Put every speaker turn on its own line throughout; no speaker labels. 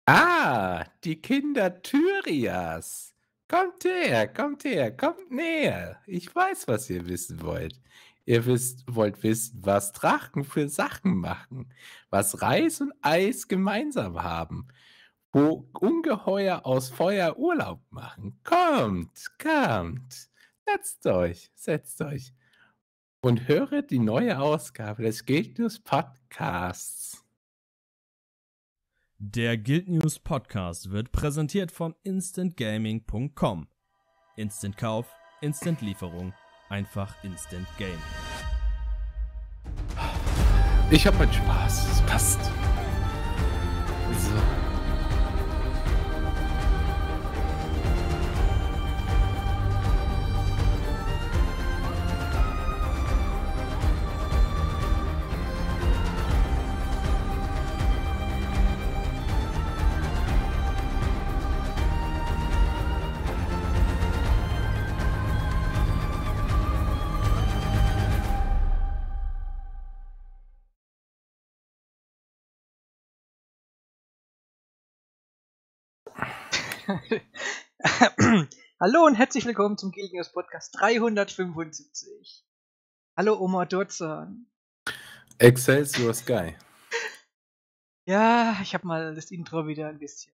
Ah, die Kinder Tyrias. Kommt her, kommt näher. Ich weiß, was ihr wissen wollt. Wollt wissen, was Drachen für Sachen machen, was Reis und Eis gemeinsam haben, wo Ungeheuer aus Feuer Urlaub machen. Kommt, setzt euch und höret die neue Ausgabe des Guild News Podcasts.
Der Guild News Podcast wird präsentiert von instantgaming.com. Instant Kauf, Instant Lieferung, einfach Instant Game.
Ich hab heute Spaß, es passt. So.
Hallo und herzlich willkommen zum Guild News Podcast 375. Hallo Oma Durzan.
Excelsior Sky.
Ja, ich habe mal das Intro wieder ein bisschen.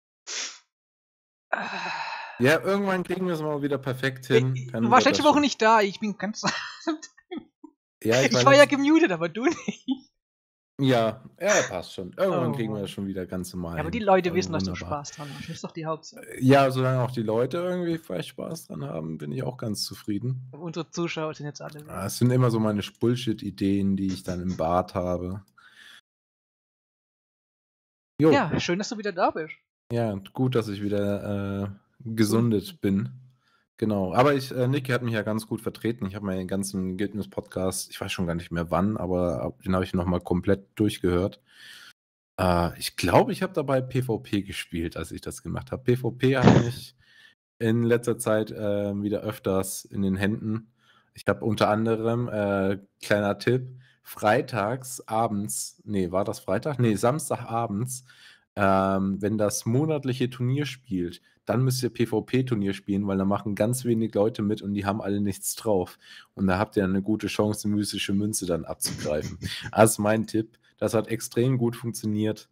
Ja, irgendwann kriegen wir es mal wieder perfekt hin.
Du warst letzte Woche nicht da, ich bin ganz.
Ja,
ich war ja gemutet, aber du nicht.
Ja, passt schon. Irgendwann kriegen wir das schon wieder ganz normal.
Ja, aber die Leute wissen, dass du Spaß dran hast. Das ist doch die Hauptsache.
Ja, solange auch die Leute irgendwie vielleicht Spaß dran haben, bin ich auch ganz zufrieden.
Unsere Zuschauer sind jetzt alle.
Es sind immer so meine Bullshit-Ideen, die ich dann im Bad habe.
Jo. Ja, schön, dass du wieder da bist.
Ja, gut, dass ich wieder gesundet bin. Genau, aber Niki hat mich ja ganz gut vertreten. Ich habe meinen ganzen Guild News Podcast, ich weiß schon gar nicht mehr wann, aber den habe ich nochmal komplett durchgehört. Ich glaube, ich habe dabei PvP gespielt, als ich das gemacht habe. PvP hat mich in letzter Zeit wieder öfters in den Händen. Ich habe unter anderem, kleiner Tipp, war das Freitag? Nee, Samstagabends, wenn das monatliche Turnier spielt, dann müsst ihr PvP-Turnier spielen, weil da machen ganz wenig Leute mit und die haben alle nichts drauf. Und da habt ihr eine gute Chance, eine mystische Münze dann abzugreifen. Das ist mein Tipp. Das hat extrem gut funktioniert.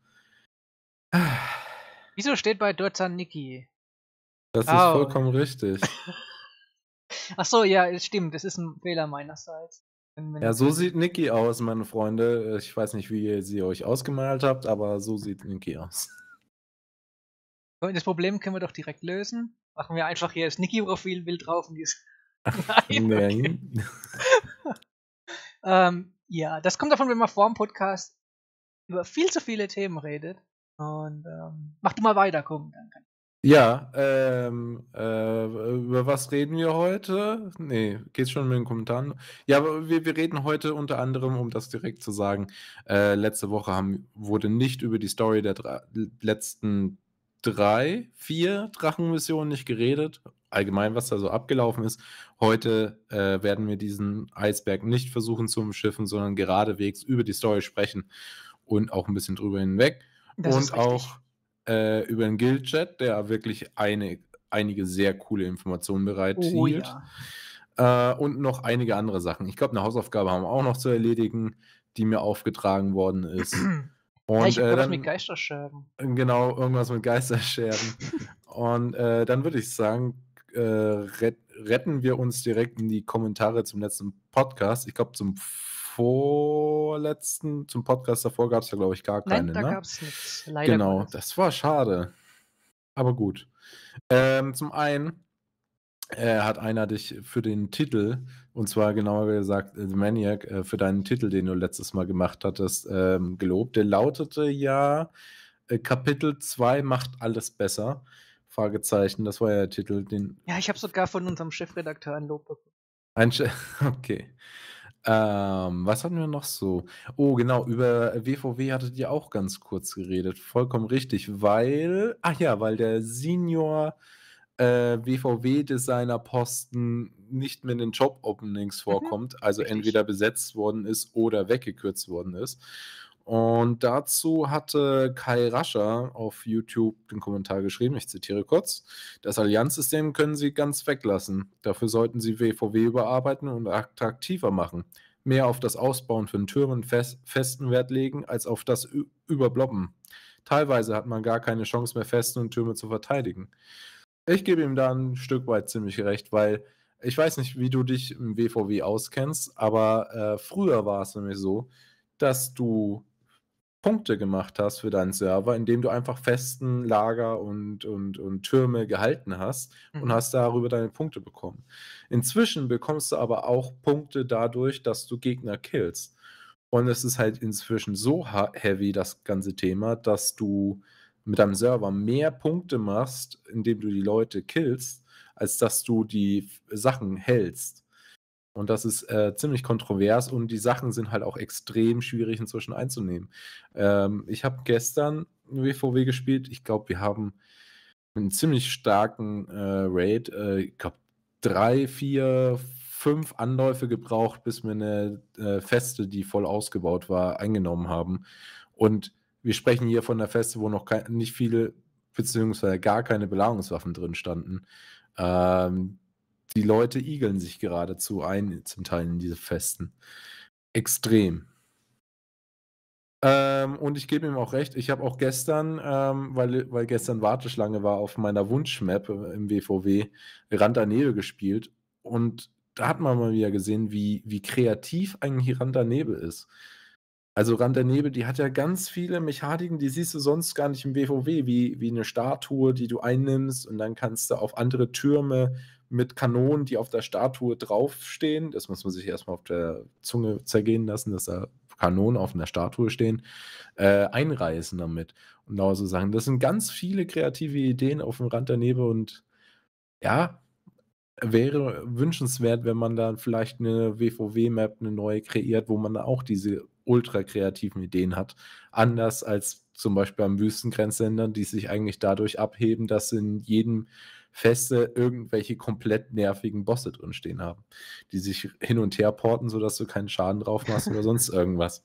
Wieso steht bei Durzan Niki?
Das ist vollkommen richtig.
Ach so, ja, es stimmt. Das ist ein Fehler meinerseits.
Ja, so sieht Niki aus, meine Freunde. Ich weiß nicht, wie ihr sie euch ausgemalt habt, aber so sieht Niki aus.
Das Problem können wir doch direkt lösen. Machen wir einfach hier das Niki-Profilbild drauf und die ist.
Nein.
Ja, das kommt davon, wenn man vor dem Podcast über viel zu viele Themen redet. Und mach du mal weiter, komm.
Ja, über was reden wir heute? Nee, geht's schon mit den Kommentaren? Ja, aber wir reden heute unter anderem, um das direkt zu sagen, letzte Woche wurde nicht über die Story der letzten 4 Drachenmissionen nicht geredet. Allgemein, was da so abgelaufen ist. Heute werden wir diesen Eisberg nicht versuchen zu umschiffen, sondern geradewegs über die Story sprechen und auch ein bisschen drüber hinweg.
Das
und auch über den Guild-Chat, der wirklich einige sehr coole Informationen bereithielt.
Oh, ja.
Und noch einige andere Sachen. Ich glaube, eine Hausaufgabe haben wir auch noch zu erledigen, die mir aufgetragen worden ist. Und,
ja, ich habe was mit Geisterscherben.
Genau, irgendwas mit Geisterscherben. Und dann würde ich sagen, retten wir uns direkt in die Kommentare zum letzten Podcast. Ich glaube, zum Podcast davor gab es ja, glaube ich, gar keine.
Nein, da gab es nichts. Leider.
Genau, das war schade. Aber gut. Zum einen hat einer dich für den Titel, und zwar genauer gesagt The Maniac, für deinen Titel, den du letztes Mal gemacht hattest, gelobt. Der lautete ja Kapitel 2 macht alles besser. Fragezeichen, das war ja der Titel.
Ja, ich habe sogar von unserem Chefredakteur ein Lob bekommen.
Okay. Was hatten wir noch so? Oh, genau, über WVW hattet ihr auch ganz kurz geredet. Vollkommen richtig, weil der Senior WVW-Designer-Posten nicht mehr in den Job-Openings vorkommt, also
richtig.
entweder besetzt worden ist oder weggekürzt worden ist. Und dazu hatte Kai Rascher auf YouTube den Kommentar geschrieben, ich zitiere kurz: „Das Allianzsystem können Sie ganz weglassen. Dafür sollten Sie WVW überarbeiten und attraktiver machen. Mehr auf das Ausbauen von Türmen festen Wert legen, als auf das Überbloppen. Teilweise hat man gar keine Chance mehr, Festen und Türme zu verteidigen.“ Ich gebe ihm da ein Stück weit ziemlich recht, weil ich weiß nicht, wie du dich im WVW auskennst, aber, früher war es nämlich so, dass du Punkte gemacht hast für deinen Server, indem du einfach festen Lager und Türme gehalten hast und
Mhm.
hast darüber deine Punkte bekommen. Inzwischen bekommst du aber auch Punkte dadurch, dass du Gegner killst. Und es ist halt inzwischen so heavy, das ganze Thema, dass du mit deinem Server mehr Punkte machst, indem du die Leute killst, als dass du die Sachen hältst. Und das ist, ziemlich kontrovers und die Sachen sind halt auch extrem schwierig inzwischen einzunehmen. Ich habe gestern WVW gespielt. Ich glaube, wir haben einen ziemlich starken, Raid. Ich glaube 3, 4, 5 Anläufe gebraucht, bis wir eine Feste, die voll ausgebaut war, eingenommen haben. Und wir sprechen hier von 'ner Feste, wo noch nicht viele beziehungsweise gar keine Belagerungswaffen drin standen. Ähm, Die Leute igeln sich geradezu ein zum Teil in diese Festen. Extrem. Und ich gebe ihm auch recht, ich habe auch gestern, weil gestern Warteschlange war auf meiner Wunschmap, im WVW, Rand der Nebel gespielt und da hat man mal wieder gesehen, wie kreativ eigentlich Rand der Nebel ist. Also, Rand der Nebel, die hat ja ganz viele Mechaniken, die siehst du sonst gar nicht im WVW, wie 'ne Statue, die du einnimmst und dann kannst du auf andere Türme mit Kanonen, die auf der Statue draufstehen, das muss man sich erst mal auf der Zunge zergehen lassen, dass da Kanonen auf 'ner Statue stehen, einreißen damit und lauter so Sachen. Das sind ganz viele kreative Ideen aufm Rand der Nebel und ja, wäre wünschenswert, wenn man da vielleicht 'ne WVW-Map, 'ne neue kreiert, wo man da auch diese ultra kreativen Ideen hat. Anders als zum Beispiel am Wüstengrenzländern, die sich eigentlich dadurch abheben, dass in jedem Feste irgendwelche komplett nervigen Bosse drinstehen haben, die sich hin und her porten, sodass du keinen Schaden drauf machst oder sonst irgendwas.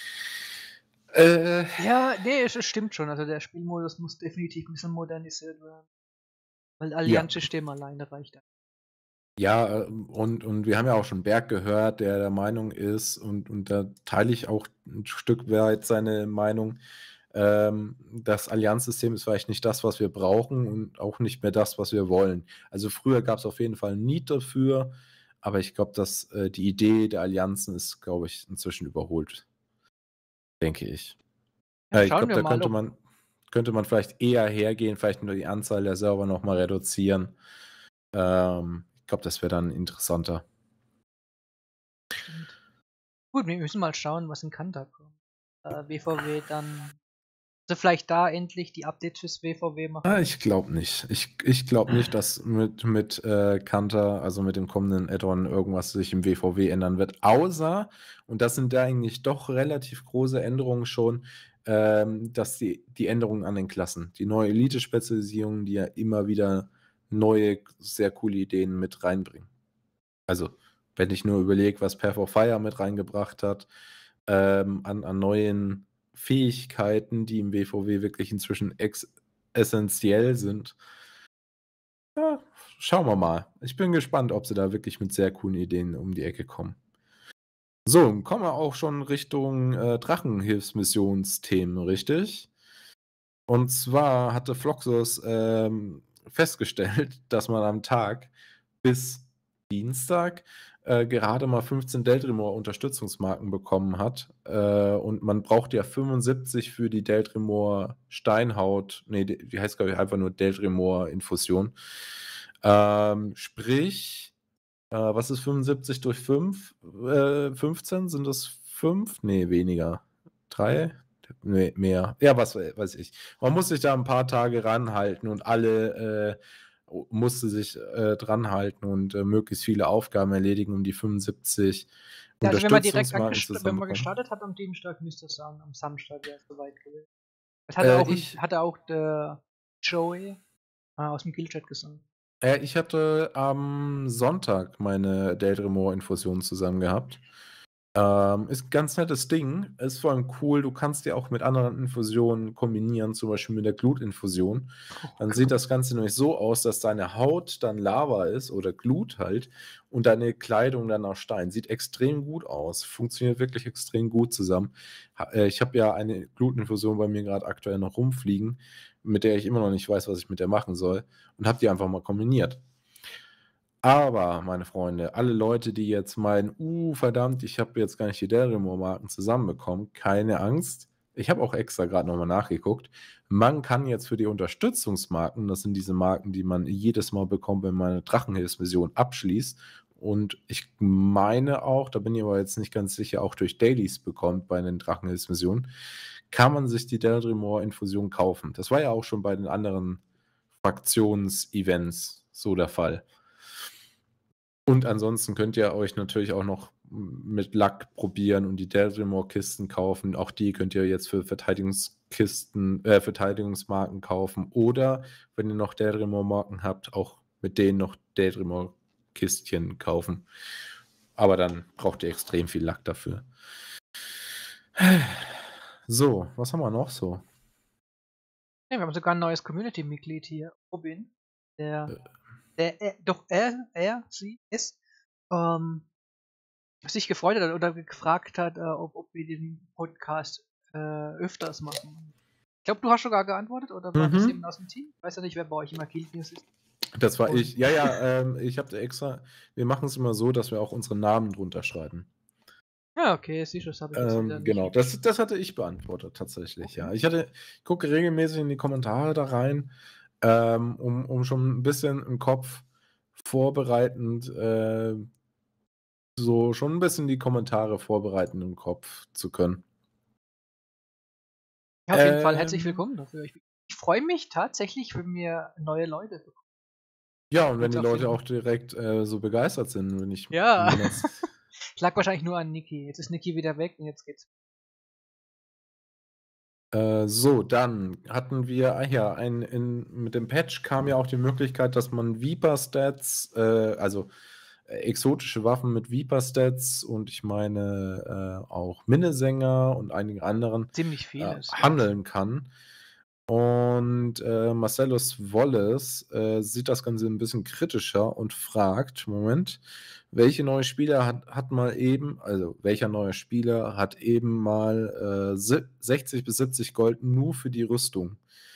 Äh,
Ja, ne, es stimmt schon. Also, der Spielmodus muss definitiv 'n bisschen modernisiert werden, weil
ja.
Allianzsystem alleine reicht ja.
Ja, und wir haben ja auch schon Berg gehört, der der Meinung ist und da teile ich auch ein Stück weit seine Meinung, das Allianzsystem ist vielleicht nicht das, was wir brauchen und auch nicht mehr das, was wir wollen. Also, früher gab es auf jeden Fall 'n Need dafür, aber ich glaube, dass, die Idee der Allianzen ist, glaube ich, inzwischen überholt, denke ich.
Ja,
Ich
schauen
glaube,
wir
da
mal,
könnte man vielleicht eher hergehen, vielleicht nur die Anzahl der Server noch mal reduzieren. Ich glaube, das wäre dann interessanter.
stimmt. Gut, wir müssen mal schauen, was in Kanter kommt. WVW dann vielleicht da endlich die Updates fürs WVW machen.
Ich glaube nicht. Ich glaube nicht, dass mit, Kanter, also mit dem kommenden Add-on irgendwas sich im WVW ändern wird, außer und das sind da eigentlich doch relativ große Änderungen schon, dass die Änderungen an den Klassen. Die neue Elite-Spezialisierung, die ja immer wieder neue, sehr coole Ideen mit reinbringen. Also, wenn ich nur überlege, was Path of Fire mit reingebracht hat, an neuen Fähigkeiten, die im WVW wirklich inzwischen essenziell sind. Ja, schauen wir mal. Ich bin gespannt, ob sie da wirklich mit sehr coolen Ideen um die Ecke kommen. So, kommen wir auch schon Richtung, Drachenhilfsmissionsthemen, richtig? Und zwar hatte Fluxus, festgestellt, dass man am Tag bis Dienstag, gerade mal 15 Deltrimor Unterstützungsmarken bekommen hat, und man braucht ja 75 für die Deltrimor Steinhaut, ne, die heißt, glaube ich, einfach nur Deltrimor Infusion. Sprich, was ist 75 durch 5? 15? Sind das 5? Ne, weniger. 3? Ne, mehr. Ja, was weiß ich. Man muss sich da 'n paar Tage ranhalten und alle, musste sich, dran halten und, möglichst viele Aufgaben erledigen, um die 75
Ja, also wenn man direkt
Unterstützungsmarken
wenn man
zusammenbekommen.
gestartet hat am Dienstag, müsste es sagen, am Samstag wäre es soweit gewesen. Das
Ich
hatte auch der Joey, aus dem Guildchat gesagt.
ich hatte am Sonntag meine Deltrimor-Infusion zusammen gehabt. Ist 'n ganz nettes Ding. Ist vor allem cool, du kannst die auch mit anderen Infusionen kombinieren, zum Beispiel mit der Glutinfusion.
Oh,
Dann sieht
cool.
das Ganze nämlich so aus, dass deine Haut dann Lava ist oder Glut halt und deine Kleidung dann auch Stein. Sieht extrem gut aus, funktioniert wirklich extrem gut zusammen. Ich habe ja eine Glutinfusion bei mir grad aktuell noch rumfliegen, mit der ich immer noch nicht weiß, was ich mit der machen soll und habe die einfach mal kombiniert. Aber, meine Freunde, alle Leute, die jetzt meinen: verdammt, ich habe jetzt gar nicht die Delrimore-Marken zusammenbekommen", keine Angst. Ich habe auch extra grad noch mal nachgeguckt. Man kann jetzt für die Unterstützungsmarken, das sind diese Marken, die man jedes Mal bekommt, wenn man 'ne Drachenhilfsmission abschließt und ich meine auch, da bin ich aber jetzt nicht ganz sicher, auch durch Dailies bekommt bei den Drachenhilfsmissionen, kann man sich die Delrimore-Infusion kaufen. Das war ja auch schon bei den anderen Fraktions-Events so der Fall. Und ansonsten könnt ihr euch natürlich auch noch mit Luck probieren und die Delrimore-Kisten kaufen. Auch die könnt ihr jetzt für Verteidigungsmarken kaufen. Oder wenn ihr noch Delrimore-Marken habt, auch mit denen noch Delrimore-Kistchen kaufen. Aber dann braucht ihr extrem viel Luck dafür. So, was haben wir noch so?
Ja, wir haben sogar 'n neues Community-Mitglied hier, Robin, der
Äh.
sie, es, sich gefreut hat oder gefragt hat, ob wir den Podcast, öfters machen. Ich glaube, du hast sogar geantwortet oder war das jemand
Mhm.
aus'm Team? Ich weiß ja nicht, wer bei euch immer Guild News ist.
Das war
Und
ich. Ja, ja, ich habe da extra wir machen's immer so, dass wir auch unsere Namen drunter schreiben.
Ja, okay, siehst du, das habe ich jetzt wieder nicht
Genau, das hatte ich beantwortet tatsächlich, ja.
Okay.
Ich gucke regelmäßig in die Kommentare da rein, um schon 'n bisschen im Kopf vorbereitend, so schon 'n bisschen die Kommentare vorbereiten im Kopf zu können.
Ja, auf jeden Fall herzlich
Ähm,
willkommen dafür. Ich freue mich tatsächlich, wenn wir neue Leute bekommen.
ja, und wenn
Tut's
die
auch
Leute
finden.
auch direkt, so begeistert sind,
Ja,
wenn das
lag wahrscheinlich nur an Niki. Jetzt ist Niki wieder weg und jetzt geht's.
So, dann hatten wir ja, mit dem Patch kam ja auch die Möglichkeit, dass man Viper-Stats, also, exotische Waffen mit Viper-Stats und ich meine, auch Minnesänger und einigen anderen,
Ziemlich viele Stats.
handeln kann. Und, Marcellus Wallace, sieht das Ganze 'n bisschen kritischer und fragt Moment, welcher neue Spieler hat eben mal, 60 bis 70 Gold nur für die Rüstung?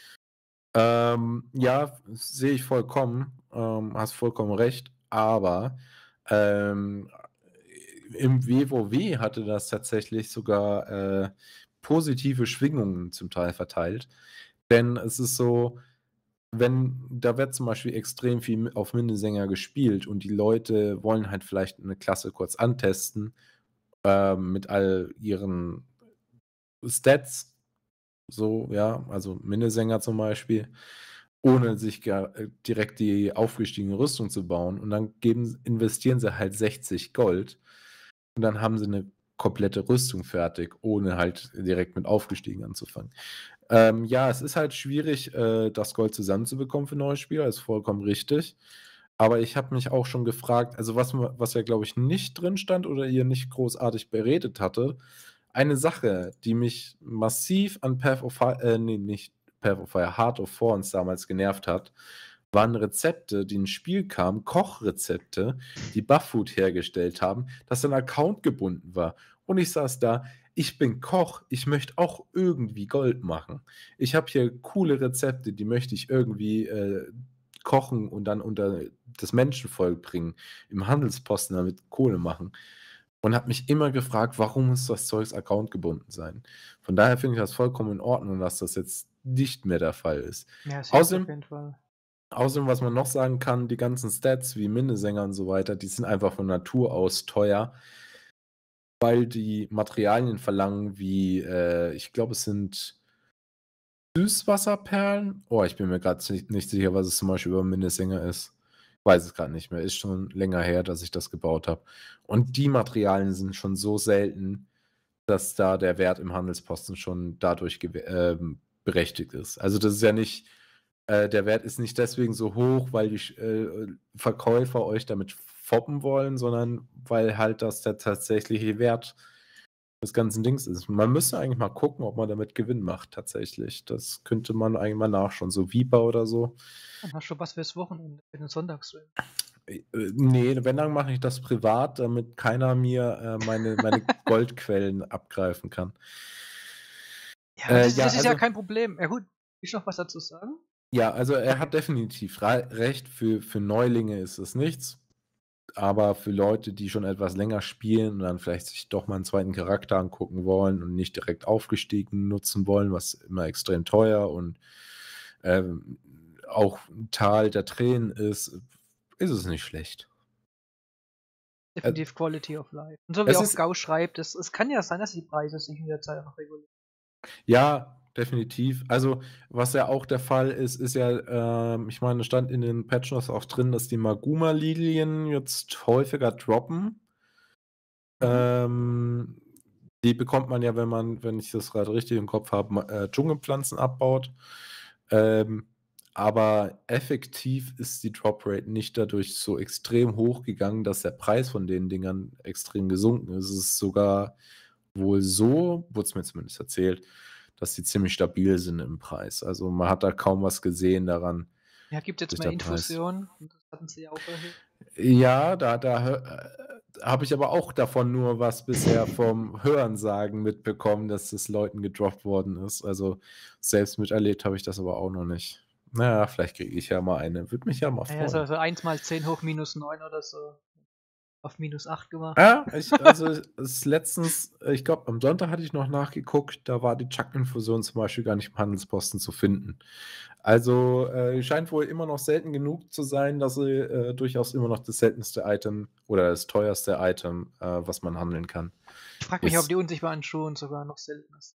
Ja, sehe ich vollkommen, hast vollkommen recht, aber, ähm, im WoW hatte das tatsächlich sogar, positive Schwingungen zum Teil verteilt. Denn es ist so, wenn da wird zum Beispiel extrem viel auf Minnesänger gespielt und die Leute wollen halt vielleicht 'ne Klasse kurz antesten, mit all ihren Stats, so, ja, also Minnesänger zum Beispiel, ohne sich direkt die aufgestiegene Rüstung zu bauen und dann investieren sie halt 60 Gold und dann haben sie 'ne komplette Rüstung fertig, ohne halt direkt mit aufgestiegen anzufangen. Ja, es ist halt schwierig, das Gold zusammenzubekommen für neue Spieler, ist vollkommen richtig. Aber ich habe mich auch schon gefragt, also was ja, glaube ich, nicht drin stand oder ihr nicht großartig beredet hattet, eine Sache, die mich massiv an nicht Path of Fire, Heart of Thorns damals genervt hat, waren Rezepte, die ins Spiel kamen, Kochrezepte, die Bufffood hergestellt haben, dass ein Account gebunden war. Und ich saß da, ich bin Koch, ich möchte auch irgendwie Gold machen. Ich habe hier coole Rezepte, die möchte ich irgendwie, kochen und dann unter das Menschenvolk bringen, im Handelsposten damit Kohle machen. Und habe mich immer gefragt, warum muss das Zeugs accountgebunden sein? Von daher finde ich das vollkommen in Ordnung, dass das jetzt nicht mehr der Fall ist.
Ja, das hilft auf
Außerdem
jeden Fall.
außerdem, was man noch sagen kann, die ganzen Stats wie Minnesänger und so weiter, die sind einfach von Natur aus teuer, weil die Materialien verlangen wie, ich glaube, es sind Süßwasserperlen? Oh, ich bin mir grad nicht sicher, was es zum Beispiel beim Minnesänger ist. Weiß es grad nicht mehr. Ist schon länger her, dass ich das gebaut habe. Und die Materialien sind schon so selten, dass da der Wert im Handelsposten schon dadurch berechtigt ist. Also, das ist ja nicht der Wert ist nicht deswegen so hoch, weil die Verkäufer euch damit foppen wollen, sondern weil halt das der tatsächliche Wert des ganzen Dings ist. Man müsste eigentlich mal gucken, ob man damit Gewinn macht tatsächlich. Das könnte man eigentlich mal nachschauen, so Viper oder so.
Dann hast du schon was fürs Wochenende, für den Sonntagsstream.
Ne, wenn, dann mache ich das privat, damit keiner mir, meine Goldquellen abgreifen kann.
Ja, das
Ja,
ist ja
also
kein Problem. Ja gut, willst du noch was dazu sagen?
ja, also er
Okay.
hat definitiv recht, für Neulinge ist es nichts, aber für Leute, die schon etwas länger spielen und dann vielleicht sich doch mal 'n zweiten Charakter angucken wollen und nicht direkt aufgestiegen nutzen wollen, was immer extrem teuer und, ähm, auch 'n Tal der Tränen ist es nicht schlecht. Äh,
Definitiv Quality of Life. Und so wie
es
auch
ist
Gau schreibt, es kann ja sein, dass die Preise sich in der Zeit noch regulieren.
Ja, definitiv. Also, was ja auch der Fall ist, ist ja, ich meine, es stand in den Patch Notes auch drin, dass die Maguma-Lilien jetzt häufiger droppen.
Mhm.
Ähm, Die bekommt man ja, wenn ich das grade richtig im Kopf habe, Dschungelpflanzen abbaut. Ähm, aber effektiv ist die Drop-Rate nicht dadurch so extrem hoch gegangen, dass der Preis von den Dingern extrem gesunken ist. Es ist sogar wohl so, wurde es mir zumindest erzählt, dass die ziemlich stabil sind im Preis. Also, man hat da kaum was gesehen daran,
Ja, gibt jetzt
sich
mehr
der Preis
Infusionen und das hatten sie ja auch erhöht.
Ja, habe ich aber auch davon nur was bisher vom Hörensagen mitbekommen, dass das Leuten gedroppt worden ist. Also, selbst miterlebt habe ich das aber auch noch nicht. Na ja, vielleicht kriege ich ja mal eine. Würde mich ja mal
Ja, so
freuen.
1 mal 10 hoch minus 9 oder so auf -8 gemacht.
Ja, es letztens ich glaube, am Sonntag hatte ich noch nachgeguckt, da war die Chuck-Infusion zum Beispiel gar nicht im Handelsposten zu finden. Also, scheint wohl immer noch selten genug zu sein, dass sie, durchaus immer noch das seltenste Item oder das teuerste Item, was man handeln kann,
Ich frage mich, ob
ist.
die unsichtbaren Schuhen sogar noch seltener sind.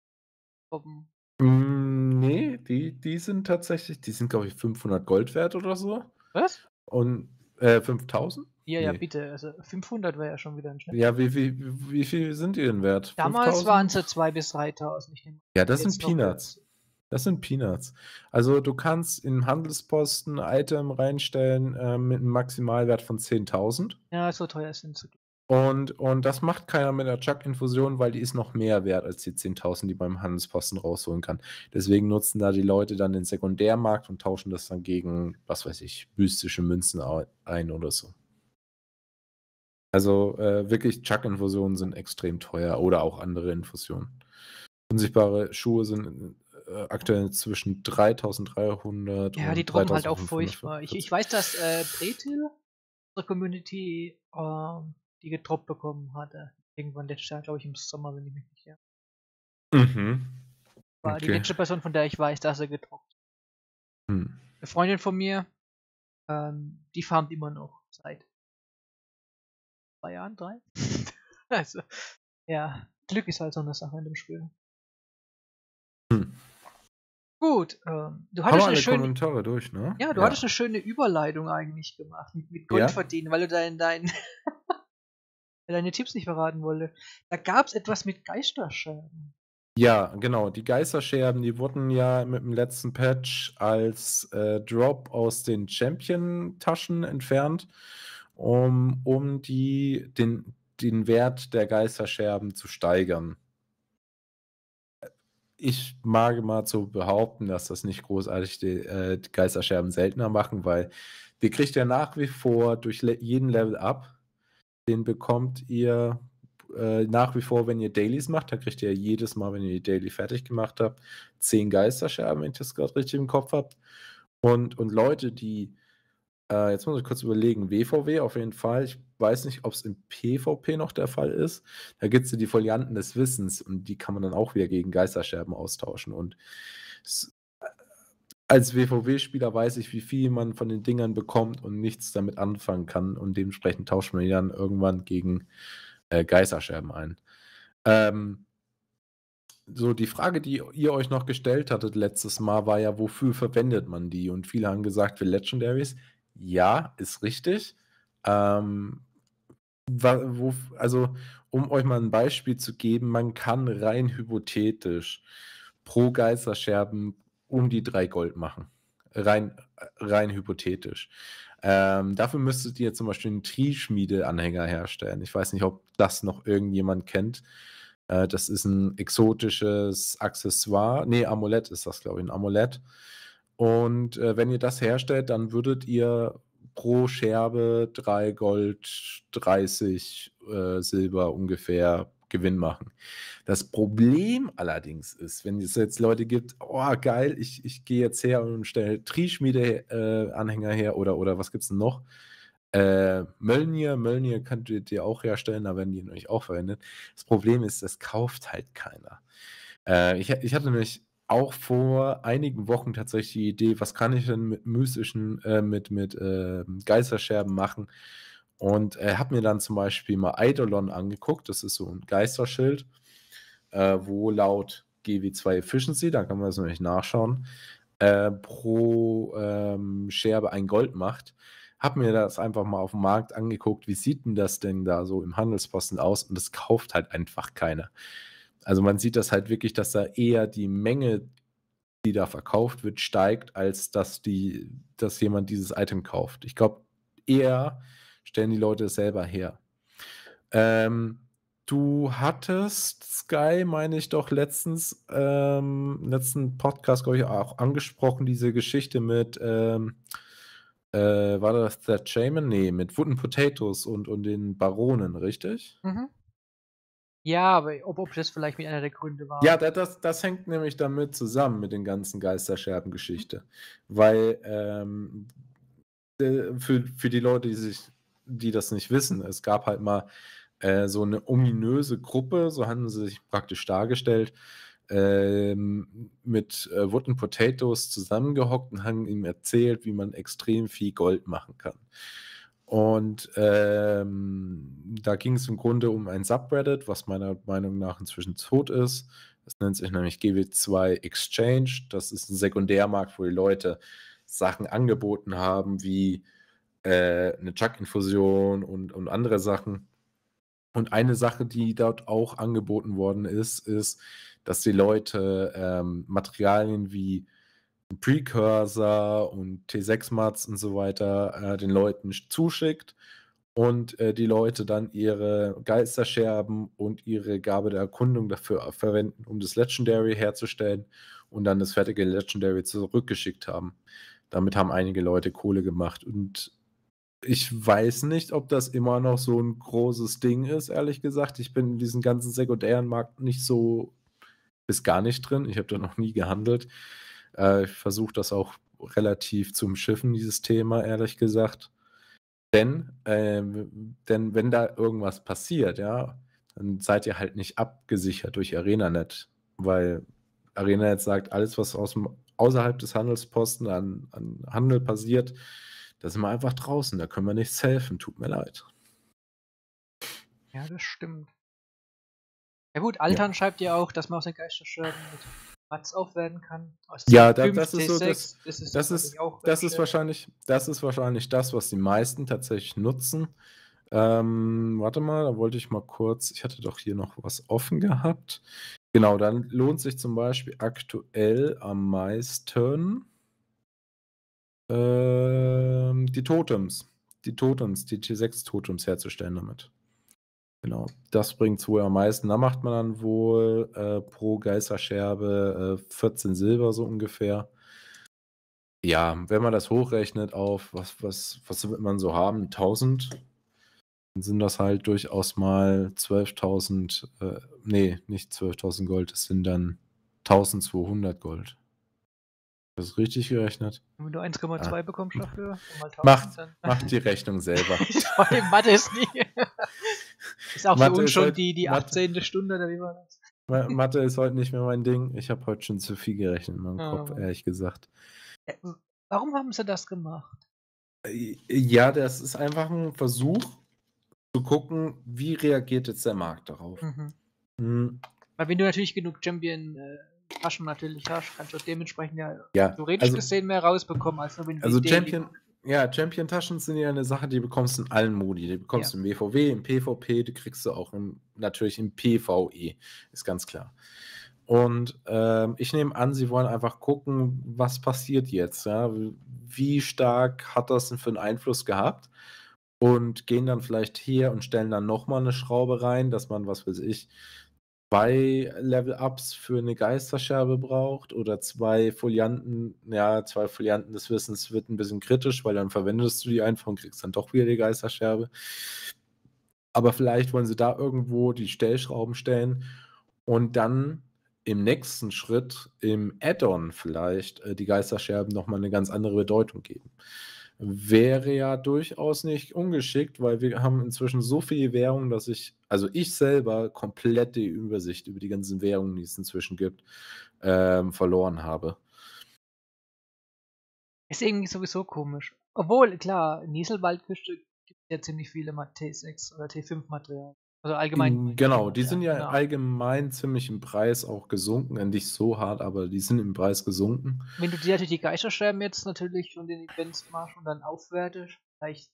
Ne, die sind, glaube ich, 500 Gold wert oder so
Was?
und 5.000?
Ja, ja,
Ne.
bitte. Also 500 wäre ja schon wieder 'n Schnäppchen.
Ja, wie viel sind die denn wert?
Damals waren
5.000?
sie 2 bis 3.000. Ich nehme
Ja,
an,
das sind
jetzt noch höher
Peanuts.
ist.
Das sind Peanuts. Also, du kannst im Handelsposten Item reinstellen, mit 'nem Maximalwert von 10.000
Ja, so teuer sind sie.
und das macht keiner mit der Chuck-Infusion, weil die ist noch mehr wert als die 10.000, die man beim Handelsposten rausholen kann. Deswegen nutzen da die Leute dann den Sekundärmarkt und tauschen das dann gegen, was weiß ich, mystische Münzen ein oder so. Also, wirklich Chuck-Infusionen sind extrem teuer oder auch andere Infusionen. Unsichtbare Schuhe sind, aktuell zwischen 3.300
Ja, die
und
droppen halt auch
3.545.
furchtbar. Ich weiß, dass, Bretil, unsere Community, die gedroppt bekommen hatte. Irgendwann letztes Jahr, glaube ich, im Sommer, wenn ich mich nicht irre.
Mhm.
War die
Okay.
letzte Person, von der ich weiß, dass er gedroppt.
Hm.
'Ne Freundin von mir, die farmt immer noch seit 2 Jahren, 3. Also, ja, Glück ist halt so 'ne Sache in dem Spiel.
Hm.
Gut, du
Haben wir
hattest 'ne
alle
schöne
Kommentare durch, ne?
ja, du hattest
Ja.
'ne schöne Überleitung eigentlich gemacht mit Gold
Ja?
verdienen, weil du deine Tipps nicht verraten wollte. Da gab's etwas mit Geisterscherben.
Ja, genau. Die Geisterscherben, die wurden ja mit dem letzten Patch als, Drop aus den Champion-Taschen entfernt, um den Wert der Geisterscherben zu steigern. Ich wage mal zu behaupten, dass das nicht großartig die Geisterscherben seltener machen, weil die kriegt ihr nach wie vor durch jeden Level up. Den bekommt ihr, nach wie vor, wenn ihr Dailies macht. Da kriegt ihr jedes Mal, wenn ihr die Daily fertig gemacht habt, 10 Geisterscherben, wenn ich das gerade richtig im Kopf habe. Und Leute, die jetzt muss ich kurz überlegen, WVW auf jeden Fall. Ich weiß nicht, ob es im PvP noch der Fall ist. Da gibt's ja die Folianten des Wissens und die kann man dann auch wieder gegen Geisterscherben austauschen. Und s als WVW-Spieler weiß ich, wie viel man von den Dingern bekommt und nichts damit anfangen kann und dementsprechend tauscht man die dann irgendwann gegen, Geisterscherben ein. Ähm, so die Frage, die ihr euch noch gestellt hattet letztes Mal, war ja: Wofür verwendet man die? Und viele haben gesagt, für Legendaries. Ja, ist richtig. Ähm, wa wof also, um euch mal 'n Beispiel zu geben, man kann rein hypothetisch pro Geisterscherben um die 3 Gold machen. Rein hypothetisch. Dafür müsstet ihr zum Beispiel einen Trischmiede-Anhänger herstellen. Ich weiß nicht, ob das noch irgendjemand kennt. Das ist ein exotisches Accessoire. Nee, Amulett ist das, glaube ich, ein Amulett. Und wenn ihr das herstellt, dann würdet ihr pro Scherbe 3 Gold, 30 Silber ungefähr Gewinn machen. Das Problem allerdings ist, wenn es jetzt Leute gibt, oh geil, ich gehe jetzt her und stelle Trischmiede-Anhänger her oder was gibt es denn noch? Mjölnir könntet ihr auch herstellen, da werden die nämlich auch verwendet. Das Problem ist, das kauft halt keiner. Ich hatte nämlich auch vor einigen Wochen tatsächlich die Idee, was kann ich denn mit mystischen, mit Geisterscherben machen? Und habe mir dann zum Beispiel mal Eidolon angeguckt. Das ist so ein Geisterschild, wo laut GW2 Efficiency, da kann man das nämlich nachschauen, pro Scherbe ein Gold macht. Habe mir das einfach mal auf dem Markt angeguckt, wie sieht denn das denn da so im Handelsposten aus? Und das kauft halt einfach keiner. Also man sieht das halt wirklich, dass da eher die Menge, die da verkauft wird, steigt, als dass jemand dieses Item kauft. Ich glaube, eher stellen die Leute es selber her. Du hattest, Sky, meine ich doch, letzten Podcast, glaube ich, auch angesprochen, diese Geschichte mit, war das der Shaman? Nee, mit Wooden Potatoes und den Baronen, richtig?
Mhm. Ja, aber ob das vielleicht mit einer der Gründe war.
Ja, das hängt nämlich damit zusammen mit den ganzen Geisterscherben-Geschichte. Weil für die Leute, die das nicht wissen, es gab halt mal so eine ominöse Gruppe, so haben sie sich praktisch dargestellt, mit Wooden Potatoes zusammengehockt und haben ihm erzählt, wie man extrem viel Gold machen kann. Und da ging es im Grunde um ein Subreddit, was meiner Meinung nach inzwischen tot ist. Das nennt sich nämlich GW2 Exchange. Das ist ein Sekundärmarkt, wo die Leute Sachen angeboten haben, wie eine Chuck-Infusion und andere Sachen. Und eine Sache, die dort auch angeboten worden ist, dass die Leute Materialien wie Precursor und T6-Mats und so weiter den Leuten zuschickt und die Leute dann ihre Geisterscherben und ihre Gabe der Erkundung dafür verwenden, um das Legendary herzustellen und dann das fertige Legendary zurückgeschickt haben. Damit haben einige Leute Kohle gemacht und ich weiß nicht, ob das immer noch so ein großes Ding ist, ehrlich gesagt. Ich bin in diesem ganzen sekundären Markt nicht so bis gar nicht drin. Ich habe da noch nie gehandelt. Ich versuche das auch relativ zu umschiffen, dieses Thema, ehrlich gesagt. Denn wenn da irgendwas passiert, ja, dann seid ihr halt nicht abgesichert durch ArenaNet, weil ArenaNet sagt, alles, was außerhalb des Handelsposten an Handel passiert, da sind wir einfach draußen, da können wir nichts helfen, tut mir leid.
Ja, das stimmt. Ja gut, Altern schreibt ja auch, dass man aus den Geisterscherben mit Mats aufwerten kann. Aus
Ja,
T5,
das ist so,
T6,
das ist wahrscheinlich das, was die meisten tatsächlich nutzen. Warte mal, da wollte ich mal kurz, ich hatte doch hier noch was offen gehabt. Genau, dann lohnt sich zum Beispiel aktuell am meisten die Totems, die T6-Totems herzustellen damit. Genau, das bringt es wohl am meisten. Da macht man dann wohl pro Geisterscherbe 14 Silber so ungefähr. Ja, wenn man das hochrechnet auf, was wird man so haben? 1000? Dann sind das halt durchaus mal 12.000, nee, nicht 12.000 Gold, das sind dann 1.200 Gold. Das ist richtig gerechnet?
Wenn du 1,2 bekommst dafür, mal 1000,
Mach die Rechnung selber.
Sorry, Mathe ist nie. Ist auch
Mathe
für uns
ist
schon
halt-
die
Mathe-
18. Stunde, oder wie war das?
Mathe ist heute nicht mehr mein Ding. Ich habe heute schon zu viel gerechnet in meinem Kopf,
Mann.
ehrlich gesagt.
Warum haben sie das gemacht?
Ja, das ist einfach ein Versuch zu gucken, wie reagiert jetzt der Markt darauf.
Weil wenn du natürlich genug Champion-Taschen natürlich hast, kannst du dementsprechend ja theoretisch
also-
gesehen mehr rausbekommen, als nur wenn
Also
die
Champion-Taschen sind ja eine Sache, die bekommst du in allen Modi. Die bekommst du im WVW, im PvP, die kriegst du auch natürlich im PvE, ist ganz klar. Und ich nehme an, sie wollen einfach gucken, was passiert jetzt. Ja? Wie stark hat das denn für einen Einfluss gehabt? Und gehen dann vielleicht her und stellen dann nochmal eine Schraube rein, dass man, was weiß ich, 2 Level-Ups für eine Geisterscherbe braucht oder 2 Folianten. Ja, 2 Folianten des Wissens wird ein bisschen kritisch, weil dann verwendest du die einfach und kriegst dann doch wieder die Geisterscherbe. Aber vielleicht wollen sie da irgendwo die Stellschrauben stellen und dann im nächsten Schritt im Add-on vielleicht, die Geisterscherben noch mal 'ne ganz andere Bedeutung geben. Wäre ja durchaus nicht ungeschickt, weil wir haben inzwischen so viele Währungen, dass ich selber komplett die Übersicht über die ganzen Währungen, die es inzwischen gibt, verloren habe.
Ist irgendwie sowieso komisch. Obwohl, klar, in Nieselwaldküste gibt es ja ziemlich viele T6 oder T5 Material. Also allgemein
Genau, die sind
T-Material,
ja
genau.
allgemein ziemlich im Preis auch gesunken. Nicht so hart, aber die sind im Preis gesunken.
Wenn du dir natürlich die Geisterscherben jetzt natürlich von den Events machst und dann aufwertest, vielleicht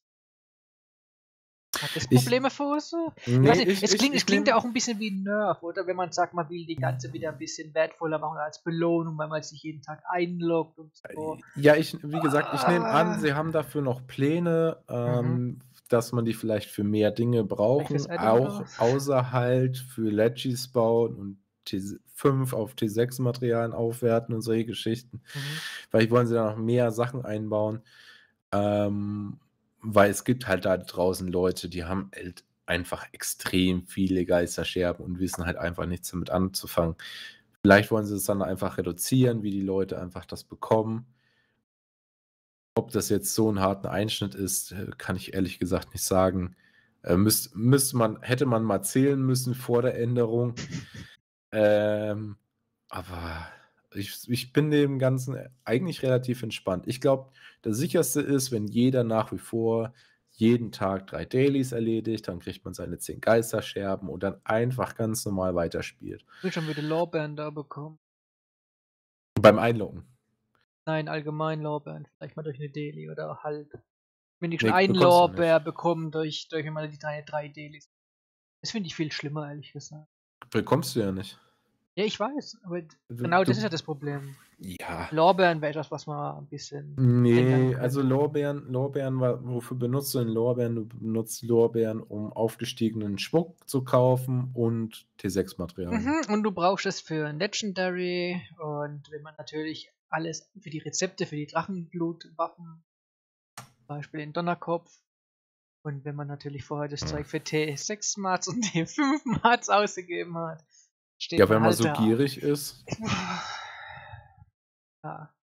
hat das
Ich
Probleme verursacht? Ich
ne,
weiß nicht,
ich ich
es
ich
klingt ja
nehme
auch ein bisschen wie 'n Nerf, oder? Wenn man sagt, man will die ganze wieder ein bisschen wertvoller machen als Belohnung, weil man sich jeden Tag einloggt und so.
Ja, wie gesagt, ich nehme an,
Ah.
sie haben dafür noch Pläne,
Mhm.
dass man die vielleicht für mehr Dinge
Vielleicht fürs
brauchen,
Add-on oder
auch
was?
außer halt für Legis bauen und T5 auf T6 Materialien aufwerten und solche Geschichten.
Mhm.
Vielleicht wollen sie da noch mehr Sachen einbauen, ähm, weil es gibt halt da draußen Leute, die haben halt einfach extrem viele Geisterscherben und wissen halt einfach nichts damit anzufangen. Vielleicht wollen sie es dann einfach reduzieren, wie die Leute einfach das bekommen. Ob das jetzt so 'n harten Einschnitt ist, kann ich ehrlich gesagt nicht sagen. Hätte man mal zählen müssen vor der Änderung. Ähm, aber ich bin dem Ganzen eigentlich relativ entspannt. Ich glaube, das Sicherste ist, wenn jeder nach wie vor jeden Tag 3 Dailies erledigt, dann kriegt man seine 10 Geisterscherben und dann einfach ganz normal weiterspielt.
Ich will schon wieder Lorbeeren da bekommen.
Beim Einloggen.
Nein, allgemein Lorbeeren, vielleicht mal durch 'ne Daily oder halt wenn ich schon
Ne,
einen
bekommst du
Lorbeer
nicht.
bekomme durch immer die 3 Dailies. Das finde ich viel schlimmer, ehrlich gesagt.
Bekommst du ja nicht.
Ja, ich weiß, aber
Du
genau das ist
du
ja das Problem.
ja.
Lorbeeren wäre etwas, was man ein bisschen ändern
Ne, also
könnte.
Lorbeeren, wofür benutzt du denn Lorbeeren? Du benutzt Lorbeeren, um aufgestiegenen Schmuck zu kaufen und T6-Materialien.
Und du brauchst es für 'n Legendary und wenn man natürlich alles für die Rezepte für die Drachenblutwaffen, zum Beispiel den Donnerkopf und wenn man natürlich vorher das
Hm.
Zeug für T6 Mats und T5 Mats ausgegeben hat, steht
Ja,
man
wenn man
halt
so
da.
gierig ist.
Ja.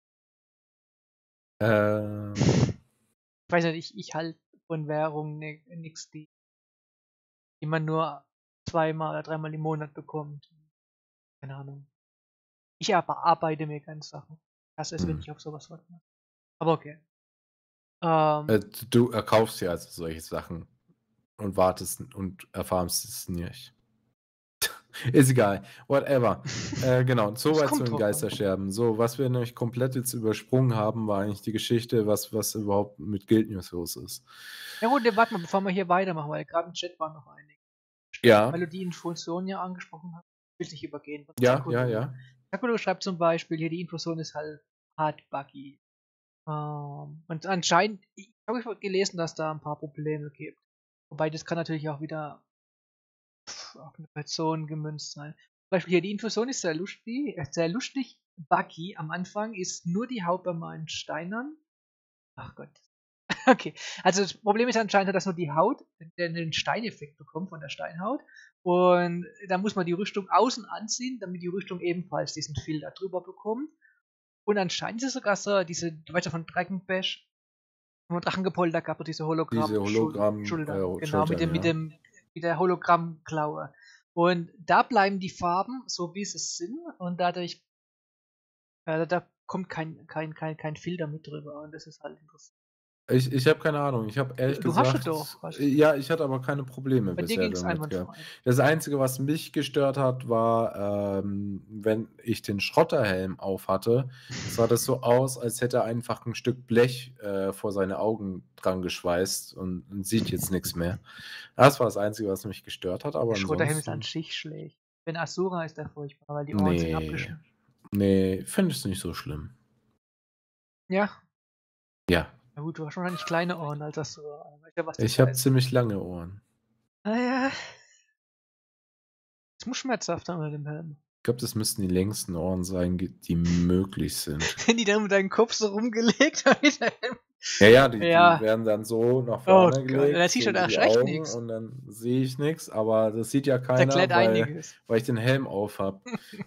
Ähm,
Ich weiß nicht, ich halte von Währung nix, die man nur zweimal oder dreimal im Monat bekommt. Keine Ahnung. Ich aber arbeite mir gerne Sachen. Das ist, wenn
hm.
ich auf sowas warte. Aber okay. Ähm,
Du erkaufst dir also solche Sachen und wartest und erfarmst es nicht. Ist egal, whatever. Genau,
Es
soweit zu
kommt
den
drauf an.
Geisterscherben. So, was wir nämlich komplett jetzt übersprungen haben, war eigentlich die Geschichte, was überhaupt mit Guild News los ist.
Ja gut, warte mal, bevor wir hier weitermachen, weil gerade im Chat waren noch einige.
Ja,
Weil du die Infusion ja angesprochen hast, will ich nicht übergehen. Von
ja, ja,
Zakulu.
ja.
Zakulu schreibt zum Beispiel hier, die Infusion ist halt hart buggy. Und anscheinend, ich habe gelesen, dass da ein paar Probleme gibt. Wobei das kann natürlich auch wieder auf eine Person gemünzt sein. Zum Beispiel hier, die Infusion ist sehr lustig. Buggy am Anfang ist nur die Haut bei meinen Steinern. Ach Gott. Okay. Also das Problem ist anscheinend, dass nur die Haut den Steineffekt bekommt von der Steinhaut. Und da muss man die Rüstung außen anziehen, damit die Rüstung ebenfalls diesen Filter drüber bekommt. Und anscheinend ist es sogar so, du weißt ja von Dragon Bash, von Drachengepolter gab es diese
Diese Hologramm
Schultern, genau,
Schultern, ja.
mit der Hologrammklaue. Und da bleiben die Farben so, wie sie sind, und dadurch, da kommt kein Filter mit drüber, und das ist halt interessant.
Ich habe keine Ahnung. Ich habe ehrlich
Du hast es
gesagt
doch.
ja, ich hatte aber keine Probleme
Bei dir
bisher
ging es
damit gehabt.
einwandfrei.
Das Einzige, was mich gestört hat, war, wenn ich den Schrotterhelm aufhatte, sah das so aus, als hätte er einfach ein Stück Blech, vor seine Augen dran geschweißt und sieht jetzt nichts mehr. Das war das Einzige, was mich gestört hat, aber
Der Schrotterhelm ist an
ansonsten
sich schlecht. Wenn Asura ist der furchtbar, weil die Ohren sind
Nee.
abgeschnitten.
Nee, finde ich nicht so schlimm.
Ja.
Ja.
Na gut, du hast wahrscheinlich kleine Ohren als Asura. Weißt ja, was das
Ich habe
heißt.
ziemlich lange Ohren.
Naja. Es muss schmerzhaft sein mit dem Helm.
Ich glaube, das müssten die längsten Ohren sein, die möglich sind.
Wenn die dann mit deinem Kopf so rumgelegt haben mit dem Helm.
Ja, die
Ja.
werden dann so nach
Oh
vorne
Gott,
gelegt,
da siehst
so
du da
über die
erst recht
Augen
nix.
und dann sehe ich nichts, aber das sieht ja
Das
keiner,
erklärt einiges.
weil ich den Helm auf habe.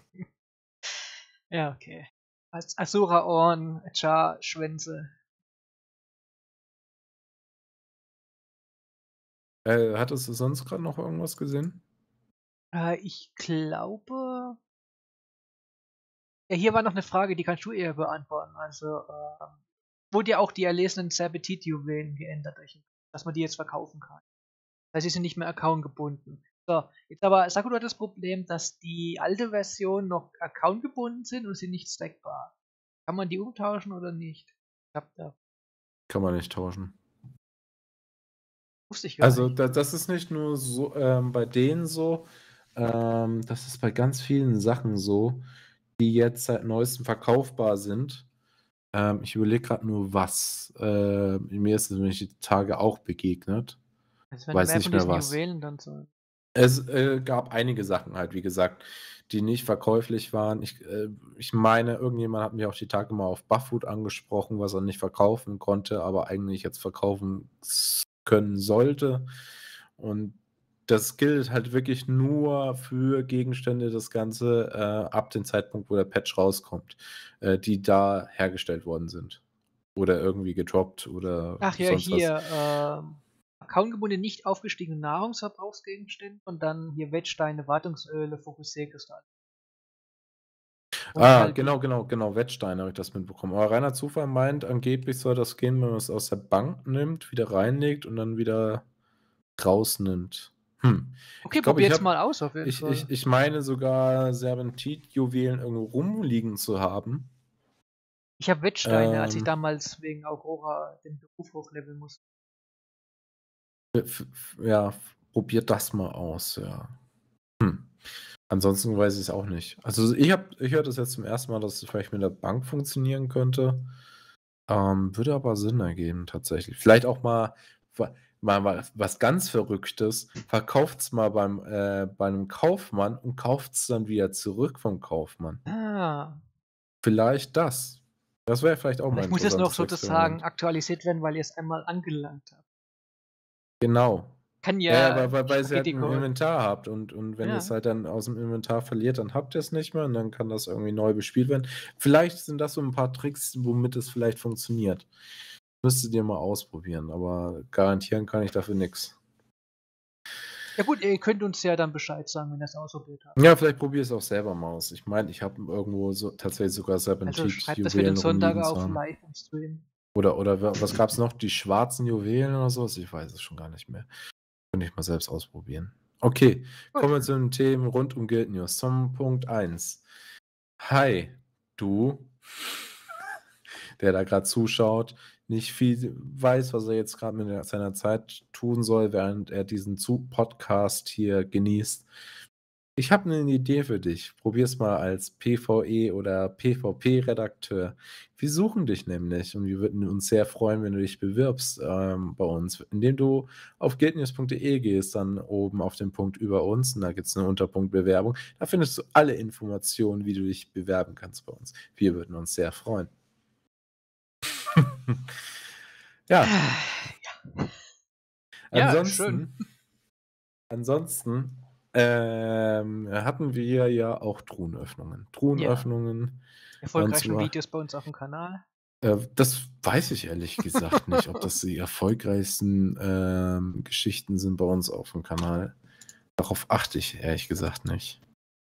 Ja, okay. Asura-Ohren, Char-Schwänze.
Hattest du sonst gerade noch irgendwas gesehen?
Ich glaube. Ja, hier war noch eine Frage, die kannst du eher beantworten. Also, wurde ja auch die erlesenen Serpetit-Juwelen geändert, dass man die jetzt verkaufen kann. Das heißt, sie sind nicht mehr accountgebunden. So, jetzt aber, Sakura hat das Problem, dass die alte Version noch accountgebunden sind und sind nicht stackbar. Kann man die umtauschen oder nicht? Ich hab da,
Kann man nicht tauschen.
wusste ich gar
Also
nicht.
das ist nicht nur so bei denen so, das ist bei ganz vielen Sachen so, die jetzt seit neuestem verkaufbar sind. Ich überlege gerade nur was. Mir ist es nämlich die Tage auch begegnet.
Also wenn
Weiß
mehr
nicht
von
mehr
diesen
was.
Juwelen dann so.
Es gab einige Sachen halt, wie gesagt, die nicht verkäuflich waren. Ich meine, irgendjemand hat mich auch die Tage mal auf Buffwood angesprochen, was er nicht verkaufen konnte, aber eigentlich jetzt verkaufen können sollte. Und das gilt halt wirklich nur für Gegenstände, das Ganze ab dem Zeitpunkt, wo der Patch rauskommt, die da hergestellt worden sind. Oder irgendwie gedroppt oder
Ach ja,
sonst was.
hier, accountgebundene nicht aufgestiegene Nahrungsverbrauchsgegenstände und dann hier Wettsteine, Wartungsöle, Fokussierkristalle. Und halt die,
Genau, Wettsteine habe ich das mitbekommen. Aber reiner Zufall meint, angeblich soll das gehen, wenn man es aus der Bank nimmt, wieder reinlegt und dann wieder rausnimmt.
okay,
Ich glaube, ich
probiert's
habe
mal aus auf jeden Fall.
ich meine sogar Serpentit-Juwelen irgendwo rumliegen zu haben.
Ich habe Wettsteine, als ich
Ähm,
damals wegen Aurora den Beruf hochleveln musste.
ja, probiert das mal aus, ja. Ansonsten weiß ich es auch nicht. Also ich höre das jetzt zum ersten Mal, dass es vielleicht mit der Bank funktionieren könnte. Würde aber Sinn ergeben tatsächlich. Vielleicht auch mal was ganz Verrücktes. Verkauft's mal bei 'nem Kaufmann und kauft's dann wieder zurück vom Kaufmann.
Ah,
Vielleicht das. Das wäre vielleicht auch mal
vielleicht
'n
muss es noch
interessantes
sozusagen
Experiment.
aktualisiert werden, weil ihr es einmal angelangt habt.
Genau.
Kann
Ja,
ja
weil ihr's halt im
Spaghetti-Code.
Inventar habt und wenn ihr's
Ja.
halt dann aus'm Inventar verliert, dann habt ihr's nicht mehr und dann kann das irgendwie neu bespielt werden. Vielleicht sind das so 'n paar Tricks, womit es vielleicht funktioniert. Müsstet ihr mal ausprobieren, aber garantieren kann ich dafür nix.
Ja gut, ihr könnt uns ja dann Bescheid sagen, wenn ihr es ausprobiert habt.
Ja, vielleicht probiere ich's auch selber mal aus. Ich meine, ich habe irgendwo so tatsächlich sogar
Also schreibt das für
Serpentit-Juwelen
den Sonntag
rumliegen zu
auf
haben.
live im Stream.
Oder was gab's noch? Die schwarzen Juwelen oder so was? Ich weiß es schon gar nicht mehr. Könnte ich mal selbst ausprobieren. Okay,
Gut.
kommen wir zu den Themen rund um Guild News. Zum Punkt 1. Hi, du, der da grad zuschaut, nicht viel weiß, was er jetzt grad mit seiner Zeit tun soll, während er diesen Podcast hier genießt. Ich habe 'ne Idee für dich. Probier's mal als PvE oder PvP-Redakteur. Wir suchen dich nämlich und wir würden uns sehr freuen, wenn du dich bewirbst, bei uns, indem du auf guildnews.de gehst, dann oben auf den Punkt „Über uns“ und da gibt's 'nen Unterpunkt „Bewerbung“. Da findest du alle Informationen, wie du dich bewerben kannst bei uns. Wir würden uns sehr freuen. Ja,
Ja. Ja, schön.
ansonsten, hatten wir ja auch Truhenöffnungen.
Ja.
Truhenöffnungen
Die
und
erfolgreichen
zwar
Videos bei uns auf dem Kanal.
das weiß ich ehrlich gesagt nicht, ob das die erfolgreichsten, Geschichten sind bei uns aufm Kanal. Darauf achte ich ehrlich gesagt nicht.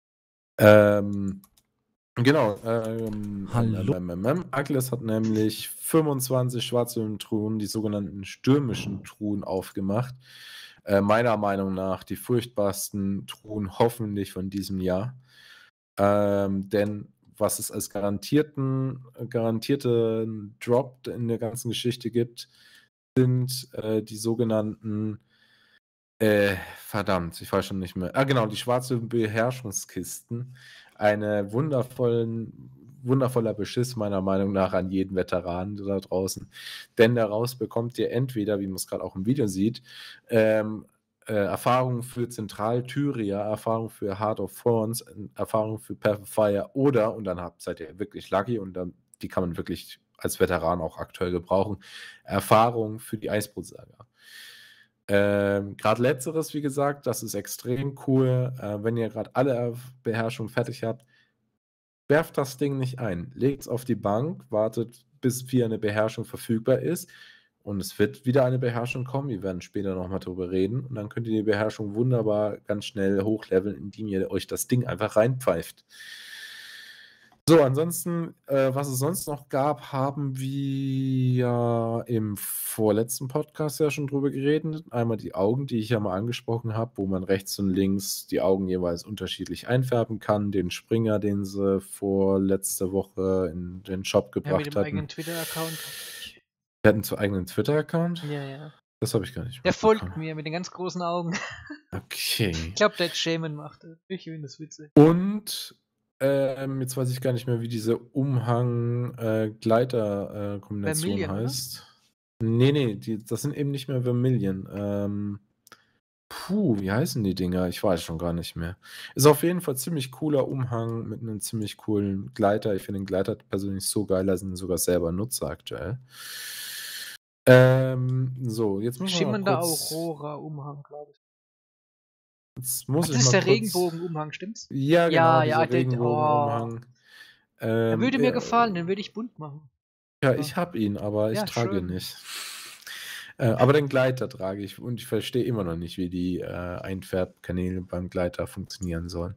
Genau,
Hallo.
Agnes hat nämlich 25 Schwarzhöhlentruhen, die sogenannten stürmischen Truhen aufgemacht. Meiner Meinung nach die furchtbarsten Truhen hoffentlich von diesem Jahr. Denn was es als garantierten Drop in der ganzen Geschichte gibt, sind, die sogenannten Verdammt, ich weiß schon nicht mehr. Ah, genau, die schwarze Beherrschungskisten. Eine wundervoller Beschiss meiner Meinung nach an jeden Veteranen da draußen. Denn daraus bekommt ihr entweder, wie man es gerade auch im Video sieht, ähm, Erfahrung für Zentral-Tyria, Erfahrung für Heart of Thorns, Erfahrung für Path of Fire oder, und dann seid ihr wirklich lucky und dann, die kann man wirklich als Veteran auch aktuell gebrauchen, Erfahrung für die Eisbrutsaga. Gerade letzteres, wie gesagt, das ist extrem cool. Wenn ihr gerade alle Beherrschung fertig habt, werft das Ding nicht ein. Legt es auf die Bank, wartet, bis wieder eine Beherrschung verfügbar ist. Und es wird wieder eine Beherrschung kommen. Wir werden später nochmal drüber reden. Und dann könnt ihr die Beherrschung wunderbar ganz schnell hochleveln, indem ihr euch das Ding einfach reinpfeift. So, ansonsten, was es sonst noch gab, haben wir ja im vorletzten Podcast ja schon drüber geredet. Einmal die Augen, die ich ja mal angesprochen habe, wo man rechts und links die Augen jeweils unterschiedlich einfärben kann. Den Springer, den sie vorletzte Woche in den Shop
Ja, mit
gebracht
dem
hatten.
eigenen Twitter-Account.
Wir hatten zu eigenen Twitter-Account?
Ja, ja.
Das habe ich gar nicht
Der folgt
mitbekommen.
mir mit den ganz großen Augen.
Okay.
Ich glaube, der Shaman macht das. Ich finde das witzig.
Und jetzt weiß ich gar nicht mehr, wie diese Umhang-Gleiter-Kombination
Vermilion, oder?
heißt. Nee, das sind eben nicht mehr Vermilion. Wie heißen die Dinger? Ich weiß schon gar nicht mehr. Ist auf jeden Fall ziemlich cooler Umhang mit einem ziemlich coolen Gleiter. Ich finde den Gleiter persönlich so geil, dass ich ihn sogar selber nutze aktuell. So, jetzt müssen wir mal
Schimmernder
kurz.
Aurora-Umhang, glaube ich.
Jetzt muss
Das
ich
ist
mal
der
kurz.
Regenbogen-Umhang, stimmt's?
Ja,
Ja,
genau, dieser
ja, der,
Regenbogenumhang.
der würde mir
Ja,
gefallen, den würde ich bunt machen.
ja, ich habe ihn, aber ich
Ja,
trage
schön.
nicht. Aber den Gleiter trage ich und ich verstehe immer noch nicht, wie die Einfärbkanäle beim Gleiter funktionieren sollen.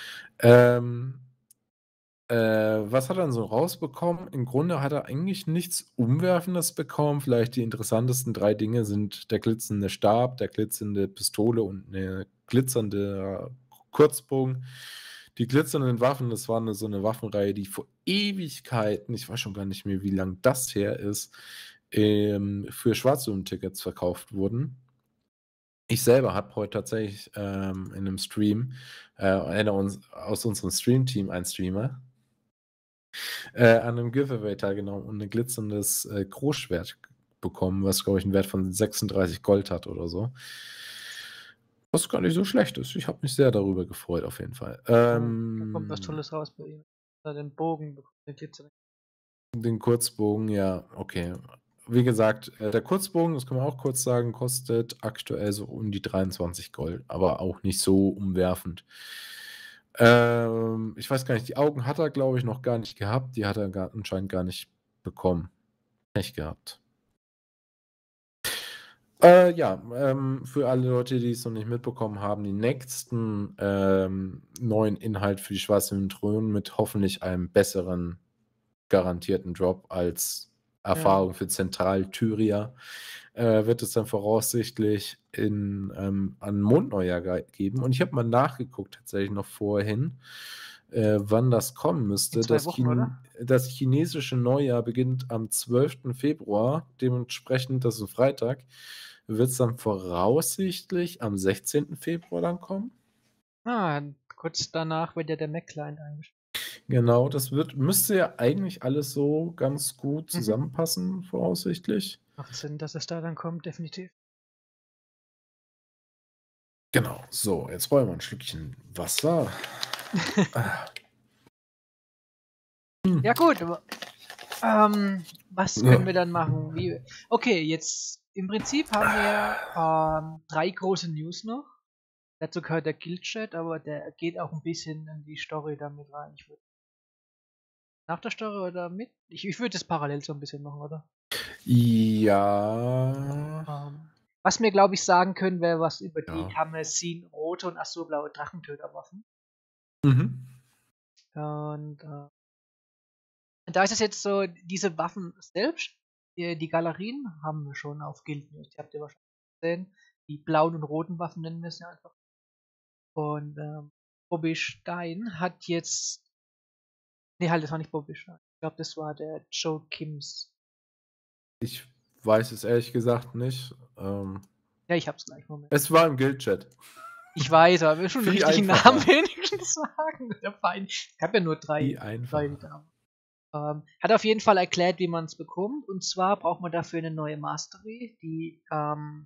Was hat er dann so rausbekommen? Im Grunde hat er eigentlich nichts Umwerfendes bekommen. Vielleicht die interessantesten 3 Dinge sind der glitzernde Stab, der glitzernde Pistole und eine glitzernde Kurzbogen. Die glitzernden Waffen, das war so eine Waffenreihe, die vor Ewigkeiten, ich weiß schon gar nicht mehr, wie lang das her ist, für Schwarzblumen-Tickets verkauft wurden. Ich selber habe heute tatsächlich in einem Stream, einer aus unserem Stream-Team, ein Streamer, an einem Giveaway teilgenommen und 'ne glitzerndes Großschwert bekommen, was, glaube ich, 'n Wert von 36 Gold hat oder so. Was gar nicht so schlecht ist. Ich habe mich sehr darüber gefreut auf jeden Fall.
Da kommt was Tolles raus bei ihm. Den Bogen bekommt, den glitzernden.
Den Kurzbogen, ja, okay. Wie gesagt, der Kurzbogen, das kann man auch kurz sagen, kostet aktuell so um die 23 Gold, aber auch nicht so umwerfend. Ich weiß gar nicht, die Augen hat er, glaube ich, noch gar nicht gehabt. Die hat er anscheinend gar nicht bekommen. Pech gehabt. Ja, für alle Leute, die es noch nicht mitbekommen haben, die nächsten neuen Inhalt für die schwarzen Thronen mit hoffentlich einem besseren garantierten Drop als Erfahrung für Zentral-Tyria wird es dann voraussichtlich an Mondneujahr geben. Und ich habe mal nachgeguckt, tatsächlich noch vorhin, wann das kommen müsste.
In 2 Wochen, oder?
Das chinesische Neujahr beginnt am 12. Februar, dementsprechend, das ist ein Freitag, wird es dann voraussichtlich am 16. Februar dann kommen.
Kurz danach wird ja der Mac-Client eingestellt.
Genau, das müsste ja eigentlich alles so ganz gut zusammenpassen, voraussichtlich.
Macht Sinn, dass es da dann kommt, definitiv.
Genau, so, jetzt wollen wir ein Schlückchen Wasser.
Ja gut, aber was können wir dann machen? Okay, jetzt im Prinzip haben wir 3 große News noch. Dazu gehört der Guild-Chat, aber der geht auch ein bisschen in die Story damit rein. Ich würde nach der Story oder mit? Ich würde es parallel so ein bisschen machen, oder?
Ja.
Was wir, glaube ich, sagen können, wäre was über die
Ja.
Karmesin rote und azurblaue Drachentöterwaffen.
Mhm.
Und da ist es jetzt so, diese Waffen selbst, die Galerien haben wir schon auf Guild News. Die habt ihr wahrscheinlich gesehen. Die blauen und roten Waffen nennen wir es ja einfach. Und Bobby Stein hat jetzt. Nee, halt, das war nicht Bobby Stein. Ich glaube, das war der Joe Kims.
Ich weiß es ehrlich gesagt nicht.
Ja, ich hab's gleich. Moment.
Es war im Guild-Chat.
Ich weiß, aber wir schon den
Viel
richtigen
einfacher.
Namen wenigstens sagen. Der Fein. Ich habe ja nur drei
Wie einfach.
Namen. Hat auf jeden Fall erklärt, wie man es bekommt. Und zwar braucht man dafür eine neue Mastery, die am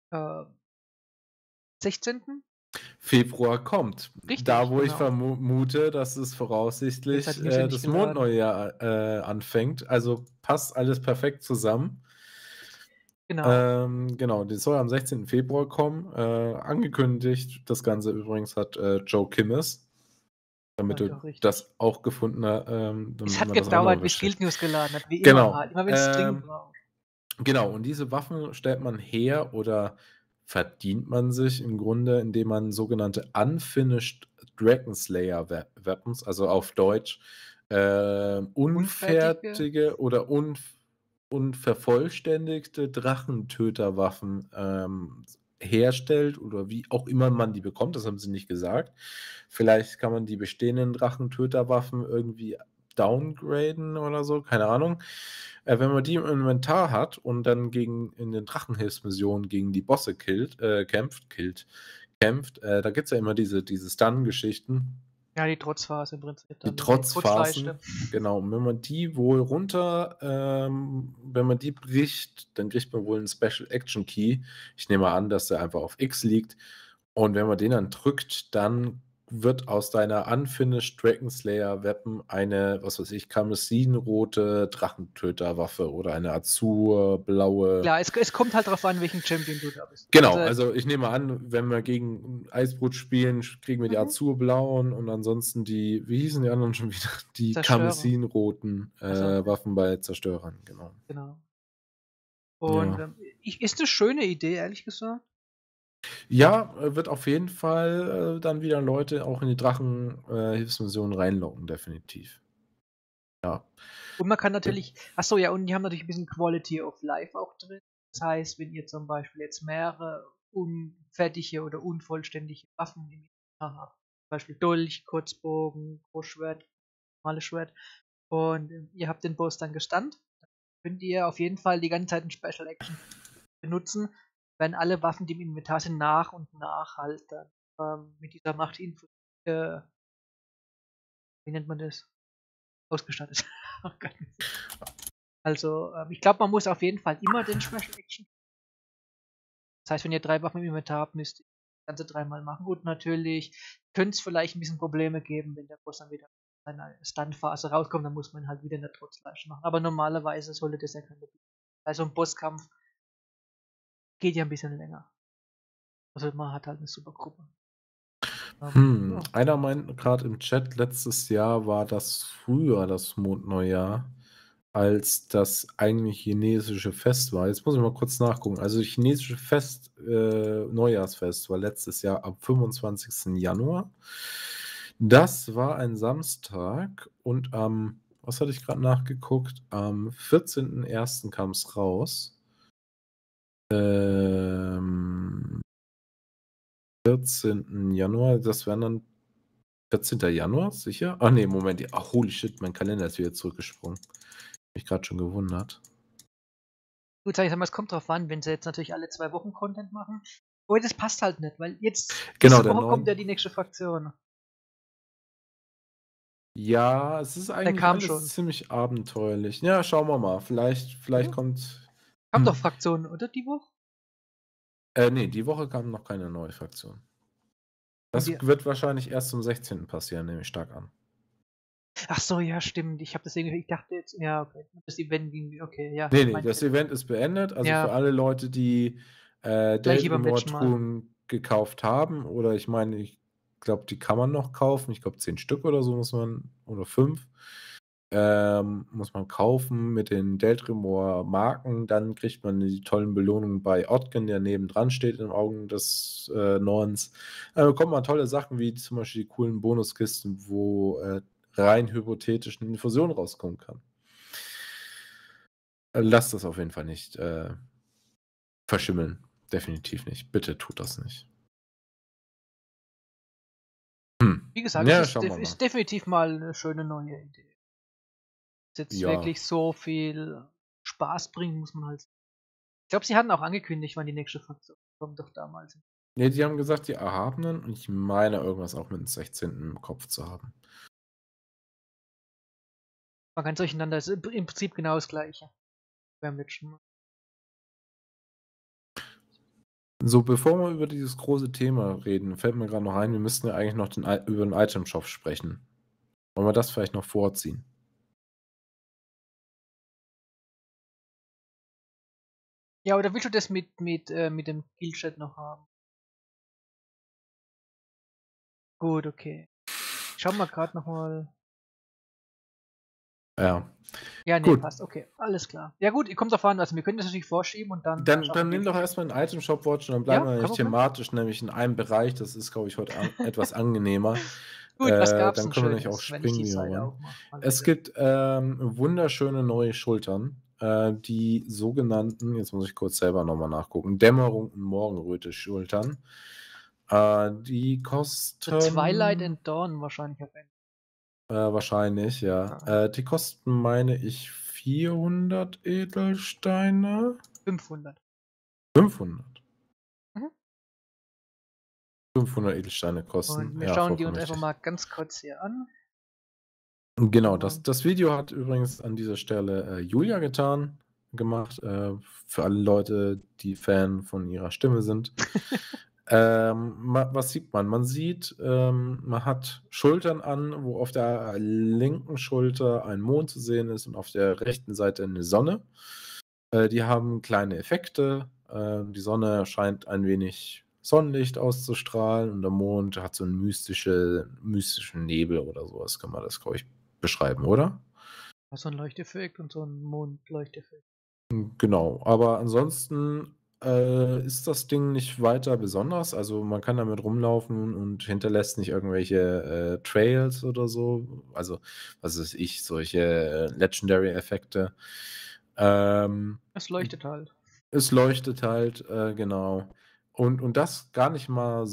16.
Februar kommt.
Richtig,
Da, wo ich
genau.
vermute, dass es voraussichtlich
Jetzt hat Nils ja nicht
das
geladen.
Mondneue anfängt. Also passt alles perfekt zusammen.
Genau.
Genau, das soll am 16. Februar kommen. Angekündigt, das Ganze übrigens hat Joe Kimmes, damit
Ja,
du
doch, richtig.
das auch gefunden hast.
Es hat gedauert, bis Guild News geladen hat, wie immer
Genau.
halt. Immer wenn es dringend braucht.
Genau, und diese Waffen stellt man her oder verdient man sich im Grunde, indem man sogenannte Unfinished Dragonslayer Weapons, also auf Deutsch unfertige oder unvervollständigte Drachentöterwaffen herstellt oder wie auch immer man die bekommt, das haben sie nicht gesagt. Vielleicht kann man die bestehenden Drachentöterwaffen irgendwie downgraden oder so, keine Ahnung. Wenn man die im Inventar hat und dann in den Drachenhilfsmissionen gegen die Bosse kämpft, da gibt es ja immer diese Stun-Geschichten.
Ja, die Trotzphase im Prinzip.
Die Trotzphasen, genau. Und wenn man die wenn man die bricht, dann kriegt man wohl einen Special Action Key. Ich nehme an, dass der einfach auf X liegt. Und wenn man den dann drückt, dann wird aus deiner Unfinished Dragonslayer Weapon eine, was weiß ich, karmesinrote Drachentöterwaffe oder eine azurblaue.
Klar, es kommt halt drauf an, welchen Champion du da bist.
Genau, also ich nehme an, wenn wir gegen Eisbrut spielen, kriegen wir die
Mhm.
azurblauen und ansonsten wie hießen die anderen schon wieder? Die
Zerstörer.
karmesinroten
Also,
Waffen bei Zerstörern, genau.
genau. Und
Ja.
ist eine schöne Idee, ehrlich gesagt.
Ja, wird auf jeden Fall dann wieder Leute auch in die Drachenhilfsmissionen reinlocken, definitiv. Ja.
Und man kann natürlich, achso, ja, und die haben natürlich ein bisschen Quality of Life auch drin. Das heißt, wenn ihr zum Beispiel jetzt mehrere unfertige oder unvollständige Waffen im Inventar habt, zum Beispiel Dolch, Kurzbogen, Großschwert, normales Schwert, und ihr habt den Boss dann gestunt, dann könnt ihr auf jeden Fall die ganze Zeit ein Special Action benutzen, wenn alle Waffen, die im Inventar sind, nach und nach halt dann mit dieser Machtinfo, wie nennt man das? Ausgestattet. Oh Gott. Also, ich glaube, man muss auf jeden Fall immer den Special Action. Das heißt, wenn ihr 3 Waffen im Inventar habt, müsst ihr das Ganze 3-mal machen. Und natürlich könnte es vielleicht ein bisschen Probleme geben, wenn der Boss dann wieder in einer Stun-Phase rauskommt, dann muss man halt wieder eine Trotzleiche machen. Aber normalerweise sollte das ja kein Problem sein. Also ein Bosskampf geht ja ein bisschen länger. Also man hat halt eine super Gruppe. Ja.
Einer meint gerade im Chat, letztes Jahr war das früher das Mondneujahr, als das eigentlich chinesische Fest war. Jetzt muss ich mal kurz nachgucken. Also chinesische Neujahrsfest war letztes Jahr am 25. Januar. Das war ein Samstag und was hatte ich gerade nachgeguckt? Am 14.01. kam es raus. 14. Januar, das wären dann 14. Januar, sicher? Ach nee, Moment. Ach, holy shit, mein Kalender ist wieder zurückgesprungen. Mich gerade schon gewundert.
Gut, sag ich mal, es kommt drauf an, wenn sie jetzt natürlich alle 2 Wochen Content machen. Aber das passt halt nicht, weil jetzt
Genau,
diese Woche kommt ja die nächste Fraktion.
Ja, es ist eigentlich
kam
alles
schon.
ziemlich abenteuerlich. Ja, schauen wir mal. Vielleicht kommt.
Kam doch Fraktionen, oder die Woche?
Nee, die Woche kam noch keine neue Fraktion. Das
die-
wird wahrscheinlich erst zum 16. passieren, nehme ich stark an.
Ach so, ja, stimmt. Ich dachte jetzt, ja, okay. Das Event ging, okay, ja.
Nee, das Event ist beendet. Also
Ja.
für alle Leute, die
Gleich wie beim letzten Mal.
Truhen gekauft haben, oder ich meine, ich glaube, die kann man noch kaufen. Ich glaube, 10 Stück oder so muss man, oder 5, muss man kaufen mit den Deltrimor Marken. Dann kriegt man die tollen Belohnungen bei Odgen, der nebendran steht im Augen des Nordens. Da bekommt man tolle Sachen, wie zum Beispiel die coolen Bonuskisten, wo rein hypothetisch eine Infusion rauskommen kann. Lasst das auf jeden Fall nicht verschimmeln. Definitiv nicht. Bitte tut das nicht.
Wie gesagt,
Ja,
es
schauen wir mal.
ist definitiv mal eine schöne neue Idee. Jetzt
Ja.
wirklich so viel Spaß bringen, muss man halt. Ich glaube, sie hatten auch angekündigt, wann die nächste Fraktion. Kommt doch damals.
Ne, die haben gesagt, die Erhabenen und ich meine irgendwas auch mit dem 16. im Kopf zu haben.
War ganz durcheinander, ist im Prinzip genau das Gleiche. Wir haben jetzt schon mal.
So, bevor wir über dieses große Thema reden, fällt mir gerade noch ein, wir müssten ja eigentlich noch über den Item-Shop sprechen. Wollen wir das vielleicht noch vorziehen?
Ja, oder willst du das mit dem Guild-Chat noch haben? Gut, okay. Schau mal gerade nochmal.
Ja.
Ja, nee,
Gut.
passt. Okay, alles klar. Ja gut, ihr kommt drauf an, also wir können das natürlich vorschieben und dann.
Dann nimm doch erstmal den Item-Shop-Watch und dann bleiben
Ja,
wir
kein
nämlich
Problem.
thematisch nämlich in einem Bereich. Das ist, glaube ich, heute etwas angenehmer.
Gut, was gab's
Dann
denn
können wir nicht auch
Schönes, wenn ich
springen,
die
wie wir
Seite
wollen.
aufmache? Mal
Es
bitte.
gibt wunderschöne neue Schultern, die sogenannten, jetzt muss ich kurz selber nochmal nachgucken, Dämmerung und Morgenröte-Schultern. Die
The
kosten
Twilight and Dawn wahrscheinlich auf Ende.
wahrscheinlich, ja.
Ah.
Die kosten, meine ich, 400 Edelsteine.
500.
500.
Mhm.
500 Edelsteine kosten.
Und wir
Ja,
schauen die
vollkommen
uns einfach
richtig.
mal ganz kurz hier an.
Genau, das Video hat übrigens an dieser Stelle Julia gemacht, für alle Leute, die Fan von ihrer Stimme sind. Was sieht man? Man sieht, man hat Schultern an, wo auf der linken Schulter ein Mond zu sehen ist und auf der rechten Seite eine Sonne. Die haben kleine Effekte. Die Sonne scheint ein wenig Sonnenlicht auszustrahlen und der Mond hat so einen mystischen Nebel oder sowas, kann man das, glaube ich, beschreiben, oder?
So ein Leuchteffekt und so ein Mondleuchteffekt.
Genau, aber ansonsten ist das Ding nicht weiter besonders. Also man kann damit rumlaufen und hinterlässt nicht irgendwelche Trails oder so. Also, was weiß ich, solche Legendary-Effekte.
Es leuchtet halt.
Es leuchtet halt, genau. Und das gar nicht mal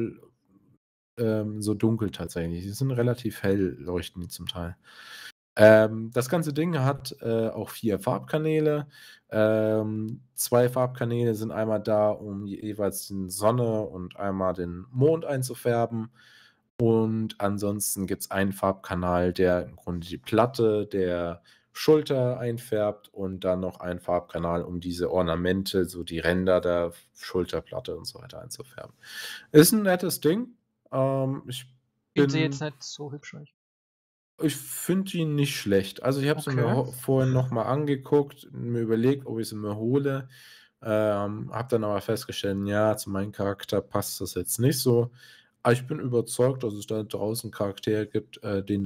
so dunkel tatsächlich. Die sind relativ hell, leuchten die zum Teil. Das ganze Ding hat auch 4 Farbkanäle. 2 Farbkanäle sind einmal da, um jeweils die Sonne und einmal den Mond einzufärben. Und ansonsten gibt es einen Farbkanal, der im Grunde die Platte der Schulter einfärbt und dann noch einen Farbkanal, um diese Ornamente, so die Ränder der Schulterplatte und so weiter einzufärben. Ist ein nettes Ding. Ich
Finde sie jetzt
bin
nicht so hübsch.
Ich finde ihn nicht schlecht. Also, ich habe sie mir
Okay.
vorhin noch mal angeguckt, mir überlegt, ob ich sie mir hole. Habe dann aber festgestellt, ja, zu meinem Charakter passt das jetzt nicht so. Aber ich bin überzeugt, dass es da draußen Charaktere gibt,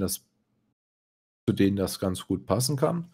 zu denen das ganz gut passen kann.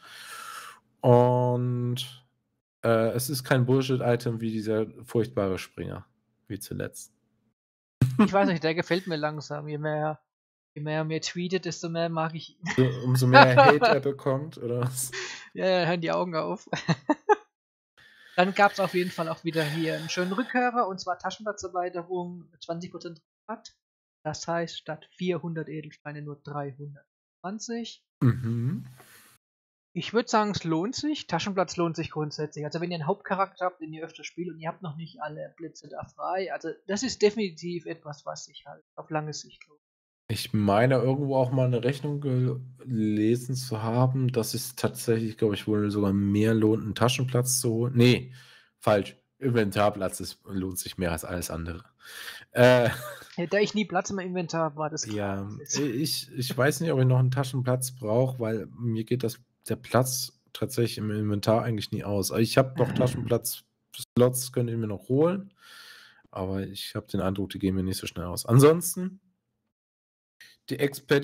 Und es ist kein Bullshit-Item wie dieser furchtbare Springer, wie zuletzt.
Ich weiß nicht, der gefällt mir langsam. Je mehr er mir tweetet, desto mehr mag ich ihn.
Umso mehr Hate er bekommt, oder was?
Ja, hören die Augen auf. Dann gab es auf jeden Fall auch wieder hier einen schönen Rückhörer, und zwar Taschenplatzerweiterung, 20% Rabatt. Das heißt, statt 400 Edelsteine nur 320.
Mhm.
Ich würde sagen, es lohnt sich. Taschenplatz lohnt sich grundsätzlich. Also wenn ihr einen Hauptcharakter habt, den ihr öfter spielt und ihr habt noch nicht alle Blitze da frei, also das ist definitiv etwas, was sich halt auf lange Sicht lohnt.
Ich meine, irgendwo auch mal 'ne Rechnung gelesen zu haben, dass es tatsächlich, glaube ich, wohl sogar mehr lohnt, 'n Taschenplatz zu holen. Ne, falsch. Inventarplatz lohnt sich mehr als alles andere. Äh,
Ja, da ich nie Platz im Inventar habe, war das klar.
ja, ich weiß nicht, ob ich noch 'n Taschenplatz brauche, weil mir geht der Platz tatsächlich im Inventar eigentlich nie aus. Also, ich habe noch Taschenplatz-Slots, könnte ich mir noch holen, aber ich habe den Eindruck, die gehen mir nicht so schnell aus. Ansonsten die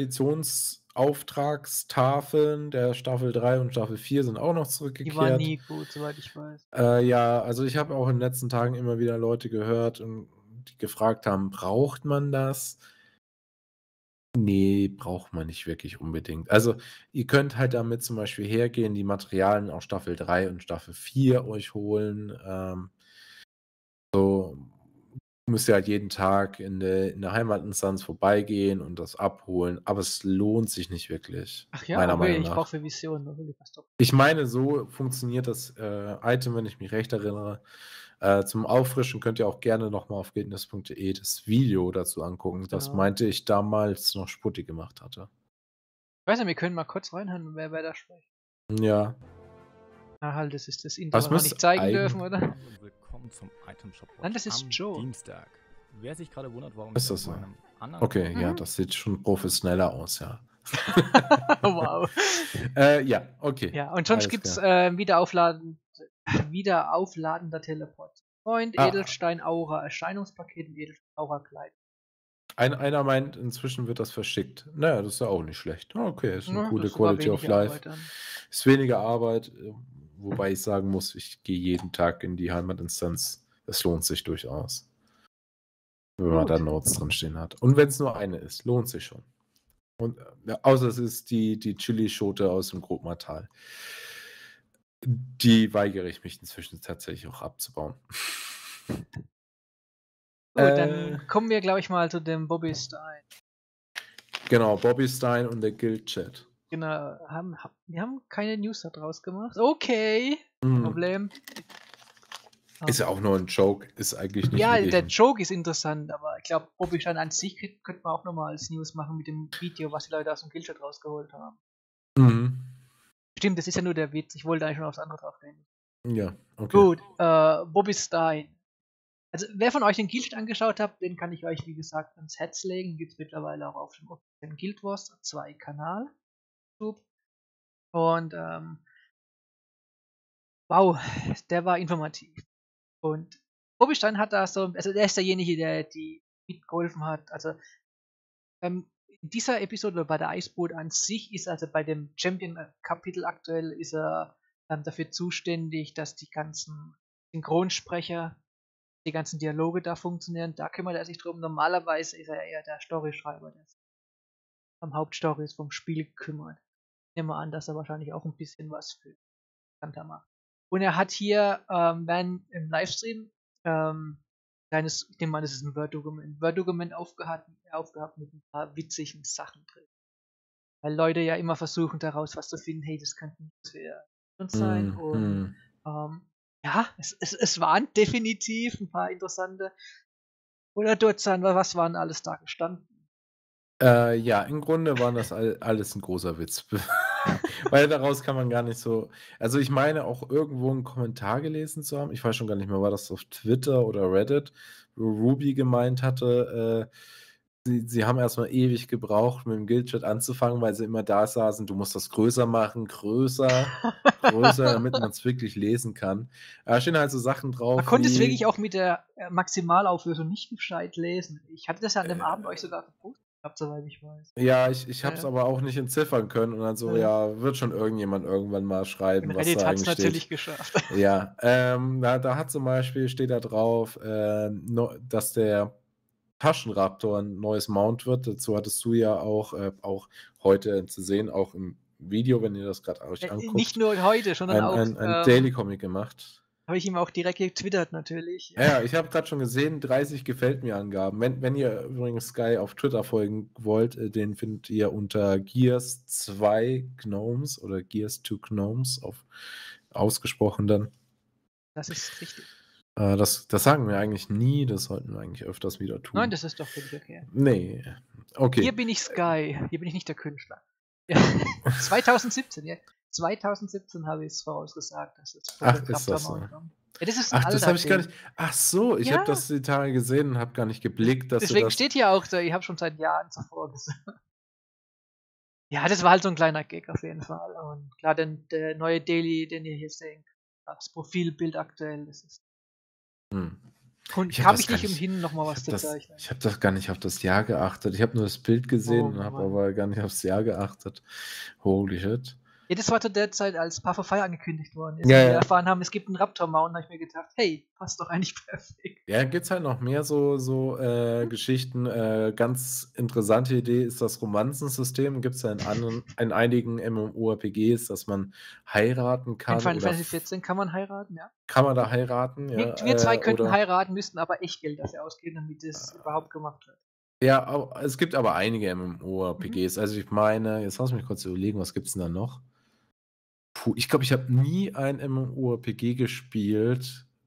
Expeditionsauftragstafeln der Staffel 3 und Staffel 4 sind auch noch
Die waren
zurückgekehrt.
nie gut, soweit ich weiß.
Ja, also ich habe auch in den letzten Tagen immer wieder Leute gehört und die gefragt haben: „Braucht man das?“ Ne, braucht man nicht wirklich unbedingt. Also, ihr könnt halt damit zum Beispiel hergehen, die Materialien aus Staffel 3 und Staffel 4 euch holen. So müsst ihr halt jeden Tag in der Heimatinstanz vorbeigehen und das abholen, aber es lohnt sich nicht wirklich,
Ach ja,
meiner
okay,
Meinung
ich brauche
nach.
für Visionen, da will ich was doch.
Ich meine, so funktioniert das Item, wenn ich mich recht erinnere. Zum Auffrischen könnt ihr auch gerne noch mal auf guildness.de das Video dazu angucken. Das
Genau.
meinte ich damals noch Sputti gemacht hatte.
Ich weiß nicht, wir können mal kurz reinhören, wer da spricht.
Ja.
Ah, halt, das ist das Intro,
Das
was wir
müsste
nicht zeigen
eigen-
dürfen, oder?
Hallo und willkommen zum Item Shop
Nein, das ist
am
Joe.
Dienstag. Wer sich gerade wundert, warum
Ist
ich
das
auf
so?
meinem anderen
Okay, ja,
Mhm.
das sieht schon professioneller aus, ja.
Wow.
Ja, okay.
Ja, und sonst
Alles
gibt's
klar.
wiederaufladender Teleport. Freund,
Ah.
Edelstein, Aura, Erscheinungspaket und Edelstein, Aura-Kleid.
Einer meint, inzwischen wird das verschickt. Naja, das ist ja auch nicht schlecht. Okay, ist eine
Ja,
coole
das war
Quality of
weniger
Life.
Arbeit dann.
Ist weniger Arbeit, wobei ich sagen muss, ich gehe jeden Tag in die Heimatinstanz. Es lohnt sich durchaus. Wenn man
Gut.
da Notes drinstehen hat. Und wenn es nur eine ist, lohnt sich schon. Und außer es ist die Chili-Schote aus dem Grobmatal. Die weigere ich mich inzwischen tatsächlich auch abzubauen.
Gut, dann kommen wir, glaube ich, mal zu dem Bobby Stein.
Genau, Bobby Stein und der Guild-Chat.
Genau, wir haben keine News da draus gemacht. Okay, kein Problem.
Ist ja auch nur ein Joke, ist eigentlich nicht
Ja,
wirklich
der
ein-
Joke ist interessant, aber ich glaube, Bobby Stein an sich könnte man auch nochmal als News machen mit dem Video, was die Leute aus dem Guildchat rausgeholt haben.
Mhm.
Stimmt, das ist ja nur der Witz. Ich wollte eigentlich schon aufs andere drauf gehen.
Ja, okay.
Gut, Bobby Stein. Also, wer von euch den Guild angeschaut hat, den kann ich euch, wie gesagt, ans Herz legen. Gibt es mittlerweile auch auf dem offiziellen Guild Wars 2 Kanal. Und, wow, der war informativ. Und Bobby Stein hat da so, also der ist derjenige, der die mitgeholfen hat. Also, in dieser Episode oder bei der Eisboot an sich ist also bei dem Champion-Kapitel aktuell ist er dafür zuständig, dass die ganzen Synchronsprecher, die ganzen Dialoge da funktionieren. Da kümmert er sich drum. Normalerweise ist er eher der Storyschreiber, der sich am Hauptstories vom Spiel kümmert. Ich nehme an, dass er wahrscheinlich auch ein bisschen was für Kanter macht. Und er hat hier im Livestream ich nehme an, das ist ein Word-Dokument aufgehabt mit ein paar witzigen Sachen drin. Weil Leute ja immer versuchen, daraus was zu finden, hey, das könnte nichts für uns sein. Und ja, es waren definitiv ein paar interessante oder dort sein, was waren alles da gestanden.
Ja, im Grunde waren das alles ein großer Witz. Weil daraus kann man gar nicht so. Also, ich meine auch irgendwo einen Kommentar gelesen zu haben. Ich weiß schon gar nicht mehr, war das auf Twitter oder Reddit, wo Ruby gemeint hatte, sie haben erstmal ewig gebraucht, mit dem Guild-Chat anzufangen, weil sie immer da saßen, du musst das größer machen, größer, damit man es wirklich lesen kann. Da stehen halt so Sachen drauf.
Man konnte es
wie-
wirklich auch mit der Maximalauflösung nicht gescheit lesen. Ich hatte das ja an dem Abend euch sogar gepostet gehabt, soweit ich weiß.
Ja, ich habe es
Ja.
aber auch nicht entziffern können und dann so, ja, wird schon irgendjemand irgendwann mal schreiben, was
Reddit
da
hat es
eigentlich
natürlich
steht.
geschafft.
Ja, da hat zum Beispiel, steht da drauf, dass der Taschenraptor ein neues Mount wird. Dazu hattest du ja auch heute zu sehen, auch im Video, wenn ihr das gerade euch anguckt,
Nicht nur heute, sondern auch
ein Daily Comic gemacht.
habe ich ihm auch direkt getwittert natürlich.
Ja, ich habe gerade schon gesehen, 30 gefällt mir Angaben. Wenn ihr übrigens Sky auf Twitter folgen wollt, den findet ihr unter Gears 2 Gnomes oder Gears 2 Gnomes ausgesprochen dann.
Das ist richtig.
Das sagen wir eigentlich nie, das sollten wir eigentlich öfters wieder tun.
Nein, das ist doch völlig okay.
Nee, okay.
Hier bin ich Sky, hier bin ich nicht der Künstler. Ja, 2017, ja. 2017 habe ich es vorausgesagt, dass es
Ach, ist das so?
Ja, das ist ein
Ach, das
alter
habe ich gar
Film.
nicht. Ach so, ich
Ja.
habe das die Tage gesehen und habe gar nicht geblickt, dass
Deswegen
du das.
steht hier auch so, ich habe schon seit Jahren zuvor gesagt. Ja, das war halt so ein kleiner Gag auf jeden Fall. Und klar, der neue Daily, den ihr hier seht, das Profilbild aktuell, das ist.
Hm.
Und
Ich
ich
hab
habe
das
mich nicht
gar nicht-
umhin, nochmal was zu
Das,
zeichnen.
ich habe doch gar nicht auf das Jahr geachtet. Ich habe nur das Bild gesehen
Oh
und habe
Mann.
aber gar nicht aufs Jahr geachtet. Holy shit.
Ja, das war zu der Zeit, als Path of Fire angekündigt worden ist.
Ja,
und wir
ja.
erfahren haben, es gibt einen Raptor-Mount, habe ich mir gedacht, hey, passt doch eigentlich perfekt.
Ja, gibt es halt noch mehr so Geschichten. Ganz interessante Idee ist das Romanzensystem. Gibt es ja in einigen MMORPGs, dass man heiraten kann.
In Final
oder
Fantasy 14 kann man heiraten, ja.
kann man da heiraten? Ja,
Wir zwei könnten
oder,
heiraten, müssten aber echt Geld dafür ausgeben, damit das überhaupt gemacht wird.
Ja, es gibt aber einige MMORPGs.
Mhm.
Also ich meine, jetzt lass mich kurz überlegen, was gibt es denn da noch? Puh, ich glaube, ich habe nie ein MMORPG gespielt,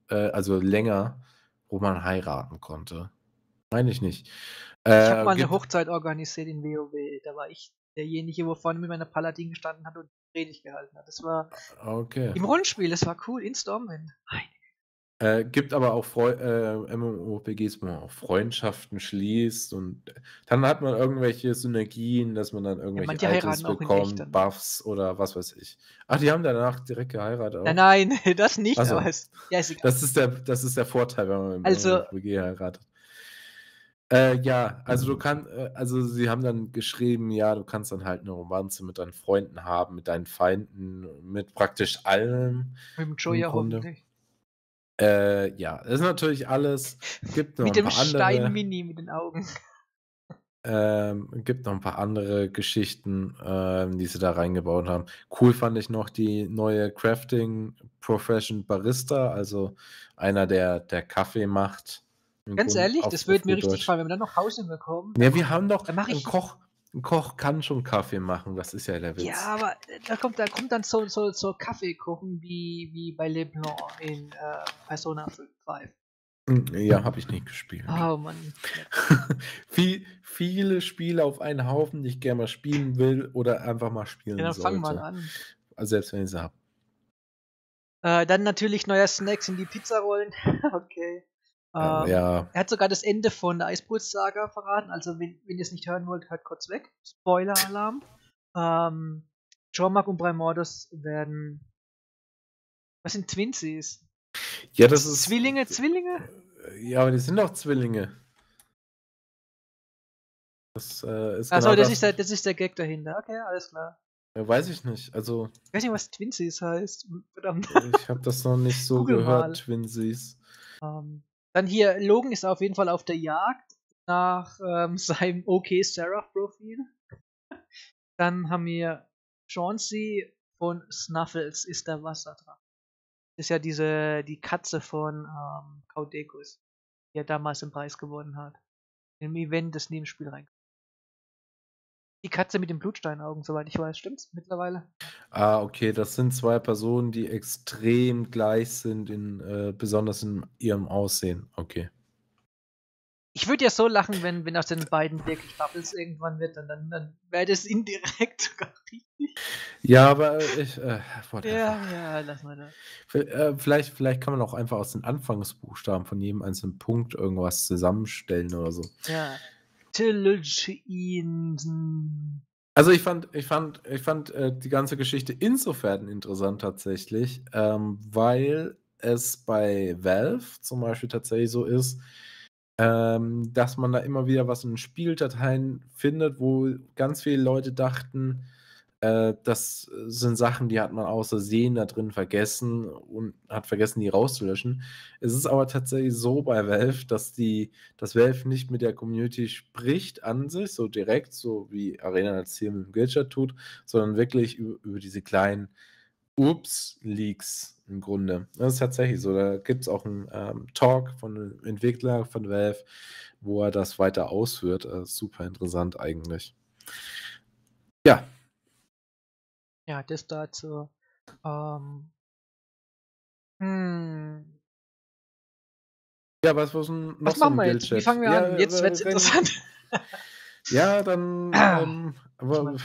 also länger, wo man heiraten konnte. Meine ich nicht.
Ich habe mal eine
Gibt
Hochzeit organisiert in WoW. Da war ich derjenige, wo vorne mit meiner Paladin gestanden hat und die Predigt gehalten hat. Das war
okay.
im Rollenspiel, das war cool, in Stormwind.
Gibt aber auch MMORPGs, wo man auch Freundschaften schließt und dann hat man irgendwelche Synergien, dass man dann
Ja,
irgendwelche
manche
Items
heiraten auch in echt
bekommt,
dann.
Buffs oder was weiß ich. Ach, die haben danach direkt geheiratet
Nein,
auch?
nein, das nicht,
Ach so.
aber ist egal.
Das ist der Vorteil, wenn man im
Also,
MMORPG heiratet. Ja, also also sie haben dann geschrieben, ja, du kannst dann halt eine Romanze mit deinen Freunden haben, mit deinen Feinden, mit praktisch allem
mit dem
im
Joja
Grunde.
hoffentlich.
Ja, das ist natürlich alles. Gibt noch
Mit
ein
dem
paar andere.
Stein-Mini mit den Augen.
Gibt noch ein paar andere Geschichten, die sie da reingebaut haben. Cool fand ich noch die neue Crafting Profession Barista, also einer, der Kaffee macht. Im
Ganz
Grunde
ehrlich,
auf
das würde mir
gut
richtig
Deutsch.
gefallen, wenn wir dann noch Hause bekommen.
Ja, wir haben doch
Dann mache
ein
ich.
Koch kann schon Kaffee machen, das ist ja der
Ja,
Witz.
aber da kommt dann so Kaffee kochen wie bei Leblanc in Persona 5.
Ja, habe ich nicht gespielt.
Oh Mann.
Viele Spiele auf einen Haufen, die ich gerne mal spielen will oder einfach mal spielen
Ja, dann fang mal
sollte.
an.
Also selbst wenn ich sie habe.
Dann natürlich neuer Snacks in die Pizzarollen. Okay.
Ja,
Er hat sogar das Ende von der Eisbrot-Saga verraten. Also, wenn ihr es nicht hören wollt, hört kurz weg. Spoiler-Alarm. Jormak und Braimordos werden. Was sind Twinsies?
ja, das ist.
Zwillinge?
Ja, aber die sind doch Zwillinge. Das ist
Achso,
genau
das ist der Gag dahinter. Okay, alles klar.
Weiß ich nicht. Also,
Ich weiß nicht, was Twinsies heißt. Verdammt.
ich habe das noch nicht so
Google
gehört,
mal.
Twinsies.
Dann hier, Logan ist auf jeden Fall auf der Jagd nach seinem OK-Seraph-Profil. Dann haben wir Chauncey von Snuffles ist der Wasserdrache. Das ist ja die Katze von Kaudekus, die er damals den Preis gewonnen hat. Im Event des Nebenspiel rein. Die Katze mit den Blutsteinaugen, soweit ich weiß, stimmt's mittlerweile?
Okay, das sind zwei Personen, die extrem gleich sind, besonders in ihrem Aussehen. Okay.
Ich würde ja so lachen, wenn aus den beiden wirklich Bubbles irgendwann wird, dann wäre das indirekt sogar richtig.
Ja, aber whatever.
Ja, lass mal da.
Vielleicht kann man auch einfach aus den Anfangsbuchstaben von jedem einzelnen Punkt irgendwas zusammenstellen oder so.
Ja. Tillagin.
Also ich fand die ganze Geschichte insofern interessant tatsächlich, weil es bei Valve zum Beispiel tatsächlich so ist, dass man da immer wieder was in Spieldateien findet, wo ganz viele Leute dachten, das sind Sachen, die hat man aus Versehen da drin vergessen und hat vergessen, die rauszulöschen. Es ist aber tatsächlich so bei Valve, dass Valve nicht mit der Community spricht an sich, so direkt, so wie Arena als Ziel mit dem Guildchat tut, sondern wirklich über diese kleinen Leaks im Grunde. Das ist tatsächlich so. Da gibt es auch einen Talk von einem Entwickler von Valve, wo er das weiter ausführt. Super interessant eigentlich. Ja.
Ja, das dazu.
Ja, was denn noch
Was
so
machen
im
wir jetzt? Wie
Guildchat?
fangen wir
Ja,
an? Jetzt wird's interessant.
Ja, dann aber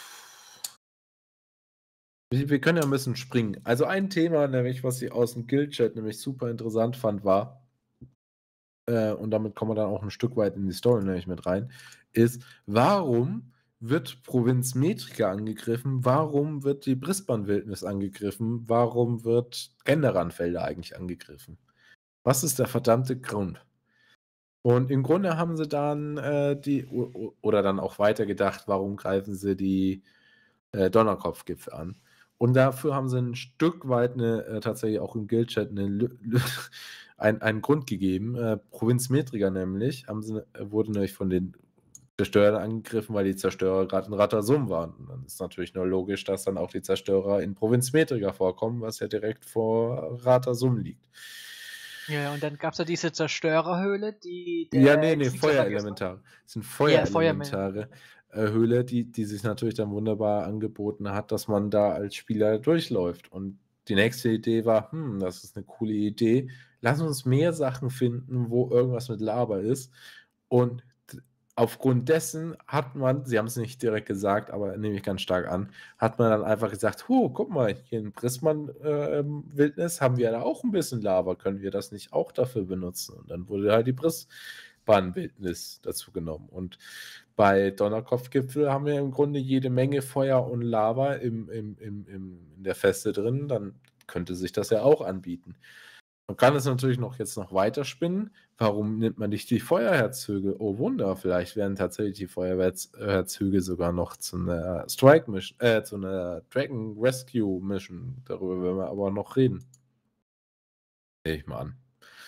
wir können ja ein bisschen springen. Also ein Thema, nämlich, was ich aus dem Guildchat nämlich super interessant fand, war, und damit kommen wir dann auch ein Stück weit in die Story nämlich mit rein, ist, warum wird Provinz Metrika angegriffen? Warum wird die Brisbane-Wildnis angegriffen? Warum wird Genderanfelder eigentlich angegriffen? Was ist der verdammte Grund? Und im Grunde haben sie dann oder dann auch weitergedacht, warum greifen sie die Donnerkopfgipfel an? Und dafür haben sie ein Stück weit tatsächlich auch im Guildchat einen Grund gegeben. Provinz Metrika nämlich wurde nämlich von den Zerstörern angegriffen, weil die Zerstörer gerade in Ratasum waren. Und dann ist natürlich nur logisch, dass dann auch die Zerstörer in Provinz Metrika vorkommen, was ja direkt vor Ratasum liegt.
Ja, und dann gab es ja diese Zerstörerhöhle, die
Ja, nee, Feuerelementare. Das sind Feuerelementare
Feuerelementare.
Höhle, die sich natürlich dann wunderbar angeboten hat, dass man da als Spieler durchläuft. Und die nächste Idee war, das ist eine coole Idee. lass uns mehr Sachen finden, wo irgendwas mit Lava ist. Und aufgrund dessen hat man, sie haben es nicht direkt gesagt, aber nehme ich ganz stark an, hat man dann einfach gesagt, guck mal, hier in Prisman-Wildnis haben wir da auch ein bisschen Lava, können wir das nicht auch dafür benutzen? Und dann wurde halt die Prisman-Wildnis dazu genommen. Und bei Donnerkopfgipfel haben wir im Grunde jede Menge Feuer und Lava in der Feste drin, dann könnte sich das ja auch anbieten. Man kann es natürlich jetzt noch weiter spinnen. Warum nimmt man nicht die Feuerherzöge? Oh Wunder, vielleicht werden tatsächlich die Feuerherzöge sogar noch zu einer Strike-Mission, zu einer Dragon Rescue Mission. Darüber werden wir aber noch reden. Nehme ich mal an.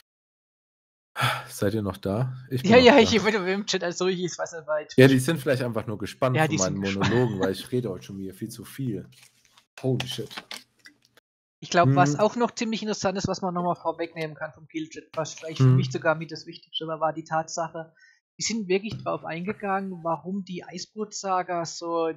Seid ihr noch da? Ich bin
Ja,
noch
ja,
da.
ich bin im Chat als solches, was er bei Twitch.
Ja, die sind vielleicht einfach nur gespannt
Ja,
von
die
meinen
sind gespannt.
Monologen, weil ich rede heute schon wieder viel zu viel. Holy shit.
Ich glaube, was
Hm.
auch noch ziemlich interessant ist, was man nochmal vorwegnehmen kann vom Guildjet, was vielleicht für mich sogar mit das Wichtigste war die Tatsache, die sind wirklich drauf eingegangen, warum die Eisbrot-Saga so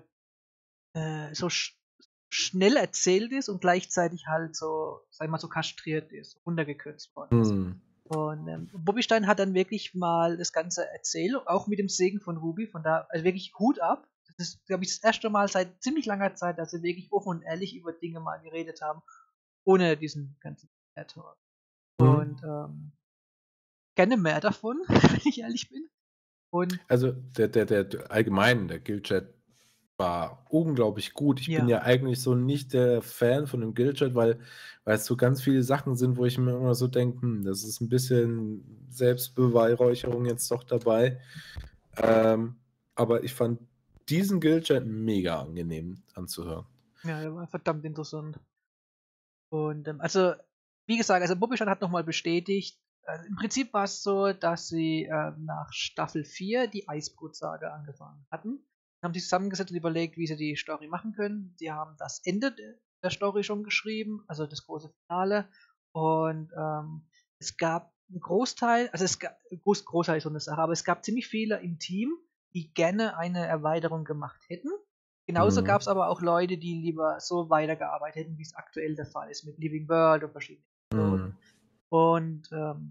schnell erzählt ist und gleichzeitig halt so, sag ich mal, so kastriert ist, runtergekürzt worden ist.
Hm.
Und Bobby Stein hat dann wirklich mal das Ganze erzählt, auch mit dem Segen von Ruby, von da, also wirklich Hut ab. Das ist, glaube ich, das erste Mal seit ziemlich langer Zeit, dass sie wirklich offen und ehrlich über Dinge mal geredet haben, ohne diesen ganzen Talk. Und gerne mehr davon, wenn ich ehrlich bin. Und
Also der allgemein, der Guildchat war unglaublich gut. Ich bin
Ja.
ja eigentlich so nicht der Fan von dem Guildchat, weil es so ganz viele Sachen sind, wo ich mir immer so denke, das ist ein bisschen Selbstbeweihräucherung jetzt doch dabei. Aber ich fand diesen Guildchat mega angenehm anzuhören.
ja, der war verdammt interessant. Und also, wie gesagt, also Bobby Stein hat nochmal bestätigt, im Prinzip war es so, dass sie nach Staffel 4 die Eisbrot-Saga angefangen hatten. Haben sich zusammengesetzt und überlegt, wie sie die Story machen können. Die haben das Ende der Story schon geschrieben, also das große Finale. Und es gab einen Großteil, also es gab Großteil ist so eine Sache, aber es gab ziemlich viele im Team, die gerne eine Erweiterung gemacht hätten. Genauso gab es aber auch Leute, die lieber so weitergearbeitet hätten, wie es aktuell der Fall ist, mit Living World und verschiedenen Episoden. Und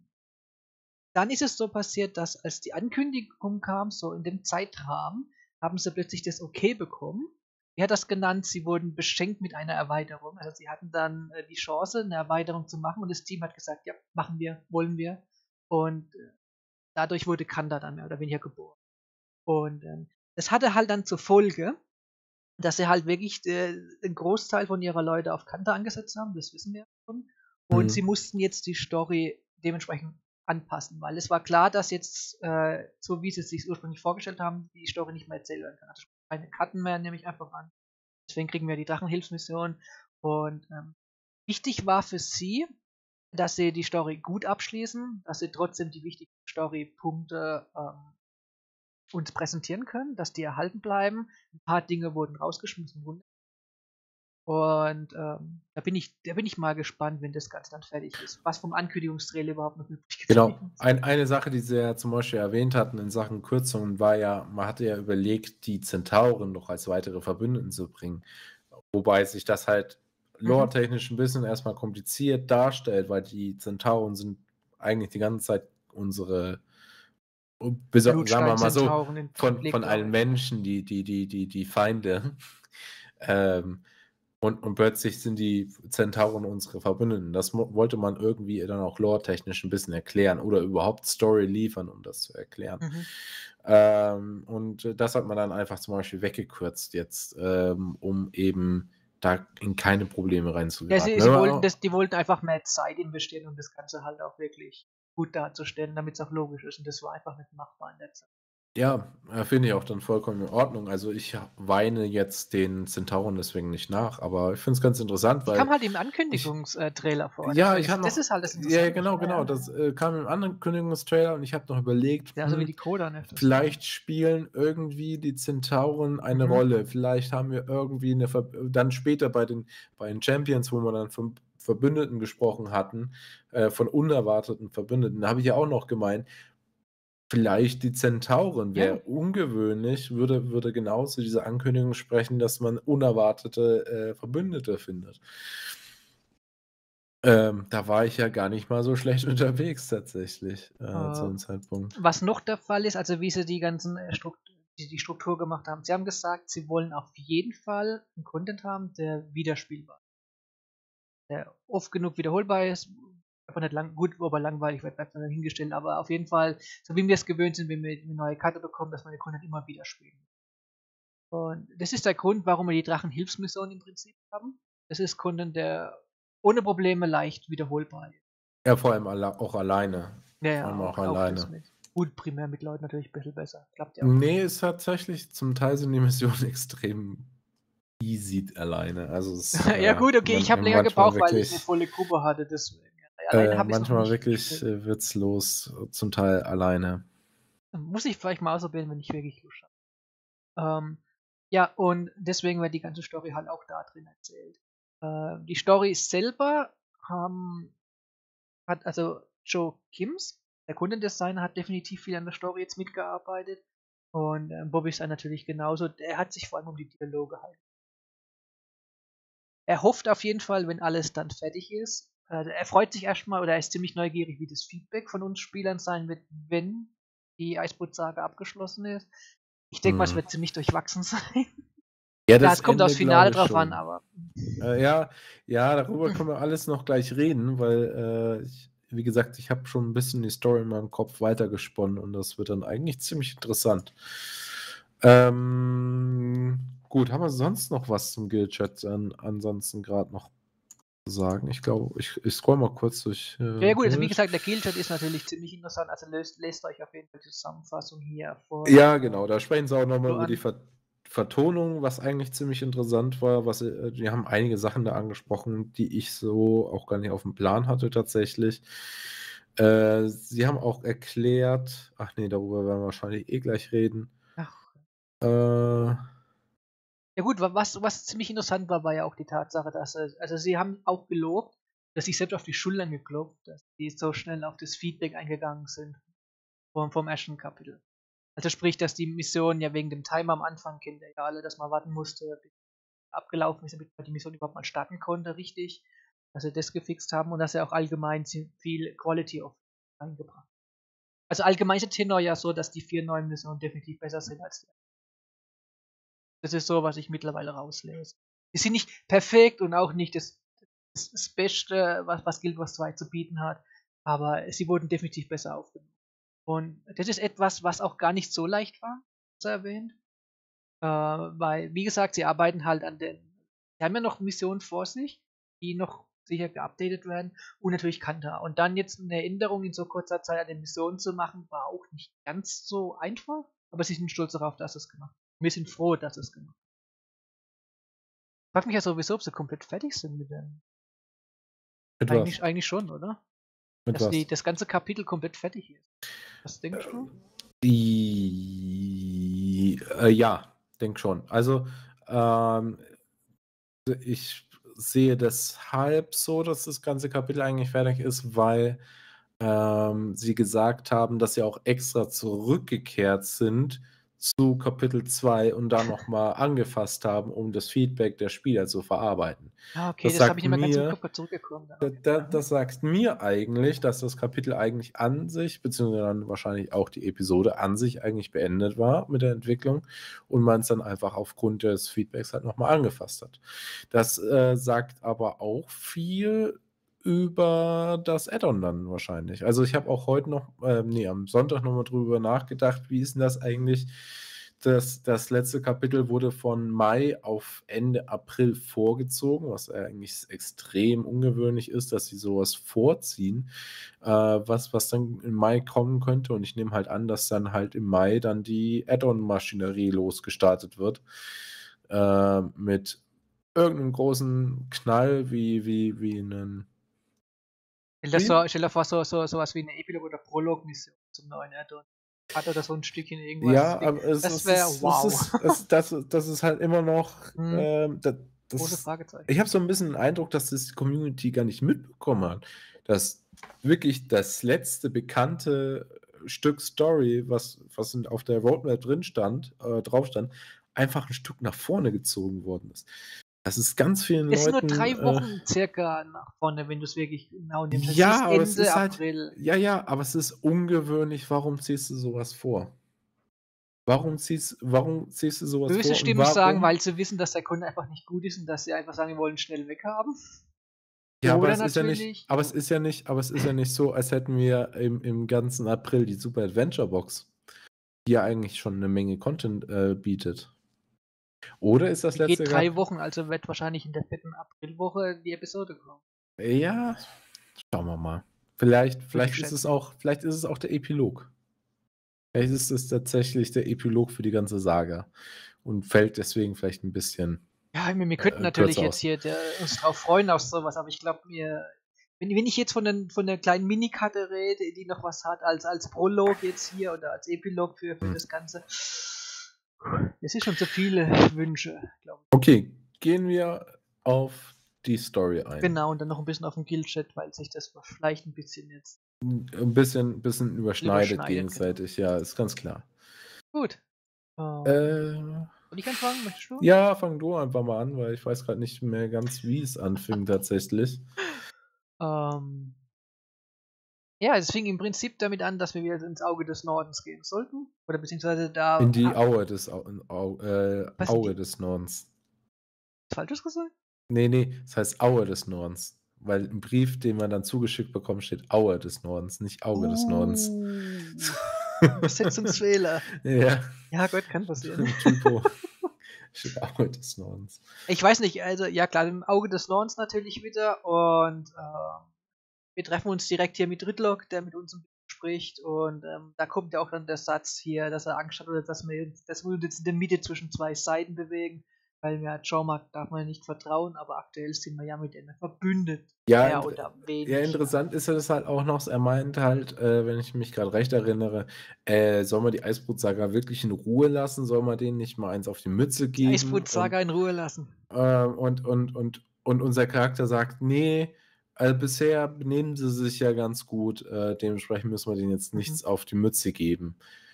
dann ist es so passiert, dass als die Ankündigung kam, so in dem Zeitrahmen, haben sie plötzlich das Okay bekommen. Wie hat das genannt? Sie wurden beschenkt mit einer Erweiterung. Also sie hatten dann die Chance, eine Erweiterung zu machen und das Team hat gesagt, ja, machen wir, wollen wir. Und dadurch wurde Kanda dann mehr oder weniger geboren. Und das hatte halt dann zur Folge, dass sie halt wirklich einen Großteil von ihrer Leute auf Kanta angesetzt haben, das wissen wir schon. Und sie mussten jetzt die Story dementsprechend anpassen, weil es war klar, dass jetzt, so wie sie es sich ursprünglich vorgestellt haben, die Story nicht mehr erzählt werden kann. Also keine Karten mehr, nehme ich einfach an. Deswegen kriegen wir die Drachenhilfsmission. Und wichtig war für sie, dass sie die Story gut abschließen, dass sie trotzdem die wichtigen Story-Punkte uns präsentieren können, dass die erhalten bleiben. Ein paar Dinge wurden rausgeschmissen. Und da bin ich mal gespannt, wenn das Ganze dann fertig ist. Was vom Ankündigungstrailer überhaupt noch übrig ist.
Genau. Eine Sache, die sie ja zum Beispiel erwähnt hatten in Sachen Kürzungen, war ja, man hatte ja überlegt, die Zentauren noch als weitere Verbündeten zu bringen. Wobei sich das halt lore-technisch ein bisschen erstmal kompliziert darstellt, weil die Zentauren sind eigentlich die ganze Zeit unsere, sagen wir mal so, von allen Menschen, die Feinde. Und plötzlich sind die Zentauren unsere Verbündeten. Das wollte man irgendwie dann auch lore-technisch ein bisschen erklären oder überhaupt Story liefern, um das zu erklären. Und das hat man dann einfach zum Beispiel weggekürzt jetzt, um eben da in keine Probleme reinzugeraten.
Ja, die wollten einfach mehr Zeit investieren, um das Ganze halt auch wirklich gut darzustellen, damit es auch logisch ist. Und das war einfach nicht machbar in der Zeit.
Ja, finde ich auch dann vollkommen in Ordnung. Also ich weine jetzt den Zentauren deswegen nicht nach, aber ich finde es ganz interessant, weil...
Kam halt im Ankündigungstrailer vor.
Ja, ich habe noch...
Das ist halt das Interessante.
Ja, genau. Das kam im Ankündigungstrailer und ich habe noch überlegt,
ja, so wie die Coda, ne?
vielleicht spielen irgendwie die Zentauren eine Rolle. Vielleicht haben wir irgendwie dann später bei den Champions, wo wir dann von Verbündeten gesprochen hatten, von unerwarteten Verbündeten, da habe ich ja auch noch gemeint, vielleicht die Zentauren wäre ungewöhnlich, würde genau zu dieser Ankündigung sprechen, dass man unerwartete Verbündete findet. Da war ich ja gar nicht mal so schlecht unterwegs tatsächlich, zu
Äh,
dem Zeitpunkt.
Was noch der Fall ist, also wie sie die ganzen die Struktur gemacht haben. Sie haben gesagt, sie wollen auf jeden Fall einen Content haben, der wiederspielbar ist, der oft genug wiederholbar ist, einfach nicht lang, gut, aber langweilig wird, bleibt dann dahingestellt, aber auf jeden Fall, so wie wir es gewöhnt sind, wenn wir eine neue Karte bekommen, dass wir den Content immer wieder spielen. Und das ist der Grund, warum wir die Drachenhilfsmission im Prinzip haben. Das ist Content, der ohne Probleme leicht wiederholbar ist.
Ja, vor allem auch alleine.
Ja,
Vor
ja,
allem auch
auch das
alleine.
mit. Gut, primär mit Leuten natürlich ein bisschen besser. Klappt ja auch.
Nee, ist tatsächlich zum Teil sind die Missionen extrem easy alleine. Also es,
Ja gut, okay, ich habe länger
manchmal
gebraucht, weil ich eine
wirklich,
volle Gruppe hatte, deswegen. Alleine habe ich es noch
manchmal
nicht
wirklich
gespielt.
witzlos, zum Teil alleine.
Muss ich vielleicht mal ausprobieren, wenn ich wirklich Lust habe. Ja, und deswegen wird die ganze Story halt auch da drin erzählt. Die Story selber hat also Joe Kims, der Kundendesigner, hat definitiv viel an der Story jetzt mitgearbeitet. Und Bobby ist natürlich genauso. Der hat sich vor allem um die Dialoge gehalten. Er hofft auf jeden Fall, wenn alles dann fertig ist. Er freut sich erstmal oder er ist ziemlich neugierig, wie das Feedback von uns Spielern sein wird, wenn die Eisboot-Saga abgeschlossen ist. Ich denke mal, es
Hm.
wird ziemlich durchwachsen sein.
Ja,
Ja,
das
es kommt aufs
Ende
Finale
glaube ich
drauf an,
schon.
aber
Ja, darüber können wir alles noch gleich reden, weil, wie gesagt, ich habe schon ein bisschen die Story in meinem Kopf weitergesponnen und das wird dann eigentlich ziemlich interessant. Gut, haben wir sonst noch was zum Guild-Chat ansonsten gerade noch zu sagen? Ich glaube, ich scroll mal kurz durch
ja gut, also wie
durch.
gesagt, der Guild-Chat ist natürlich ziemlich interessant, also lest euch auf jeden Fall die Zusammenfassung hier von
Ja, genau, da sprechen sie auch nochmal
so
über die
an.
Vertonung, was eigentlich ziemlich interessant war. Die haben einige Sachen da angesprochen, die ich so auch gar nicht auf dem Plan hatte tatsächlich. Sie haben auch erklärt, ach nee, darüber werden wir wahrscheinlich eh gleich reden.
Ach,
Äh,
ja gut, was ziemlich interessant war, war ja auch die Tatsache, dass also sie haben auch gelobt, dass sich selbst auf die Schultern geklopft, dass die so schnell auf das Feedback eingegangen sind vom ersten Kapitel. Also sprich, dass die Mission ja wegen dem Timer am Anfang kennt ihr ja alle, dass man warten musste, bis abgelaufen ist, damit man die Mission überhaupt mal starten konnte, richtig. Dass sie das gefixt haben und dass sie auch allgemein viel Quality of eingebracht. Also allgemein ist der Tenor ja so, dass die 4 neuen Missionen definitiv besser sind als die. Das ist so, was ich mittlerweile rauslese. Die sind nicht perfekt und auch nicht das Beste, was Guild Wars 2 zu bieten hat, aber sie wurden definitiv besser aufgenommen. Und das ist etwas, was auch gar nicht so leicht war, zu erwähnen. Weil, wie gesagt, sie arbeiten halt sie haben ja noch Missionen vor sich, die noch sicher geupdatet werden und natürlich Kanta. Und dann jetzt eine Änderung in so kurzer Zeit an den Missionen zu machen, war auch nicht ganz so einfach, aber sie sind stolz darauf, dass es gemacht haben. Wir sind froh, dass es gemacht haben. Ich frag mich ja sowieso, ob sie komplett fertig sind mit dem.
mit was?
Eigentlich schon, oder?
Mit
Dass
was?
das ganze Kapitel komplett fertig ist. Was denkst du?
Ja, denke schon. Also, ich sehe deshalb so, dass das ganze Kapitel eigentlich fertig ist, weil sie gesagt haben, dass sie auch extra zurückgekehrt sind zu Kapitel 2 und da nochmal angefasst haben, um das Feedback der Spieler zu verarbeiten.
Ah, okay,
Das
das habe ich
sagt
nicht mehr ganz im
mir,
Kopf zurückgekommen.
das sagt mir eigentlich, dass das Kapitel eigentlich an sich, beziehungsweise dann wahrscheinlich auch die Episode an sich eigentlich beendet war mit der Entwicklung und man es dann einfach aufgrund des Feedbacks halt nochmal angefasst hat. Das sagt aber auch viel über das Add-on dann wahrscheinlich. Also ich habe auch heute noch, am Sonntag nochmal drüber nachgedacht, wie ist denn das eigentlich? Das letzte Kapitel wurde von Mai auf Ende April vorgezogen, was eigentlich extrem ungewöhnlich ist, dass sie sowas vorziehen, was dann im Mai kommen könnte. Und ich nehme halt an, dass dann halt im Mai dann die Add-on-Maschinerie losgestartet wird, mit irgendeinem großen Knall wie einen
Stell dir vor, sowas wie eine Epilog- oder Prolog-Mission zum neuen Add-on. Hat oder so ein Stückchen irgendwas.
Ja, aber
Das wäre wow.
das ist halt immer noch,
Hm, große
das
Fragezeichen.
ich habe so ein bisschen den Eindruck, dass das die Community gar nicht mitbekommen hat, dass wirklich das letzte bekannte Stück Story, was auf der Roadmap drauf stand, einfach ein Stück nach vorne gezogen worden ist. Das ist ganz vielen
Es sind nur
Leuten.
3 Wochen circa nach vorne, wenn du es wirklich genau nimmst. Es
Ja,
ist
aber es
Ende
ist halt.
April.
Ja, aber es ist ungewöhnlich. Warum ziehst du sowas vor? Warum ziehst du sowas
Böse
vor und
Stimmen sagen,
warum?
weil sie wissen, dass der Kunde einfach nicht gut ist und dass sie einfach sagen, wir wollen schnell weghaben.
Ja, aber
Oder
es ist ja nicht,
natürlich,
aber es ist ja nicht, aber es ist ja nicht so, als hätten wir im ganzen April die Super Adventure Box, die ja eigentlich schon eine Menge Content bietet. Oder ist das
die geht
letzte
3
Jahr?
Wochen, also wird wahrscheinlich in der 4. Aprilwoche die Episode kommen.
Ja, schauen wir mal. Vielleicht
Würde ich
ist es
schätzen.
auch der Epilog. Vielleicht ist es tatsächlich der Epilog für die ganze Saga und fällt deswegen vielleicht ein bisschen
Ja, wir könnten natürlich
kürzer
jetzt
aus.
hier uns drauf freuen auf sowas, aber ich glaube wenn ich jetzt von der kleinen Minikarte rede, die noch was hat als Prolog jetzt hier oder als Epilog für
Hm.
das Ganze, es ist schon zu viele Wünsche, glaube ich.
Okay, gehen wir auf die Story ein.
Genau, und dann noch ein bisschen auf dem Guild-Chat, weil sich das vielleicht ein bisschen jetzt
Ein bisschen überschneidet
genau.
gegenseitig, ja, ist ganz klar.
Gut.
Äh,
Soll ich anfangen? Möchtest du?
ja, fang du einfach mal an, weil ich weiß gerade nicht mehr ganz, wie es anfing tatsächlich.
Ja, es fing im Prinzip damit an, dass wir wieder ins Auge des Nordens gehen sollten. Oder beziehungsweise da.
In die Aue des
Was
Aue
die-
des Nordens.
Falsches gesagt?
Nee, das heißt Aue des Nordens. Weil im Brief, den man dann zugeschickt bekommt, steht Aue des Nordens, nicht Auge des Nordens.
Übersetzungsfehler.
Ja,
Ja, Gott, kann passieren.
Typo. Steht Aue des Nordens.
Ich weiß nicht, also, ja klar, im Auge des Nordens natürlich wieder. Und wir treffen uns direkt hier mit Ridlock, der mit uns ein bisschen spricht. Und da kommt ja auch dann der Satz hier, dass er Angst hat, oder dass wir uns jetzt in der Mitte zwischen 2 Seiten bewegen. Weil ja, Jormak darf man ja nicht vertrauen, aber aktuell sind wir ja mit denen verbündet.
Ja,
Mehr oder weniger.
Ja, interessant ist ja das halt auch noch, er meint halt, wenn ich mich gerade recht erinnere, soll man die Eisbrut-Saga wirklich in Ruhe lassen? Soll man denen nicht mal eins auf die Mütze
Die
geben?
Eisbrut-Saga in Ruhe lassen.
Und unser Charakter sagt, nee, bisher benehmen sie sich ja ganz gut, dementsprechend müssen wir denen jetzt nichts auf die Mütze geben.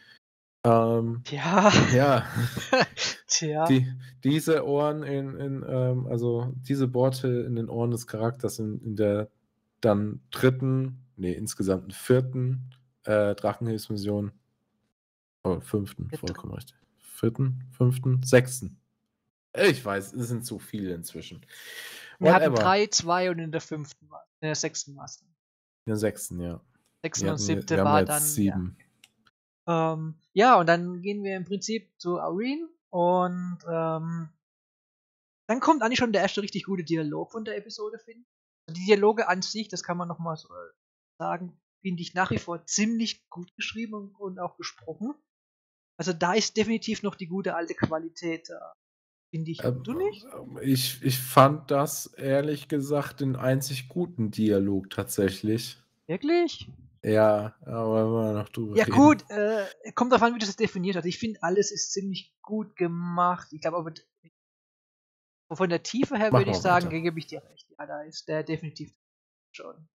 Ja.
Ja,
Tja.
diese Ohren also diese Worte in den Ohren des Charakters in der dann insgesamt 4. Drachenhilfsmission. Oh, 5. vollkommen richtig. 4., 5., 6. Ich weiß, es sind zu viele inzwischen.
Wir hatten
Whatever.
3, 2 und in der 5. In der 6. war es dann.
In der 6., ja.
6.
Wir
und
hatten-
7.
wir haben
war
jetzt
dann.
7.
Ja, und dann gehen wir im Prinzip zu Aureen und dann kommt eigentlich schon der erste richtig gute Dialog von der Episode, finde ich. Die Dialoge an sich, das kann man nochmal so sagen, finde ich nach wie vor ziemlich gut geschrieben und auch gesprochen. Also da ist definitiv noch die gute alte Qualität da. Finde ich. Du nicht?
Ich fand das ehrlich gesagt den einzig guten Dialog tatsächlich.
Wirklich?
Ja, aber wollen wir noch drüber
Ja
reden.
gut, kommt davon, wie du das definiert hast. Ich finde, alles ist ziemlich gut gemacht. Ich glaube aber, von der Tiefe her
Mach
würde ich
mal
sagen,
weiter.
gebe ich dir recht. Ja, da ist der definitiv schon.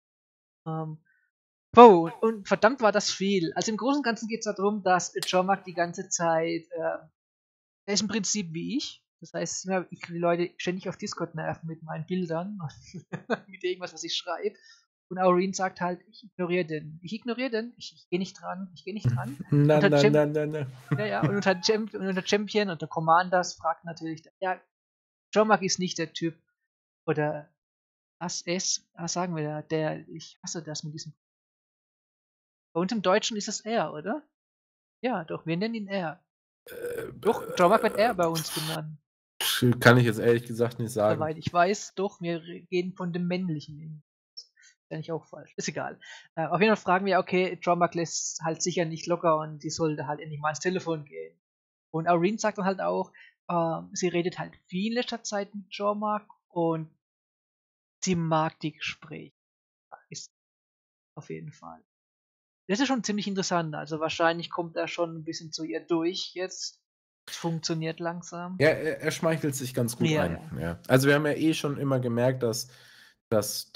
Und verdammt war das viel. Also im Großen und Ganzen geht es darum, dass Jormak die ganze Zeit, er ist im Prinzip wie ich. Das heißt, ich kann die Leute ständig auf Discord nerven mit meinen Bildern, mit irgendwas, was ich schreibe. Und Aureen sagt halt, ich ignoriere den. Ich gehe nicht dran.
Na.
Ja, und unter Champion und der Commanders fragt natürlich, ja, Jormak ist nicht der Typ, oder sagen wir da, ich hasse das mit diesem. Bei uns im Deutschen ist es er, oder? Ja, doch, wir nennen ihn er. Doch, Jormak wird er bei uns genannt.
Kann ich jetzt ehrlich gesagt nicht sagen.
Soweit ich weiß, doch, wir gehen von dem männlichen. Ist ja nicht auch falsch. Ist egal. Auf jeden Fall fragen wir, okay, Jormak lässt halt sicher nicht locker und die sollte halt endlich mal ans Telefon gehen. Und Aureen sagt dann halt auch, sie redet halt viel in letzter Zeit mit Jormak und sie mag die Gespräche. Ist auf jeden Fall. Das ist schon ziemlich interessant. Also wahrscheinlich kommt er schon ein bisschen zu ihr durch jetzt. Es funktioniert langsam.
Ja, er schmeichelt sich ganz gut
Ja,
ein. Ja. Also wir haben ja schon immer gemerkt, dass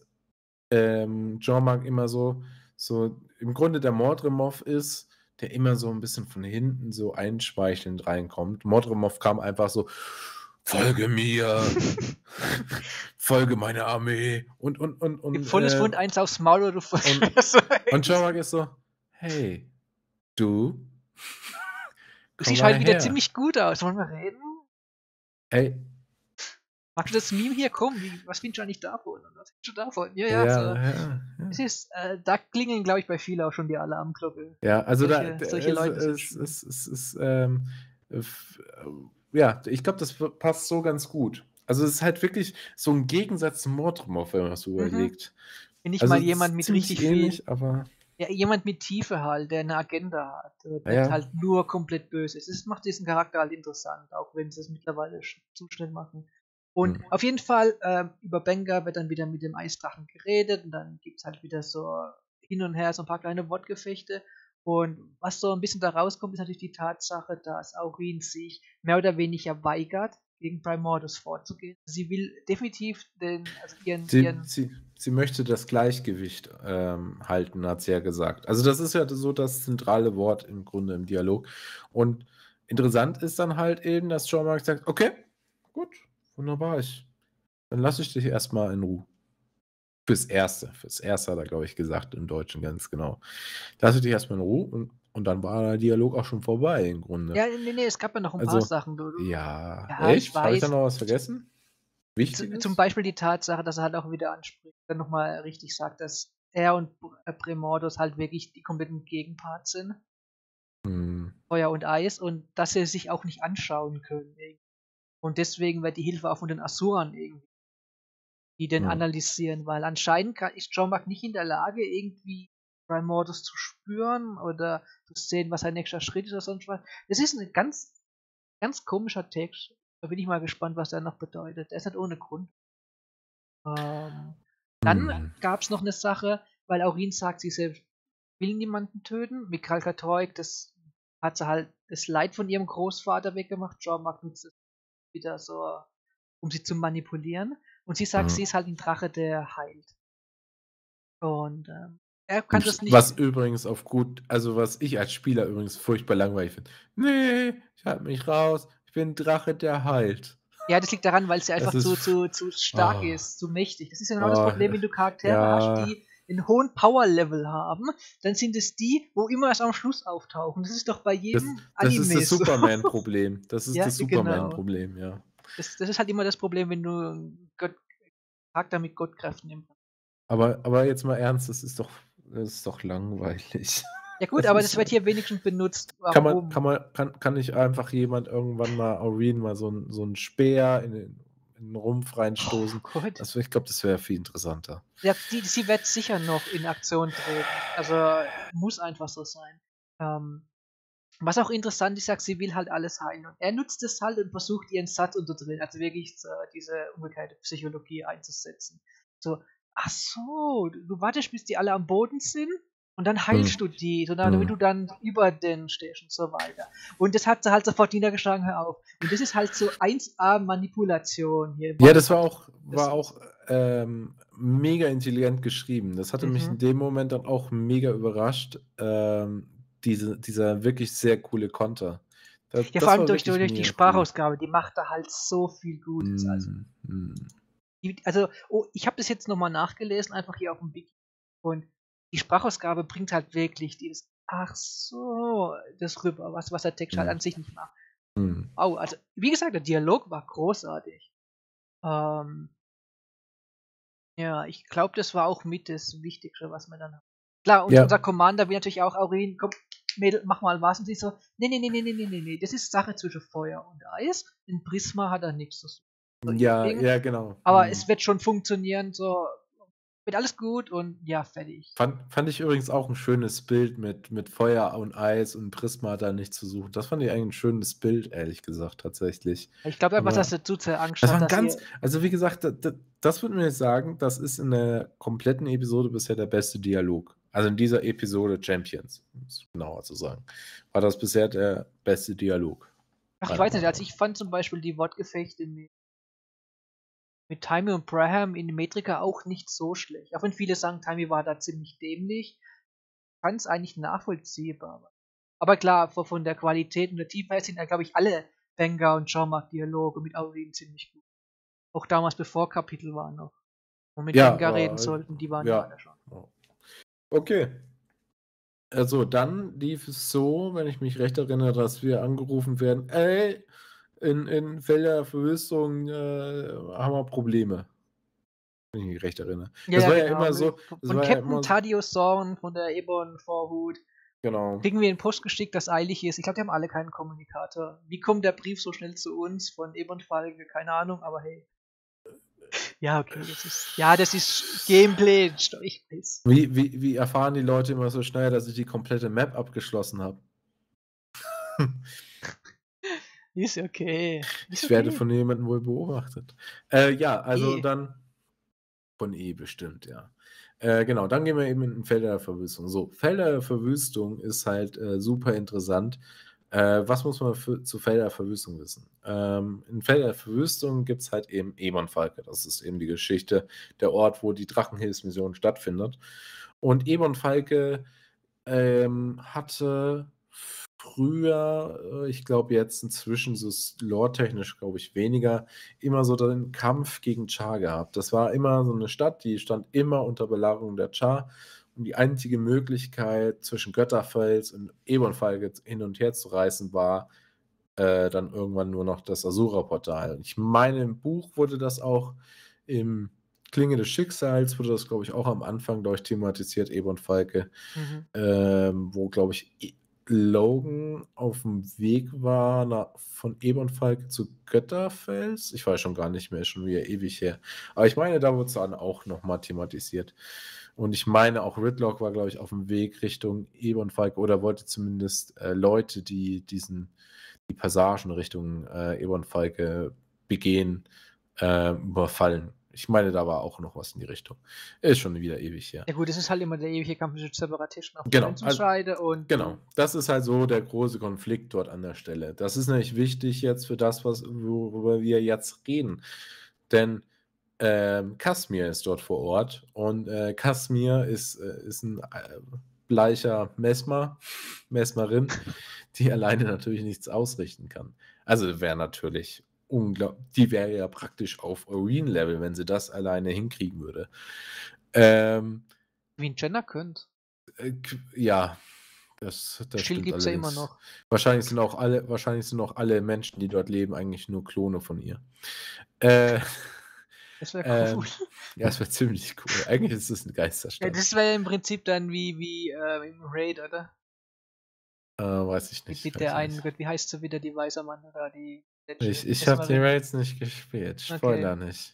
Jormak immer so im Grunde der Mordremov ist, der immer so ein bisschen von hinten so einschmeichelnd reinkommt. Mordremov kam einfach so folge mir, folge meiner Armee
Gib volles Mund eins aufs Maul oder du
und Jormak ist so, hey, du
Du siehst halt wieder ziemlich gut aus. Wollen wir reden?
Ey.
Magst du das Meme hier? Komm, was findest du eigentlich davon? Was findest du davon?
Ja.
Es ist, da klingeln, glaube ich, bei vielen auch schon die Alarmglocke.
Ja, also
solche Leute
ja, ich glaube, das passt so ganz gut. Also es ist halt wirklich so ein Gegensatz zum Mordrumor, wenn man das so überlegt.
Wenn nicht mal jemand mit richtig
ähnlich, aber
ja, jemand mit Tiefe halt, der eine Agenda hat,
Ja.
der halt nur komplett böse ist. Das macht diesen Charakter halt interessant, auch wenn sie es mittlerweile zu schnell machen. Und auf jeden Fall, über Benga wird dann wieder mit dem Eisdrachen geredet und dann gibt es halt wieder so hin und her so ein paar kleine Wortgefechte. Und was so ein bisschen da rauskommt, ist natürlich die Tatsache, dass Aurin sich mehr oder weniger weigert, gegen Primordus vorzugehen. Sie will definitiv
Sie möchte das Gleichgewicht halten, hat sie ja gesagt. Also das ist ja so das zentrale Wort im Grunde im Dialog. Und interessant ist dann halt eben, dass Jormak sagt, okay, gut, wunderbar, dann lasse ich dich erstmal in Ruhe. Fürs Erste hat er, glaube ich, gesagt, im Deutschen ganz genau. Lass dich erstmal in Ruhe und dann war der Dialog auch schon vorbei im Grunde.
Ja, nee, es gab ja noch ein paar Sachen.
Ja,
echt? Ich weiß.
Habe ich da noch was vergessen? Wichtiges?
Zum Beispiel die Tatsache, dass er halt auch wieder anspricht, dann nochmal richtig sagt, dass er und Primordus halt wirklich die kompletten Gegenparts sind. Feuer und Eis und dass sie sich auch nicht anschauen können. Und deswegen wird die Hilfe auch von den Asurern irgendwie, die den analysieren, weil anscheinend ist Jormak nicht in der Lage, irgendwie Primordus zu spüren oder zu sehen, was sein nächster Schritt ist oder sonst was. Das ist ein ganz, ganz komischer Text. Da bin ich mal gespannt, was der noch bedeutet. Der ist nicht ohne Grund. Dann gab es noch eine Sache, weil Aurin sagt, sie selbst will niemanden töten. Mikhail Katorek, das hat sie halt das Leid von ihrem Großvater weggemacht. Jormak nutzt es wieder so, um sie zu manipulieren. Und sie sagt, sie ist halt ein Drache, der heilt. Und er kann das nicht.
Was übrigens was ich als Spieler übrigens furchtbar langweilig finde. Nee, ich halte mich raus. Ich bin ein Drache, der heilt.
Ja, das liegt daran, weil sie einfach zu stark ist, zu mächtig. Das ist ja genau das Problem, wenn du Charaktere hast, die einen hohen Power-Level haben, dann sind es die, wo immer erst am Schluss auftauchen. Das ist doch bei jedem
Anime
so.
Das ist das Superman-Problem. Das ist das Superman-Problem, ja.
Das ist halt immer das Problem, wenn du einen Charakter mit Gottkräften nimmst.
Aber jetzt mal ernst, das ist doch langweilig.
Ja gut, aber das wird hier wenigstens benutzt. Warum?
Kann nicht einfach jemand irgendwann mal Aurin mal so einen Speer in den Rumpf reinstoßen?
Oh Gott.
Ich glaube, das wäre viel interessanter.
Ja, sie wird sicher noch in Aktion treten. Also muss einfach so sein. Was auch interessant ist, sagt, sie will halt alles heilen. Und er nutzt es halt und versucht ihren Satz unterdrehen, also wirklich diese umgekehrte Psychologie einzusetzen. So, ach so, du wartest, bis die alle am Boden sind und dann heilst du die, damit du dann über den stehst und so weiter. Und das hat sie halt sofort niedergeschlagen, hör auf. Und das ist halt so 1A Manipulation hier.
Ja, das war auch mega intelligent geschrieben. Das hatte mich in dem Moment dann auch mega überrascht. Dieser wirklich sehr coole Konter.
Ja, vor allem durch die Sprachausgabe, die macht da halt so viel Gutes. Ich habe das jetzt nochmal nachgelesen, einfach hier auf dem Wiki. Und die Sprachausgabe bringt halt wirklich das rüber, was der Text halt an sich nicht macht. Also, wie gesagt, der Dialog war großartig. Ja, ich glaube, das war auch mit das Wichtigste, was wir dann haben. Klar, und unser Commander will natürlich auch, Aurin, komm, Mädel, mach mal was. Und sie so, nee, das ist Sache zwischen Feuer und Eis. In Prisma hat er nichts zu tun. So
ja, genau.
Aber es wird schon funktionieren, so wird alles gut und ja, fertig.
Fand ich übrigens auch ein schönes Bild mit Feuer und Eis und Prisma hat da nichts zu suchen. Das fand ich eigentlich ein schönes Bild, ehrlich gesagt, tatsächlich.
Ich glaube einfach, dass er zu sehr Angst hat.
Also wie gesagt, das würde mir sagen, das ist in der kompletten Episode bisher der beste Dialog. Also in dieser Episode Champions, um es genauer zu sagen, war das bisher der beste Dialog.
Ach, ich weiß nicht, also ich fand zum Beispiel die Wortgefechte mit Timmy und Braham in Metrika auch nicht so schlecht. Auch wenn viele sagen, Timmy war da ziemlich dämlich, fand es eigentlich nachvollziehbar. Aber klar, von der Qualität und der Tiefe her sind ja, glaube ich, alle Benga und Jormak-Dialoge mit Aurin ziemlich gut. Auch damals, bevor Kapitel war noch. Und mit
Ja,
Benga reden sollten, die waren ja alle schon.
Okay. Also dann lief es so, wenn ich mich recht erinnere, dass wir angerufen werden, ey, in Felder der Verwüstung haben wir Probleme. Wenn ich mich recht erinnere. Das war ja immer so.
Von Captain Thaddeus Zorn von der Ebon Vorhut.
Genau.
Kriegen wir einen Post geschickt, das eilig ist. Ich glaube, die haben alle keinen Kommunikator. Wie kommt der Brief so schnell zu uns von Ebon Falke? Keine Ahnung, aber hey. Ja, okay, das ist Gameplay. Ich weiß.
Wie erfahren die Leute immer so schnell, dass ich die komplette Map abgeschlossen habe?
Ist okay.
Ich werde von jemandem wohl beobachtet. Ja, also dann von bestimmt, ja. Genau, dann gehen wir eben in Felder der Verwüstung. So, Felder der Verwüstung ist halt super interessant. Was muss man zu Felder der Verwüstung wissen? In Felder der Verwüstung gibt es halt eben Ebon Falke. Das ist eben die Geschichte, der Ort, wo die Drachenhilfsmission stattfindet. Und Ebon Falke hatte früher, ich glaube jetzt inzwischen so lore-technisch, glaube ich, weniger, immer so den Kampf gegen Char gehabt. Das war immer so eine Stadt, die stand immer unter Belagerung der Char. Und die einzige Möglichkeit, zwischen Götterfels und Ebon Falke hin und her zu reisen, war dann irgendwann nur noch das Asura-Portal. Ich meine, im Buch wurde das auch, im Klinge des Schicksals wurde das, glaube ich, auch am Anfang, glaube ich, thematisiert, Ebon Falke, wo, glaube ich, Logan auf dem Weg war von Ebon Falke zu Götterfels. Ich weiß schon gar nicht mehr, schon wieder ewig her. Aber ich meine, da wurde es dann auch nochmal thematisiert. Und ich meine, auch Ridlock war, glaube ich, auf dem Weg Richtung Ebon Falke oder wollte zumindest Leute, die die Passagen Richtung Ebon Falke begehen, überfallen. Ich meine, da war auch noch was in die Richtung. Ist schon wieder ewig her.
Ja gut, das ist halt immer der ewige Kampf mit Separatisten auf
Genau,
und
genau. Das ist halt so der große Konflikt dort an der Stelle. Das ist nämlich wichtig jetzt für das, worüber wir jetzt reden. Denn Kasmir ist dort vor Ort und Kasmir ist ein bleicher Mesmerin, die alleine natürlich nichts ausrichten kann. Also wäre natürlich unglaublich, die wäre ja praktisch auf Aurin-Level, wenn sie das alleine hinkriegen würde.
Wie ein Jenner könnte.
Ja, das stimmt
gibt's ja immer noch.
Wahrscheinlich sind auch alle Menschen, die dort leben, eigentlich nur Klone von ihr.
Das wäre cool.
Ja, das wäre ziemlich cool. Eigentlich ist es eine Geisterstadt.
Ja, das wäre ja im Prinzip dann wie im Raid, oder?
Weiß ich nicht.
Mit der einen, wie heißt so wieder die weiße Mann oder die...
Ich habe die Raids nicht gespielt. Spoiler nicht.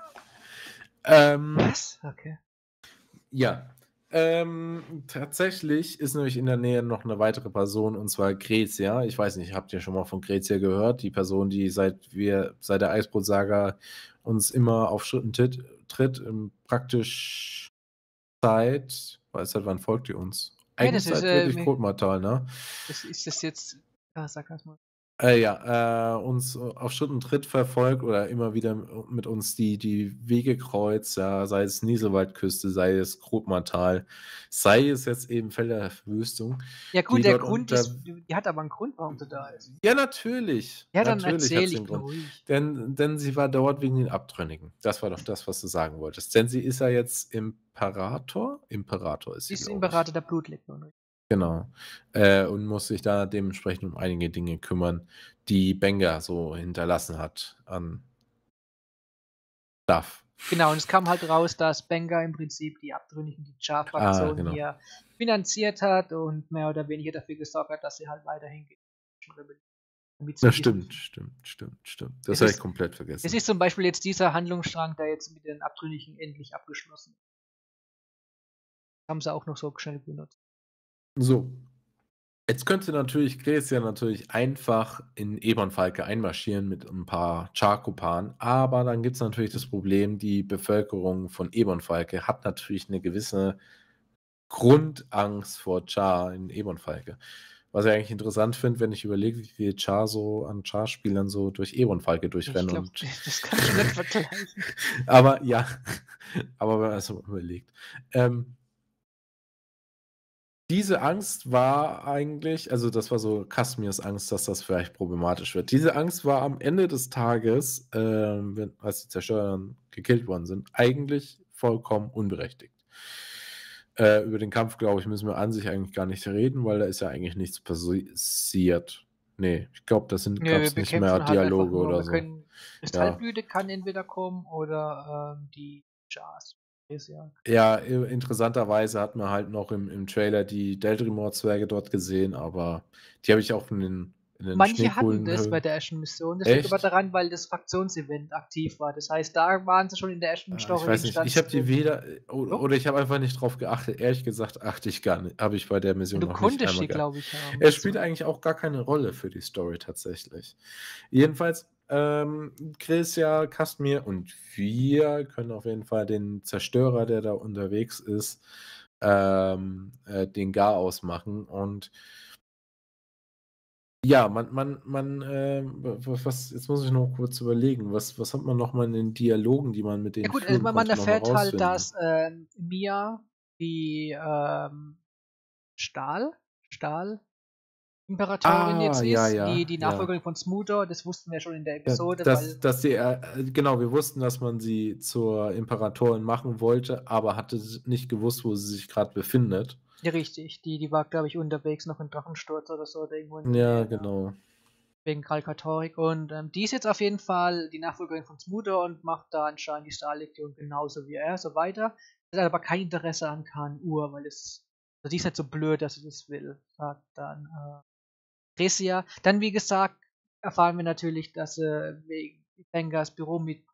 Was? Okay.
Ja. Tatsächlich ist nämlich in der Nähe noch eine weitere Person, und zwar Grezia. Ich weiß nicht, habt ihr schon mal von Grezia gehört? Die Person, die seit der Eisbrot-Saga uns immer auf Schritten tritt, praktisch seit wann folgt ihr uns? Eigentlich
das
seit
ist,
wirklich Kotmatal, ne?
Ist das jetzt... sag das mal.
Uns auf Schritt und Tritt verfolgt oder immer wieder mit uns die Wege kreuzt, ja, sei es Nieselwaldküste, sei es Grotmatal, sei es jetzt eben Felder der Verwüstung.
Ja gut, der Grund ist, die hat aber einen Grund, warum sie da ist.
Ja, natürlich.
Ja, dann
natürlich
erzähl
hat sie
ich
einen Grund.
ruhig.
Denn sie war dort wegen den Abtrünnigen. Das war doch das, was du sagen wolltest. Denn sie ist ja jetzt Imperator. Imperator ist sie,
Sie ist
glaub ich.
Imperator der Blutlegion.
Genau. Und muss sich da dementsprechend um einige Dinge kümmern, die Benga so hinterlassen hat an Stuff.
Genau, und es kam halt raus, dass Benga im Prinzip die Abtrünnigen, die Char-Fraktion
genau.
hier finanziert hat und mehr oder weniger dafür gesorgt hat, dass sie halt weiterhin gehen.
Das stimmt. Das habe ich komplett vergessen.
Es ist zum Beispiel jetzt dieser Handlungsstrang, der jetzt mit den Abtrünnigen endlich abgeschlossen ist. Haben sie auch noch so schnell benutzt.
So. Jetzt könnte natürlich Grezia einfach in Ebon Falke einmarschieren mit ein paar Char-Kupan, aber dann gibt es natürlich das Problem, die Bevölkerung von Ebon Falke hat natürlich eine gewisse Grundangst vor Char in Ebon Falke. Was ich eigentlich interessant finde, wenn ich überlege, wie viel Char so an Char-Spielern so durch Ebon Falke durchrennen.
Das kann ich nicht vergleichen.
Aber ja, aber wenn man es so überlegt. Diese Angst war eigentlich, also das war so Kasmirs Angst, dass das vielleicht problematisch wird. Diese Angst war am Ende des Tages, als die Zerstörer dann gekillt worden sind, eigentlich vollkommen unberechtigt. Über den Kampf, glaube ich, müssen wir an sich eigentlich gar nicht reden, weil da ist ja eigentlich nichts passiert. Nee, ich glaube, da
Nö,
gab
wir
es nicht mehr
bekämpfen halt einfach
Dialoge
nur.
oder
Wir
so.
können.
Ja.
Kristallblüte kann entweder kommen oder die Jars. Ist ja.
Ja, interessanterweise hat man halt noch im Trailer die Deldrimor-Zwerge dort gesehen, aber die habe ich auch in den
Manche hatten das bei
Schneekuhlen.
der ersten Mission. Das liegt aber
Echt?
daran, weil das Fraktionsevent aktiv war. Das heißt, da waren sie schon in der ersten
Ich
Story
weiß nicht, ich habe die
drin.
weder,
Doch?
oder ich habe einfach nicht drauf geachtet. Ehrlich gesagt, achte ich gar nicht, habe ich bei der Mission
Du
noch nicht
konntest
einmal
die,
geachtet.
glaube ich, haben.
Er spielt eigentlich auch gar keine Rolle für die Story tatsächlich. Jedenfalls, Chris, ja, Kasmir und wir können auf jeden Fall den Zerstörer, der da unterwegs ist, den Gar ausmachen. Und ja, jetzt muss ich noch kurz überlegen, was hat man nochmal in den Dialogen, die man mit
Ja
denen
gut, also
führen
man
konnte, nochmal
erfährt halt,
rausfinden?
dass Mia die Stahl-Imperatorin jetzt
Ja,
ist,
ja,
die
ja.
Nachfolgerin von Smoother. Das wussten wir schon in der
Ja,
Episode, weil
dass sie, genau, wir wussten, dass man sie zur Imperatorin machen wollte, aber hatte nicht gewusst, wo sie sich gerade befindet.
ja, richtig, die war, glaube ich, unterwegs noch in Drachensturz oder so, oder irgendwo in der
Ja,
Nähe,
genau.
wegen Kalkatorik. Und die ist jetzt auf jeden Fall die Nachfolgerin von Smoother und macht da anscheinend die Stahllegion genauso wie er, so weiter. Hat aber kein Interesse an KNU, weil also die ist nicht so blöd, dass sie das will, sagt dann Resia. Dann, wie gesagt, erfahren wir natürlich, dass wegen Fengers Büro mit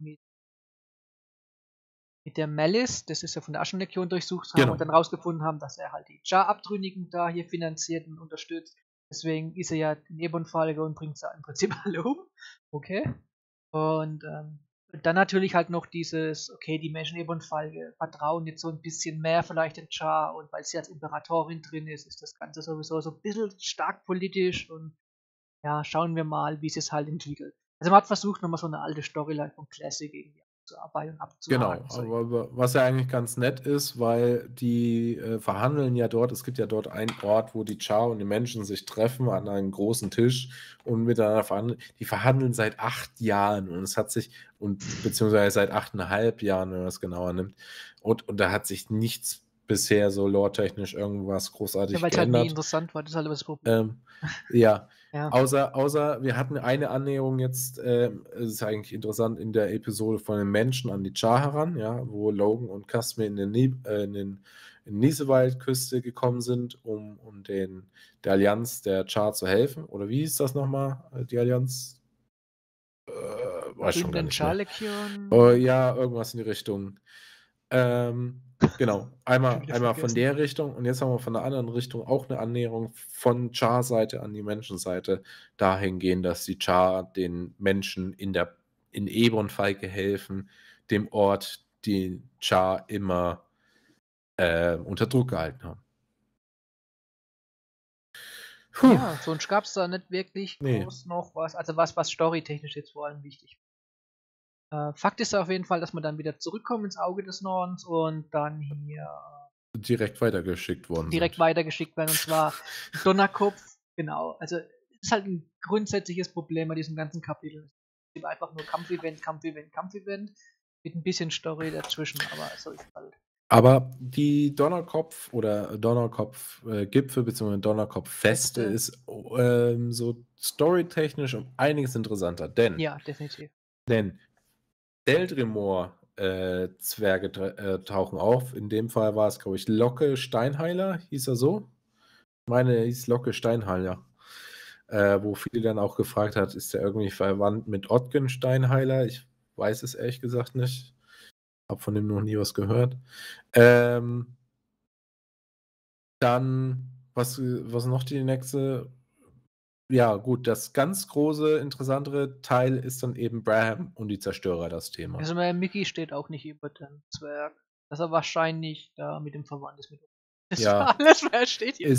der Malice, das ist ja von der Aschenlegion, durchsucht haben
Genau.
und dann rausgefunden haben, dass er halt die Jar-Abtrünnigen da hier finanziert und unterstützt. Deswegen ist er ja in Ebon-Falke und bringt sie im Prinzip alle um. Okay. Und dann natürlich halt noch dieses, okay, die Menschen in Ebon-Falke vertrauen jetzt so ein bisschen mehr vielleicht den Jar und weil sie als Imperatorin drin ist, ist das Ganze sowieso so ein bisschen stark politisch und ja, schauen wir mal, wie es sich halt entwickelt. Also man hat versucht, nochmal so eine alte Storyline von Classic irgendwie abzuarbeiten und
Genau,
abzuhaken. So.
aber was ja eigentlich ganz nett ist, weil die verhandeln ja dort, es gibt ja dort einen Ort, wo die Char und die Menschen sich treffen an einem großen Tisch und miteinander verhandeln. Die verhandeln seit 8 Jahren und es hat sich, beziehungsweise seit 8,5 Jahren, wenn man es genauer nimmt, und da hat sich nichts bisher so lore-technisch irgendwas großartig
Ja, weil es halt nie
geändert.
interessant war, das ist halt das Problem.
Ja,
Ja.
außer wir hatten eine Annäherung jetzt, es ist eigentlich interessant, in der Episode von den Menschen an die Char heran, ja, wo Logan und Kasmir in den Nisewald-Küste gekommen sind, um der Allianz der Char zu helfen. Oder wie hieß das nochmal, die Allianz? Weiß schon gar
Bünden
nicht mehr.
Charlekion.
Ja, irgendwas in die Richtung. Genau, einmal von
vergessen.
der Richtung und jetzt haben wir von der anderen Richtung auch eine Annäherung von Char-Seite an die Menschenseite dahingehend, dass die Char den Menschen in Ebon-Falke helfen, dem Ort, den Char immer unter Druck gehalten haben. Puh,
Ja, sonst gab es da nicht wirklich
Nee.
groß noch was, also was storytechnisch jetzt vor allem wichtig war. Fakt ist auf jeden Fall, dass wir dann wieder zurückkommen ins Auge des Nordens und dann hier
direkt weitergeschickt worden sind.
weitergeschickt werden, und zwar Donnerkopf, genau. Also es ist halt ein grundsätzliches Problem bei diesem ganzen Kapitel. Es ist einfach nur Kampfevent, Kampfevent, Kampfevent mit ein bisschen Story dazwischen, aber so ist halt.
Aber die Donnerkopf oder Donnerkopf-Gipfel bzw. Donnerkopf-Feste ist so storytechnisch um einiges interessanter, denn
Ja, definitiv.
Deldrimor-Zwerge tauchen auf. In dem Fall war es, glaube ich, Locke Steinheiler, hieß er so? Ich meine, er hieß Locke Steinheiler. Wo viele dann auch gefragt hat, ist er irgendwie verwandt mit Ottgen Steinheiler? Ich weiß es ehrlich gesagt nicht. Habe von dem noch nie was gehört. Dann, was noch die nächste? Ja, gut, das ganz große, interessantere Teil ist dann eben Braham und die Zerstörer, das Thema.
Also Mickey steht auch nicht über den Zwerg. Dass er wahrscheinlich da mit dem verwandt ist. Das
Ja.
alles, wer steht hier?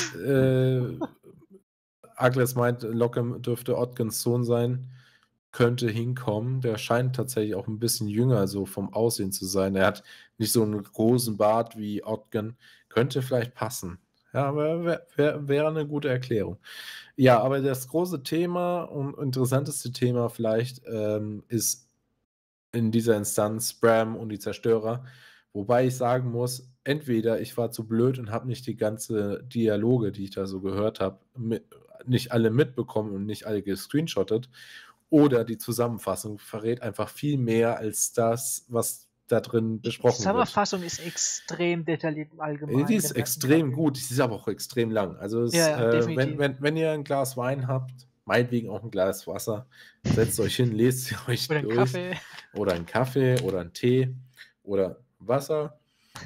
Agnes meint, Locke dürfte Ottgens Sohn sein. Könnte hinkommen. Der scheint tatsächlich auch ein bisschen jünger so vom Aussehen zu sein. Er hat nicht so einen großen Bart wie Ottgen. Könnte vielleicht passen. Ja, aber wäre eine gute Erklärung. Ja, aber das große Thema und interessanteste Thema vielleicht, ist in dieser Instanz Bram und die Zerstörer. Wobei ich sagen muss, entweder ich war zu blöd und habe nicht die ganze Dialoge, die ich da so gehört habe, nicht alle mitbekommen und nicht alle gescreenshottet, oder die Zusammenfassung verrät einfach viel mehr als das, was da drin
Die
besprochen wird.
Zusammenfassung ist extrem detailliert im
Die
Allgemeinen.
ist extrem gut, die ist aber auch extrem lang. Also es,
Ja, definitiv.
wenn ihr ein Glas Wein habt, meinetwegen auch ein Glas Wasser, setzt euch hin, lest sie euch
Oder ein
durch.
Kaffee.
Oder einen Kaffee oder einen Tee oder Wasser.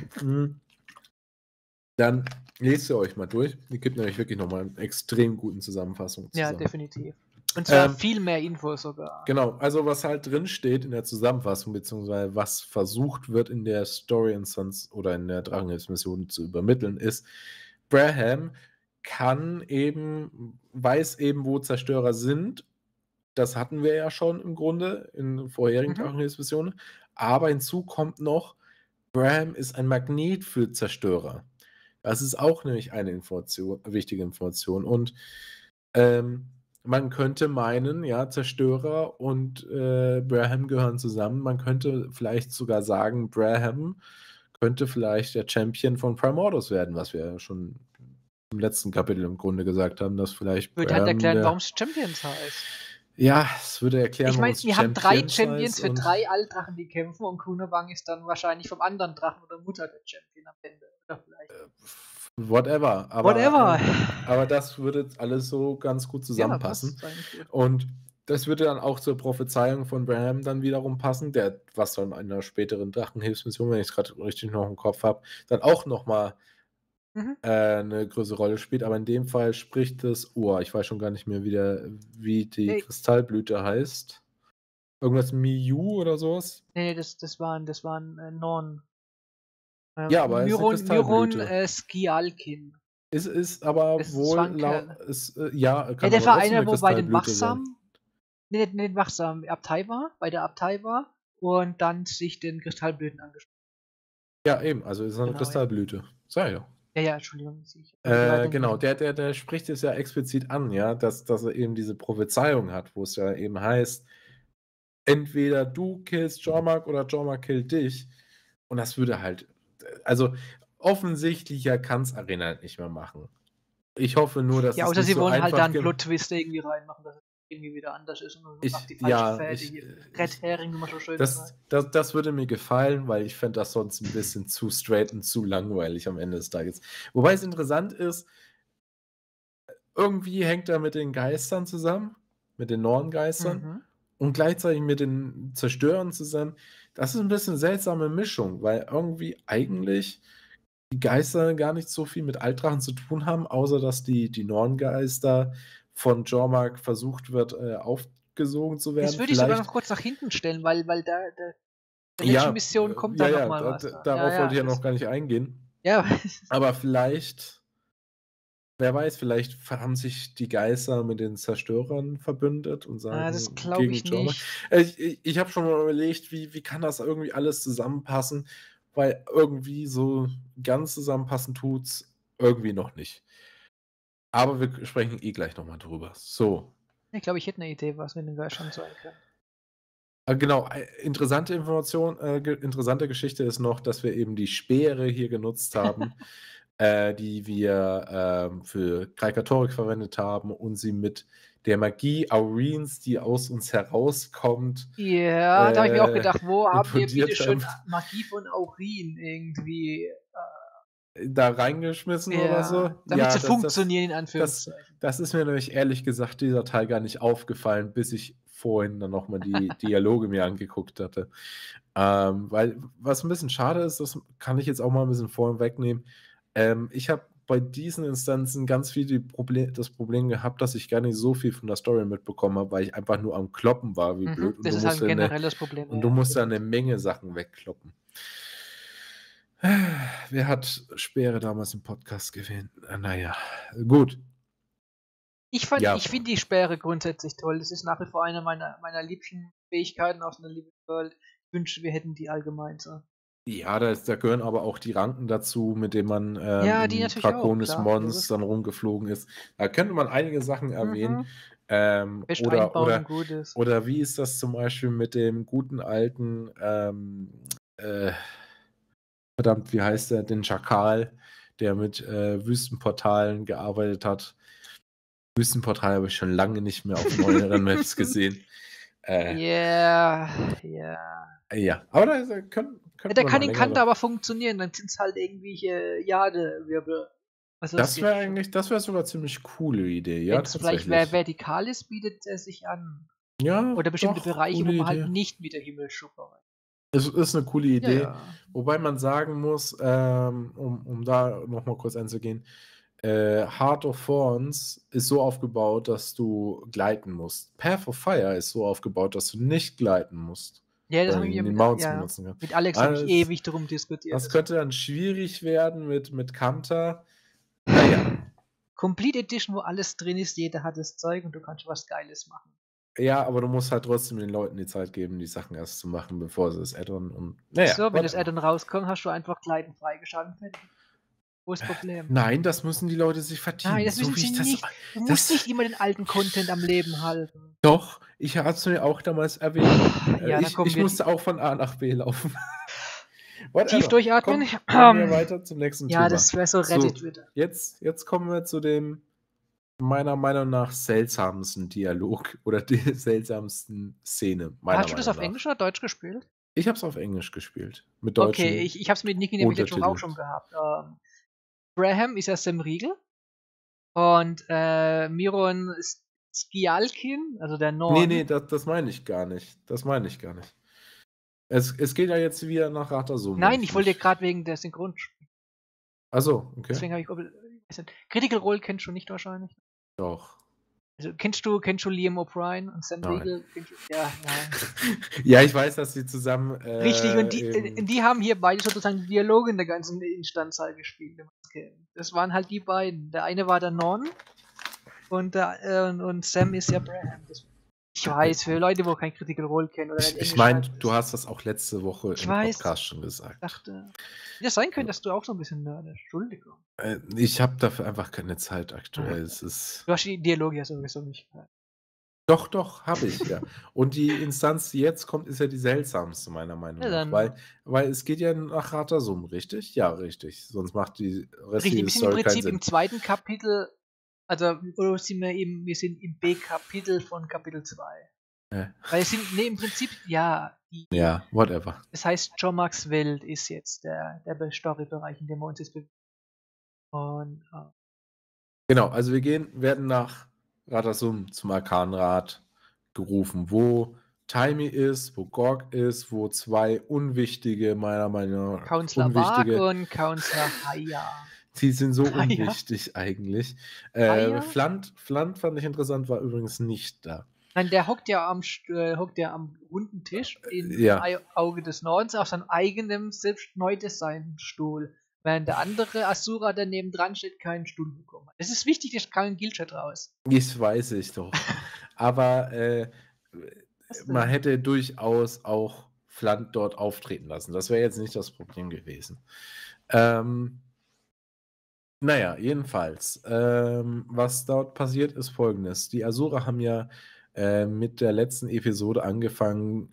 Dann lest ihr euch mal durch. Die gibt nämlich wirklich nochmal eine extrem guten Zusammenfassung
Ja,
zusammen.
definitiv. Und zwar
Ähm,
viel mehr Infos sogar.
Genau, also was halt drin steht in der Zusammenfassung, beziehungsweise was versucht wird in der Story-Instanz oder in der Drachenhilfsmission zu übermitteln, ist, Braham weiß eben, wo Zerstörer sind. Das hatten wir ja schon im Grunde in vorherigen Drachenhilfsmissionen. Aber hinzu kommt noch, Braham ist ein Magnet für Zerstörer. Das ist auch nämlich eine wichtige Information. Und man könnte meinen, ja, Zerstörer und Braham gehören zusammen. Man könnte vielleicht sogar sagen, Braham könnte vielleicht der Champion von Primordus werden, was wir ja schon im letzten Kapitel im Grunde gesagt haben, dass vielleicht
Würde halt
Braham
erklären, warum es Champions heißt.
Ja, es würde erklären,
Ich
warum
meine,
es
wir haben 3
Champions
Champions
heißt
für
und
3 Altdrachen, die kämpfen, und Kunabang ist dann wahrscheinlich vom anderen Drachen oder Mutter der Champion am Ende. Oder vielleicht.
whatever.
Whatever.
Aber das würde alles so ganz gut
Ja,
zusammenpassen.
passt eigentlich gut.
Und das würde dann auch zur Prophezeiung von Braham dann wiederum passen, was dann in einer späteren Drachenhilfsmission, wenn ich es gerade richtig noch im Kopf habe, dann auch nochmal eine größere Rolle spielt. Aber in dem Fall spricht es, ich weiß schon gar nicht mehr, wie die
Hey.
Kristallblüte heißt. Irgendwas Miyu oder sowas?
Nee, das waren Norn.
Ja, aber es ist eine
Myron
Kristallblüte.
Skialkin.
Ist aber
Das
wohl
war ein Kerl.
ja,
Ja,
kann
der
aber
war
trotzdem
einer,
eine
wo bei den
Kristallblüte sein.
Wachsamen, nicht Wachsamen, Abtei war, bei der Abtei war und dann sich den Kristallblüten angesprochen.
Ja, eben, also ist eine
Genau, ja.
Kristallblüte. Sag ja.
Ja, Entschuldigung.
Genau, der spricht es ja explizit an, ja, dass er eben diese Prophezeiung hat, wo es ja eben heißt, entweder du killst Jormak oder Jormak killt dich. Und das würde halt, also offensichtlicher kann es Arena halt nicht mehr machen. Ich hoffe nur, dass
Ja,
es
außer
nicht
sie
so
wollen halt da
einfach
einen Plot-Twist irgendwie reinmachen, dass es irgendwie wieder anders ist und auf die falsche
ja,
Fährte hier. Red Herring, wie man so schön sagt.
das würde mir gefallen, weil ich fände das sonst ein bisschen zu straight und zu langweilig am Ende des Tages. Wobei es interessant ist, irgendwie hängt er mit den Geistern zusammen, mit den Norngeistern und gleichzeitig mit den Zerstörern zusammen. Das ist ein bisschen eine seltsame Mischung, weil irgendwie eigentlich die Geister gar nicht so viel mit Altdrachen zu tun haben, außer dass die Norngeister von Jormak versucht wird, aufgesogen zu werden.
Das würde ich sogar noch kurz nach hinten stellen, weil der letzten
Ja,
Mission kommt da noch mal was.
darauf wollte ich ja noch gar nicht eingehen.
Ja.
Aber vielleicht, wer weiß, vielleicht haben sich die Geister mit den Zerstörern verbündet und sagen,
Das glaube ich
Jormak.
nicht.
Ich habe schon mal überlegt, wie kann das irgendwie alles zusammenpassen, weil irgendwie so ganz zusammenpassen tut's irgendwie noch nicht. Aber wir sprechen gleich nochmal drüber. So.
Ich glaube, ich hätte eine Idee, was mit den Geistern sein kann.
Genau, interessante Information, interessante Geschichte ist noch, dass wir eben die Speere hier genutzt haben, die wir für Krikatorik verwendet haben und sie mit der Magie Aurins, die aus uns herauskommt.
Ja, da habe ich mir auch gedacht, wo haben wir
implodiert
bitte schön
haben.
Magie von Aurin irgendwie
Da reingeschmissen oder so?
damit sie funktionieren, in Anführungszeichen.
Das ist mir nämlich ehrlich gesagt dieser Teil gar nicht aufgefallen, bis ich vorhin dann nochmal die Dialoge mir angeguckt hatte. Weil, was ein bisschen schade ist, das kann ich jetzt auch mal ein bisschen vorwegnehmen. Ich habe bei diesen Instanzen ganz viel das Problem gehabt, dass ich gar nicht so viel von der Story mitbekommen habe, weil ich einfach nur am Kloppen war, wie blöd. Und
das ist halt ein generelles Problem.
Und du musst da eine Menge Sachen wegkloppen. Wer hat Speere damals im Podcast gewählt? Naja, gut.
Ich finde die Speere grundsätzlich toll. Das ist nach wie vor eine meiner liebsten Fähigkeiten aus einer Living World. Ich wünschte, wir hätten die allgemein so.
Ja, da gehören aber auch die Ranken dazu, mit denen man
Ja, die
in
natürlich auch,
Draconis
klar,
Mons
logisch.
dann rumgeflogen ist. Da könnte man einige Sachen erwähnen.
Mhm. Fest
Oder,
einbauen und
oder,
gut ist.
oder wie ist das zum Beispiel mit dem guten alten, verdammt, wie heißt der, den Schakal, der mit Wüstenportalen gearbeitet hat. Wüstenportal habe ich schon lange nicht mehr auf neueren Maps gesehen.
Ja, ja.
Ja, aber da
Ja,
könnte
der
man
kann
noch
in
länger.
Kante aber funktionieren, dann sind es halt irgendwelche Jadewirbel. Also es
Das wäre
geht schon.
eigentlich, das wäre sogar ziemlich coole Idee, ja,
Wenn es vielleicht
tatsächlich.
vertikal ist, bietet er sich an.
Ja,
Oder bestimmte
doch,
Bereiche,
coole
wo man halt
Idee.
nicht mit der Himmelsschubbe rein.
Es ist eine coole
Ja,
Idee,
ja.
wobei man sagen muss, um da noch mal kurz einzugehen, Heart of Thorns ist so aufgebaut, dass du gleiten musst. Path of Fire ist so aufgebaut, dass du nicht gleiten musst,
Ja, das
weil
habe
du
ich ja
den
mit,
Mounts
ja,
benutzen kannst.
mit Alex habe ich
Das
ewig darum diskutiert.
das könnte dann schwierig werden mit Kanta. Naja.
Complete Edition, wo alles drin ist, jeder hat das Zeug und du kannst was Geiles machen.
Ja, aber du musst halt trotzdem den Leuten die Zeit geben, die Sachen erst zu machen, bevor sie das Add-on und naja.
So, wenn das
whatever.
Add-on rauskommt, hast du einfach Gleiten freigeschaltet. Fertig. Wo ist das Problem?
Nein, das müssen die Leute sich verdienen.
Nein, das
so
müssen
wie
sie
ich das,
nicht. Du musst
das
nicht immer den alten Content am Leben halten.
Doch, ich habe es mir auch damals erwähnt.
Ja, dann kommen
Ich
wir
musste auch von A nach B laufen.
tief
Whatever.
durchatmen.
Kommen wir weiter zum nächsten
Ja,
Thema.
das wäre so Reddit wieder.
Jetzt kommen wir zu dem meiner Meinung nach seltsamsten Dialog oder der seltsamsten Szene.
Hast du das
Meinung
auf
nach.
Englisch oder Deutsch gespielt?
Ich habe es auf Englisch gespielt. Mit
Okay,
deutschen
ich habe es mit Nicky in der Village auch
Untertiteln.
schon gehabt. Graham ist ja Sam Riegel und Miron Skialkin, also der Norn.
Nee, das meine ich gar nicht. Das meine ich gar nicht. Es geht ja jetzt wieder nach Ratasum.
Nein, ich wollte gerade wegen der Synchron.
Achso, okay.
Deswegen habe ich. Critical Role kennst du nicht wahrscheinlich.
Doch.
Also kennst du Liam O'Brien und Sam
Nein.
Riegel? Ja, nein.
Ja, ich weiß, dass sie zusammen.
Richtig, und die haben hier beide sozusagen die Dialoge in der ganzen Instanzzahl gespielt. Das waren halt die beiden. Der eine war der Norn und Sam ist ja Braham. Ich weiß, für Leute, wo kein Critical Role kennen oder
Ich meine, du hast das auch letzte Woche im Podcast schon gesagt.
Dachte, wie das sein könnte, dass du auch so ein bisschen nerdest. Entschuldigung.
Ich habe dafür einfach keine Zeit aktuell. Es ist
Du hast die Dialoge ja sowieso nicht gehört.
doch, habe ich, ja. Und die Instanz, die jetzt kommt, ist ja die seltsamste, meiner Meinung
Ja,
nach.
dann-
Weil es geht ja nach Ratasum, richtig? Ja, richtig. Sonst macht die
Richtig,
restliche
wir sind im
Story keinen
Prinzip
Sinn.
im zweiten Kapitel, oder wir sind im B-Kapitel von Kapitel 2. Weil es sind, im Prinzip, ja,
Ja, whatever.
das heißt, Jomax Welt ist jetzt der Story-Bereich, in dem wir uns jetzt bewegen. Und
Genau, also wir werden nach Ratasum zum Arkanrat gerufen, wo Taimi ist, wo Gorg ist, wo zwei unwichtige, meiner Meinung nach,
Counselor Bark und Counselor Haya.
die sind so
Haya?
unwichtig eigentlich.
Haya?
Flant fand ich interessant, war übrigens nicht da.
Nein, der hockt ja am runden Tisch im
Ja.
Auge des Nordens auf seinem eigenen, selbst neu designten Stuhl. Während der andere Asura, der neben dran steht, keinen Stuhl bekommen hat. Es ist wichtig, der kam in Guildchat raus.
Das weiß ich doch. Aber
Was denn?
man hätte durchaus auch Flant dort auftreten lassen. Das wäre jetzt nicht das Problem gewesen. Naja, jedenfalls. Was dort passiert, ist Folgendes. Die Asura haben ja mit der letzten Episode angefangen,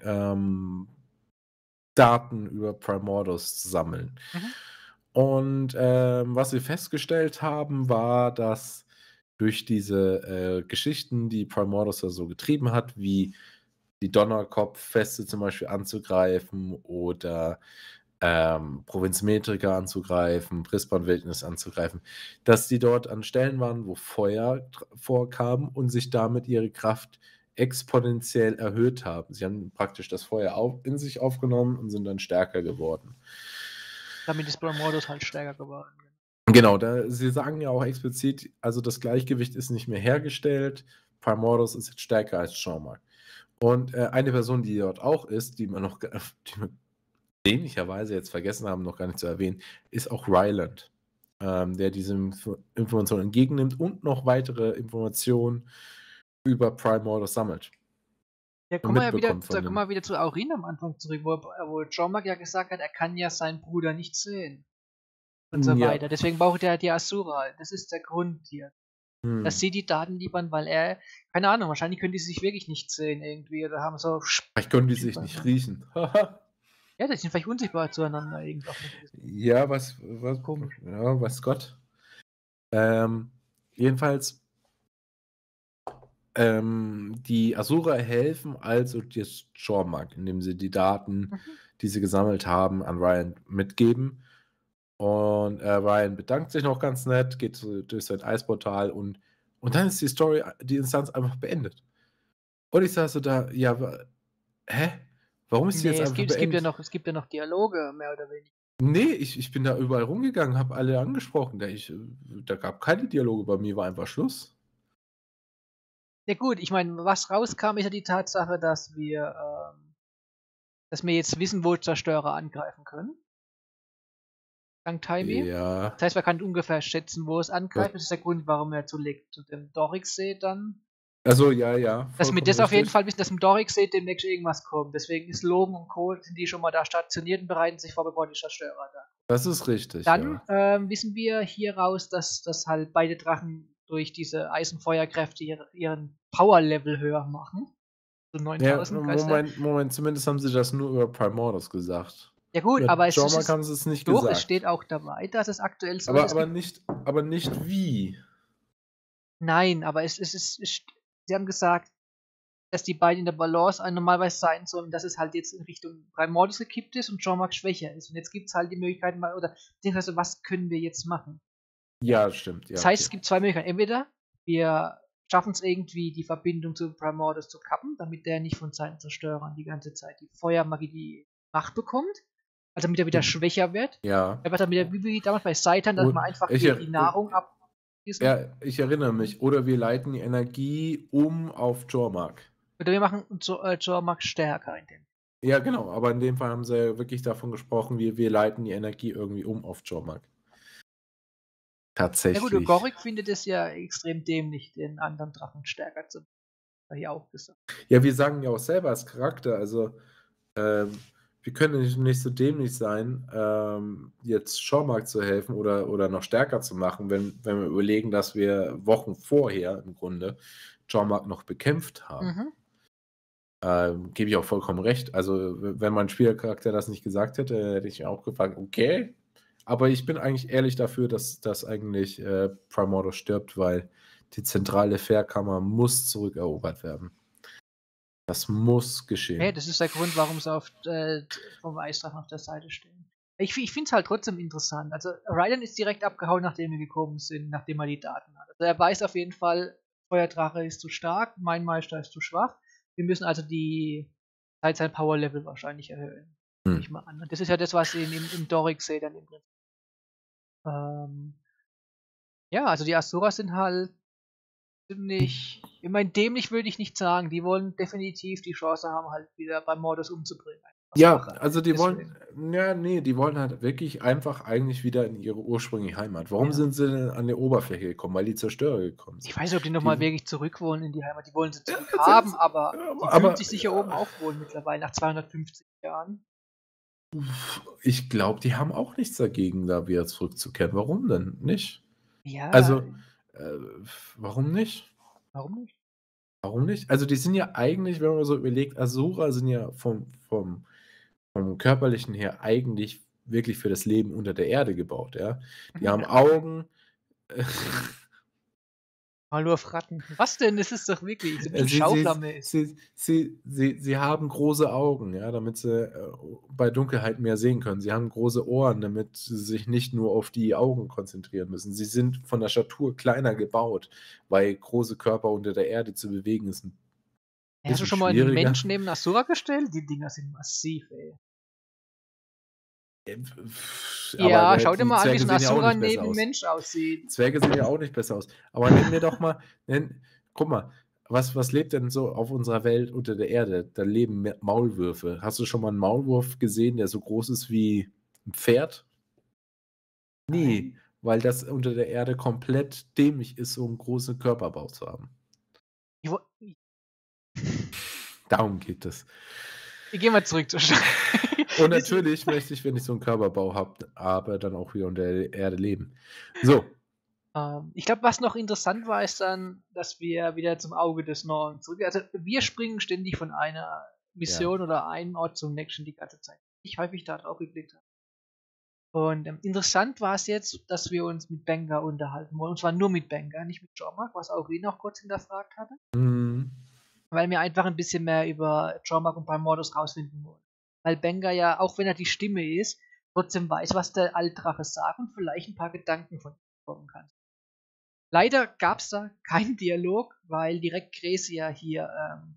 Daten über Primordus zu sammeln. Und was wir festgestellt haben, war, dass durch diese Geschichten, die Primordus da so getrieben hat, wie die Donnerkopffeste zum Beispiel anzugreifen oder Provinz Metrika anzugreifen, Brisbane-Wildnis anzugreifen, dass die dort an Stellen waren, wo Feuer vorkam und sich damit ihre Kraft exponentiell erhöht haben. Sie haben praktisch das Feuer in sich aufgenommen und sind dann stärker geworden.
Damit ist Primordus halt stärker geworden.
Genau, sie sagen ja auch explizit, also das Gleichgewicht ist nicht mehr hergestellt, Primordus ist jetzt stärker als Shawmark. Und eine Person, die dort auch ist, die wir dämlicherweise jetzt vergessen haben, noch gar nicht zu erwähnen, ist auch Ryland, der diese Informationen entgegennimmt und noch weitere Informationen über Primordus sammelt.
Ja, kommen wir
mitbekommen von
kommen wir wieder zu Aurin am Anfang zurück, wo Jormak ja gesagt hat, er kann ja seinen Bruder nicht sehen und so
Ja.
weiter. Deswegen braucht er die Asura halt. Das ist der Grund hier. Dass sie die Daten liefern, weil er, keine Ahnung, wahrscheinlich können die sich wirklich nicht sehen irgendwie oder haben so,
Vielleicht können die sich nicht riechen.
ja, die sind vielleicht unsichtbar zueinander irgendwie.
Ja,
Komisch.
ja, weiß Gott. Jedenfalls, die Asura helfen also jetzt Jormak, indem sie die Daten, die sie gesammelt haben, an Ryan mitgeben. Und Ryan bedankt sich noch ganz nett, geht durch sein Eisportal und dann ist die Instanz einfach beendet. Und ich saß so da, ja, hä? Warum ist die jetzt
Nee,
einfach
es
beendet?
gibt ja noch Dialoge, mehr oder weniger.
Nee, ich bin da überall rumgegangen, habe alle angesprochen. Da gab keine Dialoge, bei mir war einfach Schluss.
Ja gut, ich meine, was rauskam, ist ja die Tatsache, dass wir jetzt wissen, wo Zerstörer angreifen können. Dank Taimi.
Ja.
Das heißt, man kann ungefähr schätzen, wo es angreift. Das ist der Grund, warum er zu dem Dorixsee dann.
Also ja.
Dass wir
vollkommen
das auf jeden
richtig.
Fall wissen, dass im Dorixsee demnächst irgendwas kommt. Deswegen ist Logan und Co. sind die schon mal da stationiert und bereiten sich vor, bevor die Zerstörer da.
Das ist richtig,
Dann
ja.
wissen wir hier raus, dass halt beide Drachen durch diese Eisenfeuerkräfte ihren Power-Level höher machen. So 9000
Moment, zumindest haben sie das nur über Primordus gesagt.
Ja gut,
Über
aber
Jormak haben sie es nicht
doch,
gesagt.
es steht auch dabei, dass es aktuell so ist.
Aber nicht wie.
Nein, aber sie haben gesagt, dass die beiden in der Balance normalerweise sein sollen, dass es halt jetzt in Richtung Primordus gekippt ist und Jormak schwächer ist. Und jetzt gibt es halt die Möglichkeit, beziehungsweise was können wir jetzt machen?
Ja, stimmt. Ja,
Das heißt, es gibt zwei Möglichkeiten. Entweder wir schaffen es irgendwie, die Verbindung zu Primordus zu kappen, damit der nicht von seinen Zerstörern die ganze Zeit die Feuermagie die Macht bekommt. Also damit er wieder schwächer wird.
Ja.
Er wird dann wieder wie damals bei Seitan, dass man einfach die Nahrung ab.
Ja, ich erinnere mich. Oder wir leiten die Energie auf Jormak.
Oder wir machen Jormak stärker in dem.
Ja, genau. Aber in dem Fall haben sie ja wirklich davon gesprochen, wir leiten die Energie irgendwie auf Jormak. Tatsächlich.
Ja gut, Gorik findet es ja extrem dämlich, den anderen Drachen stärker zu machen. Hat ja auch gesagt.
Ja, wir sagen ja auch selber als Charakter, also wir können nicht so dämlich sein, jetzt Jormak zu helfen oder noch stärker zu machen, wenn wir überlegen, dass wir Wochen vorher im Grunde Jormak noch bekämpft haben. Gebe ich auch vollkommen recht. Also, wenn mein Spielercharakter das nicht gesagt hätte, hätte ich auch gefragt, okay. Aber ich bin eigentlich ehrlich dafür, dass eigentlich Primordus stirbt, weil die zentrale Fährkammer muss zurückerobert werden. Das muss geschehen.
Hey, das ist der Grund, warum sie vom Eisdrachen auf der Seite stehen. Ich finde es halt trotzdem interessant. Also, Raiden ist direkt abgehauen, nachdem wir gekommen sind, nachdem er die Daten hat. Also, er weiß auf jeden Fall, Feuerdrache ist zu stark, mein Meister ist zu schwach. Wir müssen also sein Power-Level wahrscheinlich erhöhen. Nehme ich mal an. Und das ist ja das, was sie im Dorixsee dann im Prinzip. Ja, also die Asuras sind halt ziemlich. Ich meine, dämlich würde ich nicht sagen. Die wollen definitiv die Chance haben, halt wieder beim Mordus umzubringen.
Ja, also die wollen. Ja, nee, die wollen halt wirklich einfach eigentlich wieder in ihre ursprüngliche Heimat. Warum sind sie denn an die Oberfläche gekommen? Weil die Zerstörer gekommen sind.
Ich weiß nicht, ob die nochmal wirklich zurück wollen in die Heimat. Die wollen sie zurück haben, aber die fühlen sich sicher oben auch wohl mittlerweile nach 250 Jahren.
Ich glaube, die haben auch nichts dagegen, da wieder zurückzukehren. Warum denn nicht?
Ja.
Also, warum nicht?
Warum nicht?
Warum nicht? Also, die sind ja eigentlich, wenn man so überlegt, Asura sind ja vom Körperlichen her eigentlich wirklich für das Leben unter der Erde gebaut, ja. Die haben Augen.
Mal nur auf Ratten. Was denn? Das ist doch wirklich so ein Schauflamme.
Sie haben große Augen, ja, damit sie bei Dunkelheit mehr sehen können. Sie haben große Ohren, damit sie sich nicht nur auf die Augen konzentrieren müssen. Sie sind von der Statur kleiner gebaut, weil große Körper unter der Erde zu bewegen ist.
Hast du schon mal einen Menschen neben Asura gestellt? Die Dinger sind massiv, ey. Ja, schau dir mal an, wie so ein Asura neben Mensch aussieht.
Zwerge sehen ja auch nicht besser aus. Aber nenn mir doch mal, guck mal, was lebt denn so auf unserer Welt unter der Erde? Da leben Maulwürfe. Hast du schon mal einen Maulwurf gesehen, der so groß ist wie ein Pferd? Nee, weil das unter der Erde komplett dämlich ist, so einen großen Körperbau zu haben. Darum geht es.
Wir gehen mal zurück zur Stadt.
Und natürlich möchte ich, wenn ich so einen Körperbau habe, aber dann auch wieder unter der Erde leben. So.
Ich glaube, was noch interessant war, ist dann, dass wir wieder zum Auge des Nordens zurück. Also wir springen ständig von einer Mission oder einem Ort zum nächsten die ganze Zeit. Ich häufig da drauf geblickt habe. Und interessant war es jetzt, dass wir uns mit Benga unterhalten wollen. Und zwar nur mit Benga, nicht mit Jormak, was auch noch kurz hinterfragt hatte.
Mhm.
Weil wir einfach ein bisschen mehr über Jormak und Primordus rausfinden wollen. Weil Benga ja, auch wenn er die Stimme ist, trotzdem weiß, was der Altdrache sagt und vielleicht ein paar Gedanken von ihm bekommen kann. Leider gab es da keinen Dialog, weil direkt Grecia hier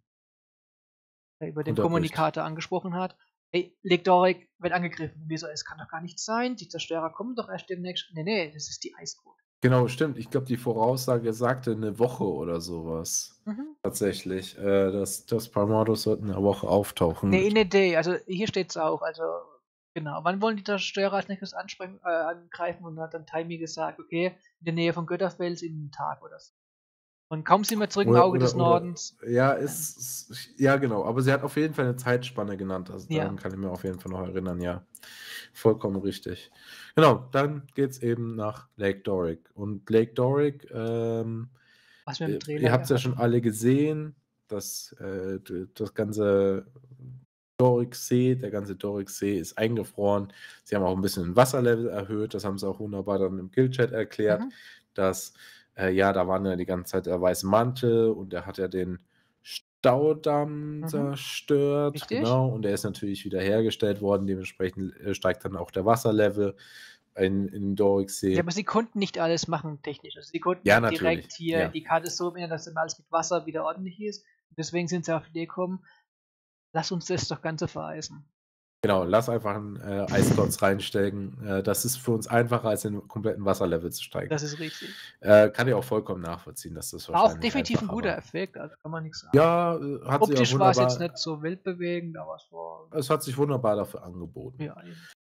über den Kommunikator angesprochen hat. Hey, Legdoric wird angegriffen. Wieso? Es kann doch gar nicht sein. Die Zerstörer kommen doch erst demnächst. Nee, das ist die Eisbrut.
Genau, stimmt. Ich glaube, die Voraussage sagte eine Woche oder sowas. Tatsächlich. Dass Primordus wird in einer Woche auftauchen.
Nee, in a day. Also hier steht es auch. Also genau. Wann wollen die Zerstörer als nächstes angreifen? Und hat dann Taimi gesagt, okay, in der Nähe von Götterfels in einem Tag oder so. Und kaum sind wir zurück im Auge des Nordens.
Ja, ja, genau. Aber sie hat auf jeden Fall eine Zeitspanne genannt. Also daran kann ich mir auf jeden Fall noch erinnern, ja. Vollkommen richtig. Genau, dann geht's eben nach Lake Doric. Und Lake Doric,
was wir im Trailer
ihr habt es ja schon alle gesehen, das ganze Doric-See, der ganze Doric-See ist eingefroren. Sie haben auch ein bisschen den Wasserlevel erhöht. Das haben sie auch wunderbar dann im Guild-Chat erklärt, dass da war ja die ganze Zeit der weiße Mantel und der hat ja den Staudamm zerstört.
Richtig.
Genau, und der ist natürlich wieder hergestellt worden. Dementsprechend steigt dann auch der Wasserlevel in Doric-See.
Ja, aber sie konnten nicht alles machen technisch. Also sie konnten direkt hier die Karte so ändern, dass immer alles mit Wasser wieder ordentlich ist. Deswegen sind sie auf die Idee gekommen, lass uns das doch Ganze vereisen.
Genau, lass einfach einen Eisklotz reinstecken. Das ist für uns einfacher, als den kompletten Wasserlevel zu steigen.
Das ist richtig.
Kann ich auch vollkommen nachvollziehen, dass das
wahrscheinlich war auch definitiv ein guter Effekt, also kann man nichts sagen.
Ja, hat
optisch
sich auch
war es jetzt nicht so weltbewegend, aber
es hat sich wunderbar dafür angeboten.
Ja,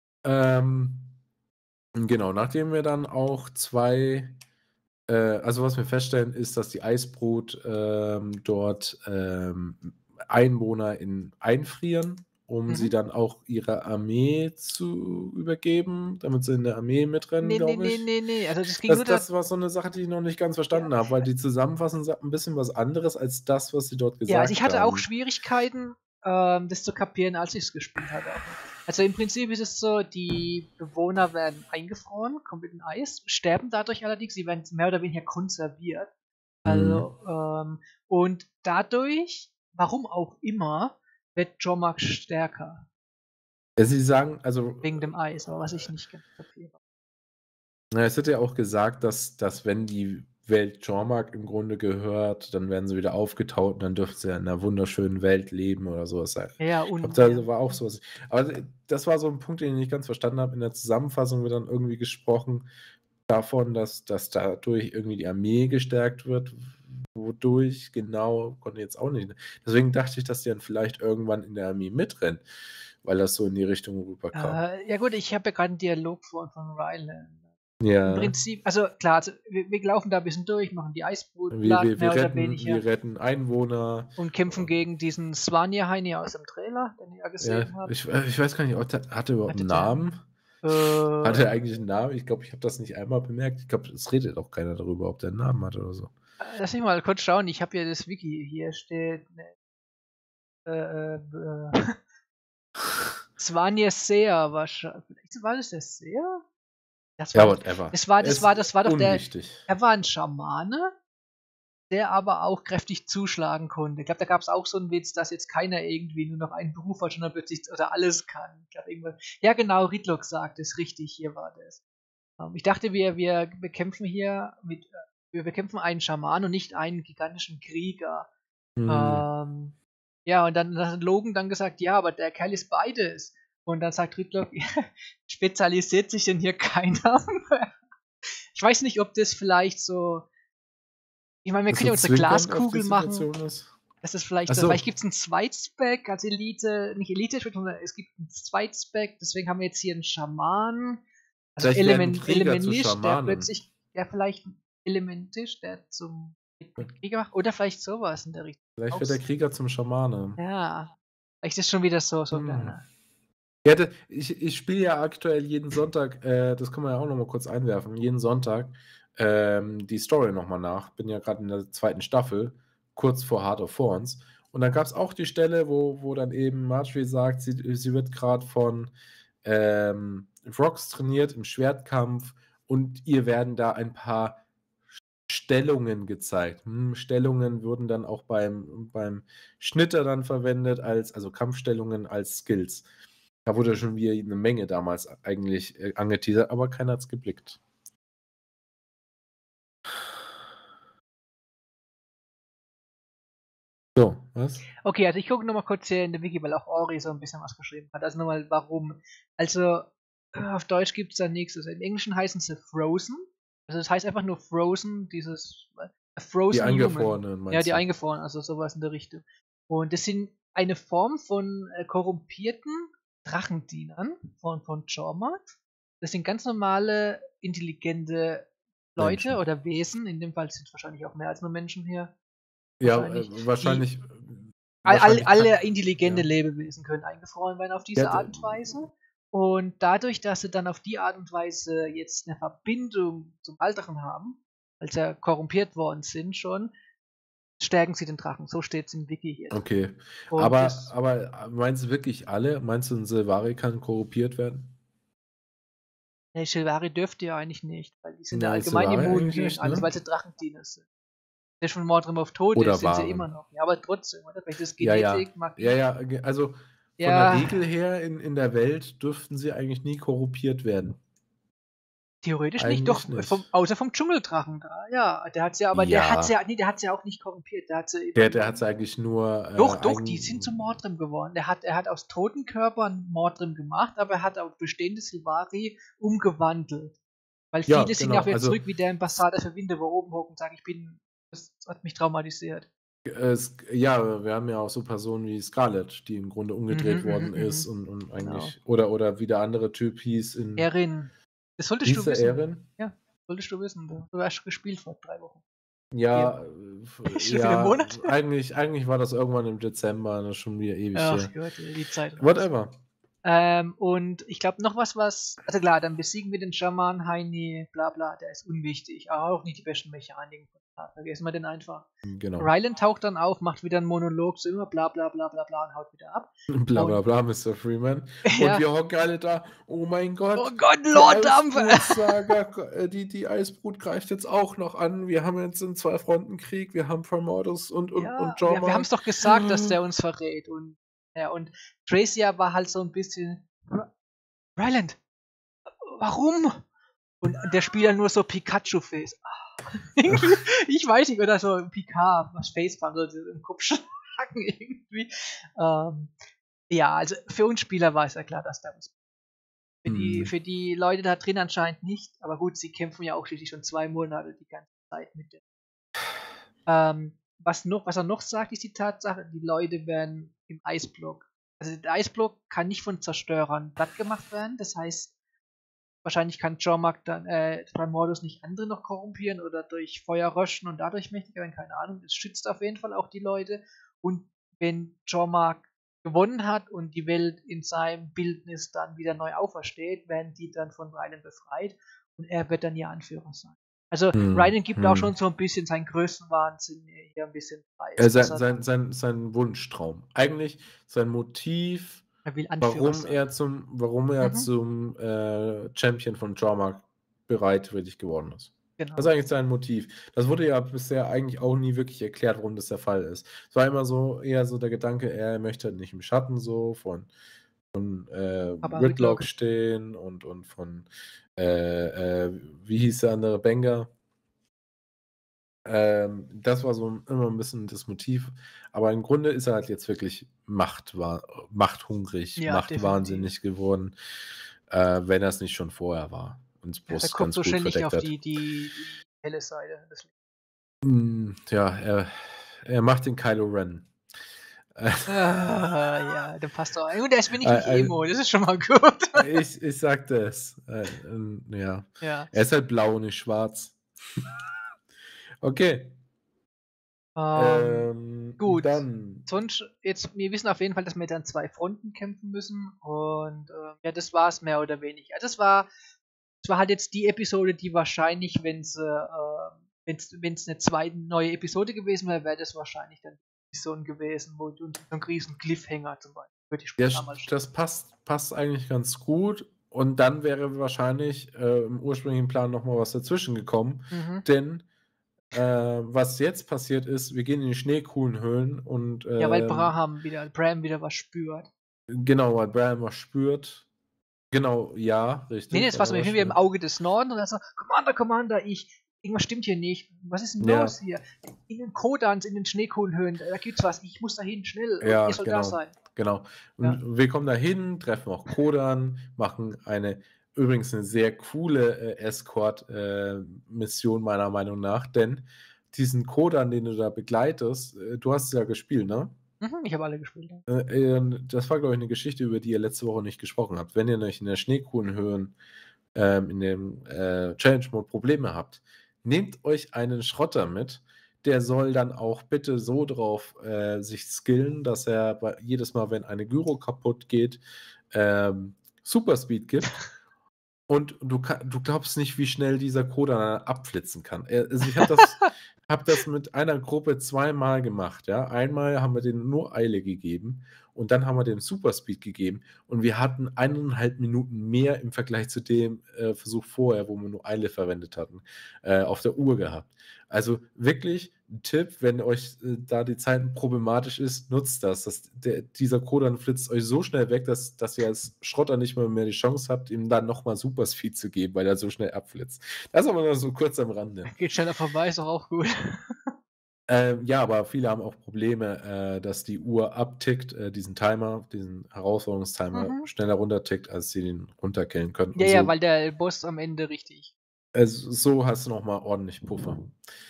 genau, nachdem wir dann auch also was wir feststellen, ist, dass die Eisbrut dort Einwohner einfrieren, um sie dann auch ihrer Armee zu übergeben, damit sie in der Armee mitrennen, glaube ich.
Nee. Also das ging nur
das war so eine Sache, die ich noch nicht ganz verstanden habe, weil die Zusammenfassung sagt ein bisschen was anderes als das, was sie dort gesagt haben.
Ja, also ich hatte auch Schwierigkeiten, das zu kapieren, als ich es gespielt hatte. Also im Prinzip ist es so, die Bewohner werden eingefroren, komplett in Eis, sterben dadurch allerdings, sie werden mehr oder weniger konserviert. Also, und dadurch, warum auch immer, wird Jormak stärker.
Sie sagen, also.
Wegen dem Eis, aber was ich nicht ganz kapiere.
Es wird ja auch gesagt, dass wenn die Welt Jormak im Grunde gehört, dann werden sie wieder aufgetaut und dann dürfen sie in einer wunderschönen Welt leben oder sowas.
Ja,
und ich glaube, da war auch sowas. Aber das war so ein Punkt, den ich nicht ganz verstanden habe. In der Zusammenfassung wird dann irgendwie gesprochen davon, dass dadurch irgendwie die Armee gestärkt wird. Wodurch genau, konnte ich jetzt auch nicht. Deswegen dachte ich, dass die dann vielleicht irgendwann in der Armee mitrennen, weil das so in die Richtung rüberkam.
Ja gut, ich habe ja gerade einen Dialog von Ryland.
Ja.
Im Prinzip, also klar, also wir laufen da ein bisschen durch, machen die Eisbrut,
wir retten Einwohner.
Und kämpfen gegen diesen Svanir-Heini aus dem Trailer, den ihr ja gesehen habt.
Ich weiß gar nicht, hat er überhaupt einen Namen? Hat er eigentlich einen Namen? Ich glaube, ich habe das nicht einmal bemerkt. Ich glaube, es redet auch keiner darüber, ob der einen Namen hat oder so.
Lass mich mal kurz schauen, ich habe hier das Wiki, hier steht Svanir Seer wahrscheinlich. Vielleicht war das der Seer?
Whatever.
Das war doch
unwichtig.
Er war ein Schamane, der aber auch kräftig zuschlagen konnte. Ich glaube, da gab es auch so einen Witz, dass jetzt keiner irgendwie nur noch einen Beruf hat, sondern plötzlich oder alles kann. Ich glaub, irgendwas. Ja, genau, Ridlock sagt es richtig, hier war das. Ich dachte, wir bekämpfen hier wir bekämpfen einen Schaman und nicht einen gigantischen Krieger. Ja, und dann hat Logan dann gesagt, ja, aber der Kerl ist beides. Und dann sagt Ridlock, spezialisiert sich denn hier keiner mehr? Ich weiß nicht, ob das vielleicht so. Ich meine, wir können ja unsere Glaskugel machen. Das ist vielleicht so. Vielleicht gibt es einen Zweitspec als Elite, nicht Elite, sondern es gibt einen Zweitspec, deswegen haben wir jetzt hier einen Schaman. Also Elementisch, der plötzlich, der vielleicht Elementisch, der zum Mit Krieger oder vielleicht sowas in der Richtung.
Vielleicht wird der Krieger zum Schamane.
Ja. Vielleicht ist schon wieder so
Hm.
kleiner.
Ja, ich spiele ja aktuell jeden Sonntag, das kann man ja auch nochmal kurz einwerfen, jeden Sonntag die Story nochmal nach. Bin ja gerade in der 2. Staffel, kurz vor Heart of Thorns. Und dann gab es auch die Stelle, wo dann eben Marjorie sagt, sie wird gerade von Rox trainiert im Schwertkampf und ihr werden da ein paar Stellungen gezeigt. Stellungen wurden dann auch beim Schnitter dann verwendet, also Kampfstellungen als Skills. Da wurde schon wieder eine Menge damals eigentlich angeteasert, aber keiner hat es geblickt. So, was?
Okay, also ich gucke nochmal kurz hier in der Wiki, weil auch Ori so ein bisschen was geschrieben hat. Also nochmal, warum. Also, auf Deutsch gibt es da nichts. Also im Englischen heißen sie Frozen. Also das heißt einfach nur Frozen, dieses Frozen
Die
Human.
Eingefrorenen, meinst
Ja, die
du?
Eingefrorenen, also sowas in der Richtung. Und das sind eine Form von korrumpierten Drachendienern von Jormungand. Das sind ganz normale, intelligente Leute
Menschen.
oder Wesen. In dem Fall sind es wahrscheinlich auch mehr als nur Menschen hier.
Ja,
Wahrscheinlich.
wahrscheinlich.
Alle intelligente Lebewesen können eingefroren werden auf diese
Ja,
Art und Weise. Und dadurch, dass sie dann auf die Art und Weise jetzt eine Verbindung zum Alteren haben, als sie korrumpiert worden sind schon, stärken sie den Drachen. So steht es im Wiki hier.
Okay.
Und
Aber meinst du wirklich alle? Meinst du, ein Silvari kann korrumpiert werden?
der Shilvari dürfte ja eigentlich nicht, weil die sind ja
Nein,
allgemein
Silvari
immun
eigentlich
gegen
nicht,
alles,
ne?
weil sie Drachendiener sind. Der von Mordrim auf Tod
Oder
ist, sind sie
waren.
immer noch. Ja, aber trotzdem, oder? Vielleicht ist
Ja,
Genetik, Magie.
Ja, also von
Ja.
der Regel her in der Welt dürften sie eigentlich nie korrumpiert werden.
Theoretisch nicht,
Eigentlich
doch,
nicht.
außer vom Dschungeldrachen da. Ja, der hat's ja, aber
Ja.
der hat's ja auch nicht korrumpiert. Der hat's ja
Der hat es eigentlich nur.
Doch, die sind zu Mordrim geworden. Er hat aus toten Körpern Mordrim gemacht, aber er hat auch bestehende Silvari umgewandelt. Weil
Ja,
viele sind
genau,
ja auch wieder
also-
zurück wie der im Bastarder für Winde, wo oben hocken und sagen, das hat mich traumatisiert.
Ja, wir haben ja auch so Personen wie Scarlett, die im Grunde umgedreht worden ist und eigentlich. Oder wie der andere Typ hieß in.
Erin. Das solltest
Hieß
du
er
wissen.
Erin?
Ja, solltest du wissen. Du hast gespielt vor 3 Wochen.
Ja,
Schon viele Monate?
eigentlich war das irgendwann im Dezember, das ist schon wieder ewig
Ach
her.
Gott, die Zeit.
Whatever.
Und ich glaube noch was, also klar, dann besiegen wir den Schaman, Heini, bla bla, der ist unwichtig, aber auch nicht die besten Mechaniken. Vergessen wir den einfach.
Genau.
Ryland taucht dann auf, macht wieder einen Monolog, so immer bla bla bla bla bla und haut wieder ab.
Bla bla bla, Mr. Freeman.
Ja.
Und wir hocken alle da, oh mein Gott.
Oh Gott,
die
Lord Dampfer!
Eisbrutsaga, die Eisbrut greift jetzt auch noch an. Wir haben jetzt einen 2-Fronten-Krieg, wir haben Formordus und Jorma.
wir haben es doch gesagt, dass der uns verrät. Und Tracia war halt so ein bisschen Ryland, warum? Und der Spieler nur so Pikachu-Face. Ich weiß nicht, oder so Picard, was Facepalm, so im Kopf schlagen irgendwie. Ja, also für uns Spieler war es ja klar, dass da was. Für die Leute da drin anscheinend nicht, aber gut, sie kämpfen ja auch schließlich schon 2 Monate die ganze Zeit mit dem. Was er noch sagt, ist die Tatsache, die Leute werden im Eisblock. Also der Eisblock kann nicht von Zerstörern platt gemacht werden, das heißt, wahrscheinlich kann Jormungand dann Primordus nicht andere noch korrumpieren oder durch Feuer röschen und dadurch mächtiger werden, keine Ahnung. Es schützt auf jeden Fall auch die Leute. Und wenn Jormungand gewonnen hat und die Welt in seinem Bildnis dann wieder neu aufersteht, werden die dann von Ryland befreit und er wird dann ihr Anführer sein. Also Ryland gibt auch schon so ein bisschen seinen Größenwahnsinn hier ein bisschen preis.
Sein Wunschtraum. Eigentlich sein Motiv,
er will Anführer sein.
warum er zum Champion von Jormungand bereitwillig geworden ist.
Genau.
Das ist eigentlich sein Motiv. Das wurde ja bisher eigentlich auch nie wirklich erklärt, warum das der Fall ist. Es war immer so eher so der Gedanke, er möchte nicht im Schatten so von Whitlock stehen und von wie hieß der andere, Benga. Das war so immer ein bisschen das Motiv. Aber im Grunde ist er halt jetzt wirklich machthungrig, machtwahnsinnig geworden, wenn er es nicht schon vorher war. Und bloß
er kommt so
gut
ständig auf
hat.
die helle Seite.
Ja, er macht den Kylo Ren.
Ja, der passt auch. Und der ist mir nicht Emo, das ist schon mal gut.
Ich sagte es. Ja.
Ja.
Er ist halt blau, nicht schwarz. Okay.
Gut.
Dann.
Sonst, jetzt, wir wissen auf jeden Fall, dass wir dann 2 Fronten kämpfen müssen. Und ja, das war es mehr oder weniger. Das war halt jetzt die Episode, die wahrscheinlich, wenn es eine zweite neue Episode gewesen wäre, wäre das wahrscheinlich dann die Episode gewesen, wo du so einen riesen Cliffhanger zum Beispiel für die Spiele damals
Das passt eigentlich ganz gut. Und dann wäre wahrscheinlich im ursprünglichen Plan nochmal was dazwischen gekommen. Denn was jetzt passiert ist, wir gehen in die Schneekuhlenhöhlen und
Ja, weil Bram wieder was spürt.
genau, weil Bram was spürt. Genau, ja, richtig.
Nee, das war so wie im Auge des Norden und er so, Commander, irgendwas stimmt hier nicht. Was ist denn los hier? In den Kodans, in den Schneekuhlenhöhlen, da gibt's was. Ich muss dahin, schnell.
Ja,
Ihr soll da sein.
Genau. Und wir kommen dahin, treffen auch Kodan, machen übrigens eine sehr coole Escort-Mission meiner Meinung nach, denn diesen Kodan, den du da begleitest, du hast es ja gespielt, ne?
Ich habe alle gespielt.
Das war, glaube ich, eine Geschichte, über die ihr letzte Woche nicht gesprochen habt. Wenn ihr euch in der Schneekuhlenhöhen in dem Challenge-Mode Probleme habt, nehmt euch einen Schrotter mit. Der soll dann auch bitte so drauf sich skillen, dass er jedes Mal, wenn eine Gyro kaputt geht, Superspeed gibt. Und du glaubst nicht, wie schnell dieser Kodan abflitzen kann. Also ich habe das mit einer Gruppe 2-mal gemacht. Ja? Einmal haben wir denen nur Eile gegeben und dann haben wir dem Superspeed gegeben und wir hatten 1,5 Minuten mehr im Vergleich zu dem Versuch vorher, wo wir nur Eile verwendet hatten, auf der Uhr gehabt. Also wirklich ein Tipp, wenn euch da die Zeit problematisch ist, nutzt das. Dieser Kodan flitzt euch so schnell weg, dass ihr als Schrotter nicht mal mehr die Chance habt, ihm dann nochmal Superspeed zu geben, weil er so schnell abflitzt. Das ist aber nur so kurz am Rande.
Geht schneller vorbei, ist doch auch gut.
Ja, aber viele haben auch Probleme, dass die Uhr abtickt, diesen Herausforderungstimer schneller runtertickt, als sie den runterkillen können.
Ja, ja, weil der Boss am Ende richtig.
Also, so hast du nochmal ordentlich Puffer.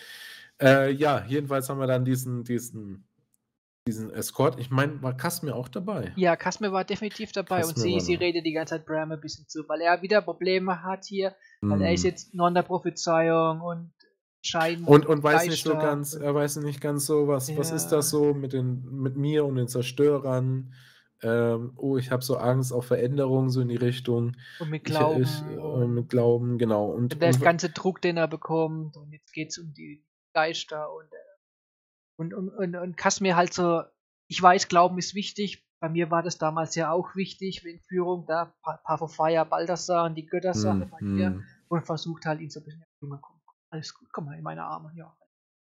Ja, jedenfalls haben wir dann diesen Escort. Ich meine, war Kasmir auch dabei?
Ja, Kasmir war definitiv dabei und sie redet die ganze Zeit Bram ein bisschen zu, weil er wieder Probleme hat hier, weil er ist jetzt noch in der Prophezeiung und scheint
und weiß nicht so ganz, er weiß nicht ganz so, was ist das so mit mir und den Zerstörern? Ich habe so Angst auf Veränderungen, so in die Richtung.
Und mit Glauben.
Mit Glauben, genau. Und
der ganze Druck, den er bekommt, und jetzt geht es um die Geister und Kasmir halt so, ich weiß, Glauben ist wichtig, bei mir war das damals ja auch wichtig, in Führung, da Path of Fire, Balthasar und die Göttersache bei dir und versucht halt ihn so ein bisschen, Junge, komm, alles gut, komm mal in meine Arme, ja.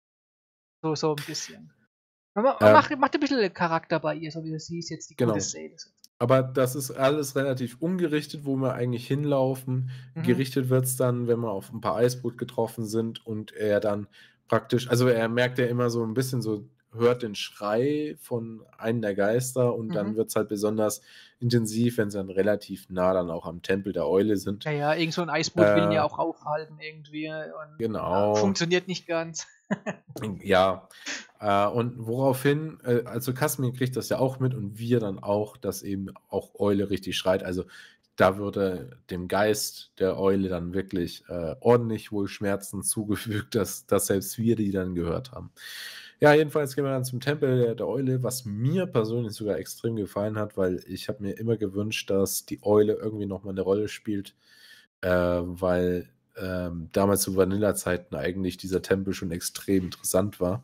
So ein bisschen. Macht ein bisschen Charakter bei ihr, so wie sie ist jetzt die gute Seele.
Aber das ist alles relativ ungerichtet, wo wir eigentlich hinlaufen. Gerichtet wird es dann, wenn wir auf ein paar Eisbrut getroffen sind und er dann praktisch, also er merkt ja immer so ein bisschen so, hört den Schrei von einem der Geister und dann wird es halt besonders intensiv, wenn sie dann relativ nah dann auch am Tempel der Eule sind.
Ja, irgend so ein Eisbrut will ihn ja auch aufhalten irgendwie. Und
genau.
Funktioniert nicht ganz.
Ja, und woraufhin, also Kasmir kriegt das ja auch mit und wir dann auch, dass eben auch Eule richtig schreit. Also da würde dem Geist der Eule dann wirklich ordentlich wohl Schmerzen zugefügt, dass selbst wir die dann gehört haben. Ja, jedenfalls gehen wir dann zum Tempel der Eule, was mir persönlich sogar extrem gefallen hat, weil ich habe mir immer gewünscht, dass die Eule irgendwie nochmal eine Rolle spielt, weil damals zu Vanilla-Zeiten eigentlich dieser Tempel schon extrem interessant war.